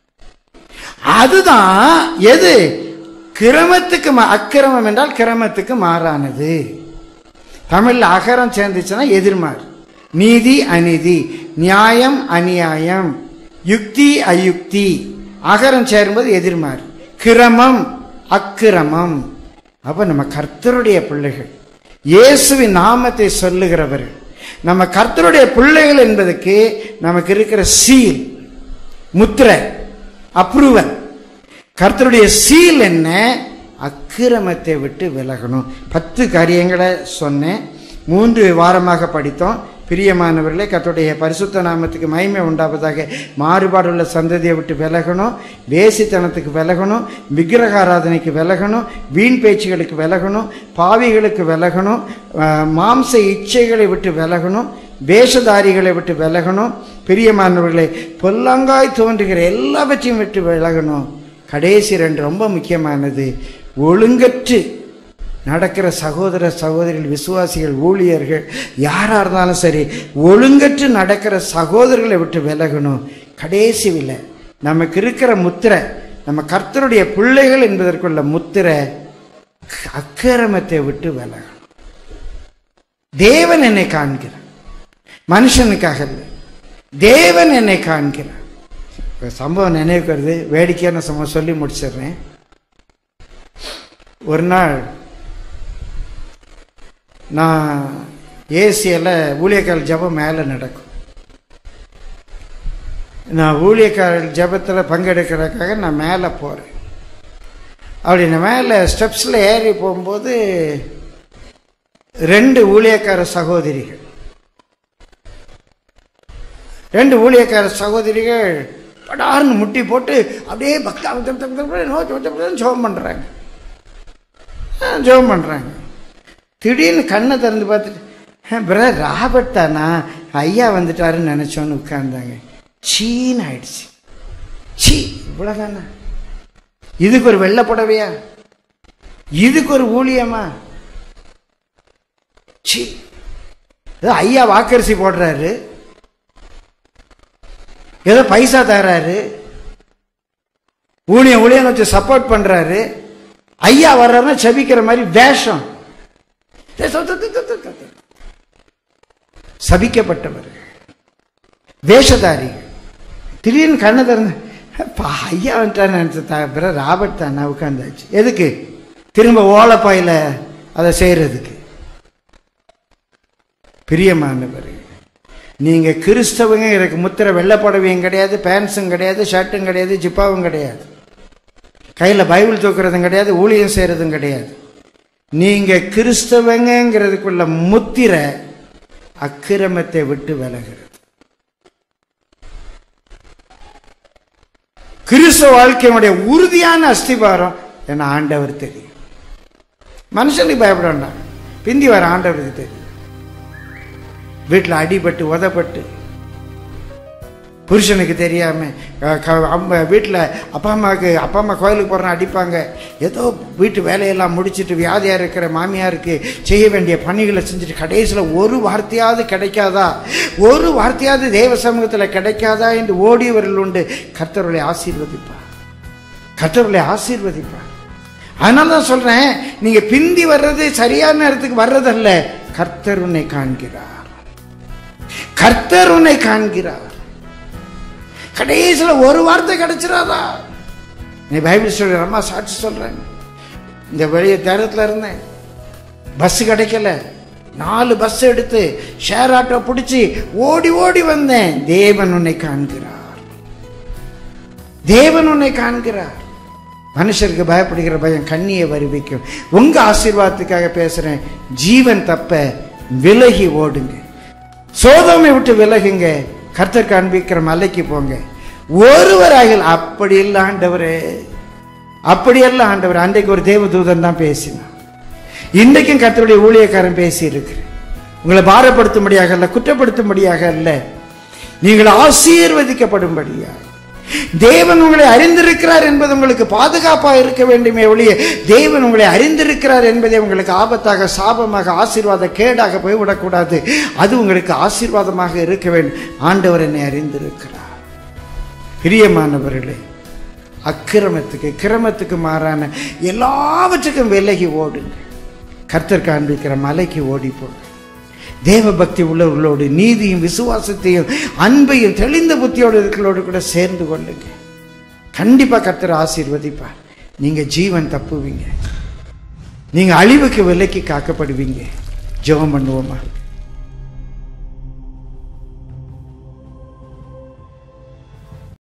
அதுதான் எது? கிரமத்துக்கு, அக்கிரமம் என்றால் கிரமத்துக்கு மாறானது. தமிழ்ல அகரம் சேர்ந்துச்சுன்னா எதிர்மாறு. நீதி அநீதி, நியாயம் அநியாயம், யுக்தி அயுக்தி, அகரம் சேரும்போது எதிர்மாறு. கிரமம் அக்கிரமம். அப்ப நம்ம கர்த்தருடைய பிள்ளைகள், இயேசுவின் நாமத்தை சொல்லுகிறவர்கள், நம்ம கர்த்தருடைய பிள்ளைகள் என்பதற்கு நமக்கு இருக்கிற சீல், முத்திரை, அப்ரூவல். கர்த்தருடைய சீல் என்ன? அக்கிரமத்தை விட்டு விலகணும். 10 காரியங்களை சொன்னேன். 3 வாரமாக படித்தோம். பிரியமானவர்களே, கர்த்தருடைய பரிசுத்த நாமத்துக்கு மகிமை உண்டாவதாக. மாறுபாடுள்ள சந்ததியை விட்டு விலகணும், வேசித்தனத்துக்கு விலகணும், விக்கிரக ஆராதனைக்கு விலகணும், வீண் பேச்சுகளுக்கு விலகணும், பாவிகளுக்கு விலகணும், மாம்ச இச்சைகளை விட்டு விலகணும், வேஷதாரிகளை விட்டு விலகணும். பிரியமானவர்களே, பொல்லாங்காய் தோன்றுகிற எல்லாவற்றையும் விட்டு விலகணும். கடைசி 2 ரொம்ப முக்கியமானது, ஒழுங்கற்று நடக்கிற சகோதர சகோதரிகள், விசுவாசிகள், ஊழியர்கள் யாரா இருந்தாலும் சரி, ஒழுங்கற்று நடக்கிற சகோதரர்களை விட்டு விலகணும். கடைசியில் நமக்கு இருக்கிற முத்திரை, நம்ம கர்த்தருடைய பிள்ளைகள் என்பதற்குள்ள முத்திரை, அக்கிரமத்தை விட்டு விலகணும். தேவன் என்னை காண்கிறார், மனுஷனுக்காக இல்லை, தேவன் என்னை காண்கிறார். சம்பவம் நினைவுக்கு வருது, வேடிக்கையான சம்பவம் சொல்லி முடிச்சிடுறேன். ஒரு நாள் நான் ஏசியில் ஊழியக்காரர் ஜபம் மேலே நடக்கும். நான் ஊழியக்காரர் ஜபத்தில் பங்கெடுக்கிறதுக்காக நான் மேலே போகிறேன். அப்படி நான் மேலே ஸ்டெப்ஸில் ஏறி போகும்போது 2 ஊழியக்கார சகோதரிகள், 2 ஊழியக்கார சகோதரிகள் படார்னு முட்டி போட்டு அப்படியே ஜெபம் பண்ணுறாங்க. ஜெபம் பண்ணுறாங்க. திடீர்னு கண்ணை திறந்து பார்த்துட்டு, பிரதர் ராபர்ட் தானா, ஐயா வந்துட்டாருன்னு நினச்சோன்னு உட்கார்ந்தாங்க. சீன்னு ஆயிடுச்சு. சீ, இவ்வளோதானா? இதுக்கு ஒரு வெள்ளை புடவையா? இதுக்கு ஒரு ஊழியமா? சீ, ஏதோ ஐயா வாக்கரிசி போடுறாரு, ஏதோ பைசா தர்றாரு, ஊழியம் வச்சு சப்போர்ட் பண்றாரு. ஐயா வர்றாருன்னா சபிக்கிற மாதிரி வேஷம். சபிக்கப்பட்டவர், வேஷதாரி. திடீர்னு கண்ணை திறந்து ஐயா வந்துட்டான்னு நினைச்ச ராபர்ட் தான். நான் உட்காந்தாச்சு. எதுக்கு? திரும்ப ஓலப்பாயில அதை செய்யறதுக்கு. பிரியமானவர், நீங்க கிறிஸ்தவங்க, எனக்கு முத்திர வெள்ளப்படவையும் கிடையாது, பேண்ட்ஸும் கிடையாது, ஷர்ட்டும் கிடையாது, ஜிப்பாவும் கிடையாது, கையில பைபிள் தூக்குறதும் கிடையாது, ஊழியம் செய்யறதும் கிடையாது. நீங்க கிறிஸ்தவங்கிறதுக்குள்ள முத்திர அக்கிரமத்தை விட்டு விலகிறது. கிறிஸ்தவ வாழ்க்கையினுடைய உறுதியான அஸ்திபாரம் என்ன ஆண்டவர் தெரியும். மனுஷனுக்கு பயப்பட பிந்தி வர ஆண்டவருக்கு தெரியும். வீட்டில் அடிபட்டு உதப்பட்டு, புருஷனுக்கு தெரியாம வீட்டில் அப்பா அம்மா கோயிலுக்கு போறேன்னு அடிப்பாங்க. ஏதோ வீட்டு வேலையெல்லாம் முடிச்சுட்டு வியாதியா இருக்கிற மாமியாருக்கு செய்ய வேண்டிய பணிகளை செஞ்சுட்டு கடைசியில் ஒரு வார்த்தையாவது கிடைக்காதா, ஒரு வார்த்தையாவது தேவ சமூகத்தில் கிடைக்காதா என்று ஓடியவர்கள் உண்டு. கர்த்தருடைய ஆசீர்வதிப்பார், கர்த்தருடைய ஆசீர்வதிப்பார். அதனால தான் சொல்றேன், நீங்க பிந்தி வர்றது சரியான நேரத்துக்கு வர்றதல்ல. கர்த்தர் உன்னை காண்கிறார், கர்த்தர் உன்னை காண்கிறார். கடைசியில் ஒரு வார்த்தை கிடைச்சிடாதா? நீ பைபிள் சொல்ற அம்மா சாட்சி சொல்றேன். இந்த வெளிய தேரத்தில் இருந்தேன், பஸ் கிடைக்கல, 4 பஸ் எடுத்து ஷேர் ஆட்டோ பிடிச்சி ஓடி ஓடி வந்தேன். தேவன் உன்னை காண்கிறார், தேவன் உன்னை காண்கிறார். மனுஷருக்கு பயப்படுகிற பயம் கண்ணியை வருவிக்கும். உங்க ஆசீர்வாதத்துக்காக பேசுறேன். ஜீவன் தப்ப விலகி ஓடுங்க, சோதோமை விட்டு விலகுங்க, கர்த்தர் காண்பிக்கிற மலைக்கு போங்க. ஒருவராக அப்படி இல்லை ஆண்டவரே, அப்படியெல்லாம் ஆண்டவர். அன்றைக்கு ஒரு தேவதூதன் தான் பேசினான், இன்றைக்கும் கர்த்தருடைய ஊழியக்காரன் பேசி இருக்கிறேன். உங்களை பாரப்படுத்தும்படியாக அல்ல, குற்றப்படுத்தும்படியாக அல்ல, நீங்கள் ஆசீர்வதிக்கப்படும்படியாக. தேவன் உங்களை அறிந்திருக்கிறார் என்பது உங்களுக்கு பாதுகாப்பாக இருக்க வேண்டுமே ஒழிய, தேவன் உங்களை அறிந்திருக்கிறார் என்பதை உங்களுக்கு ஆபத்தாக, சாபமாக, ஆசீர்வாத கேடாக போய்விடக்கூடாது. அது உங்களுக்கு ஆசீர்வாதமாக இருக்க வேண்டும். ஆண்டவர் என்னை அறிந்திருக்கிறார். பிரியமானவர்களே, அக்கிரமத்துக்கு கிரமத்துக்கு மாறான எல்லாவற்றுக்கும் விலகி ஓடுங்க. கர்த்தர் காண்பிக்கிற மலைக்கு ஓடி போங்க. தேவ பக்தி உள்ளவர்களோடு, நீதியும் விசுவாசத்தையும் அன்பையும் தெளிந்த புத்தியோடு இருக்கிறோடு கூட சேர்ந்து கொள்ளுங்க. கண்டிப்பா கர்த்தர் ஆசீர்வதிப்பார். நீங்க ஜீவன் தப்புவீங்க, நீங்க அழிவுக்கு விலக்கி காக்கப்படுவீங்க. ஜெபம் பண்ணுவோமா?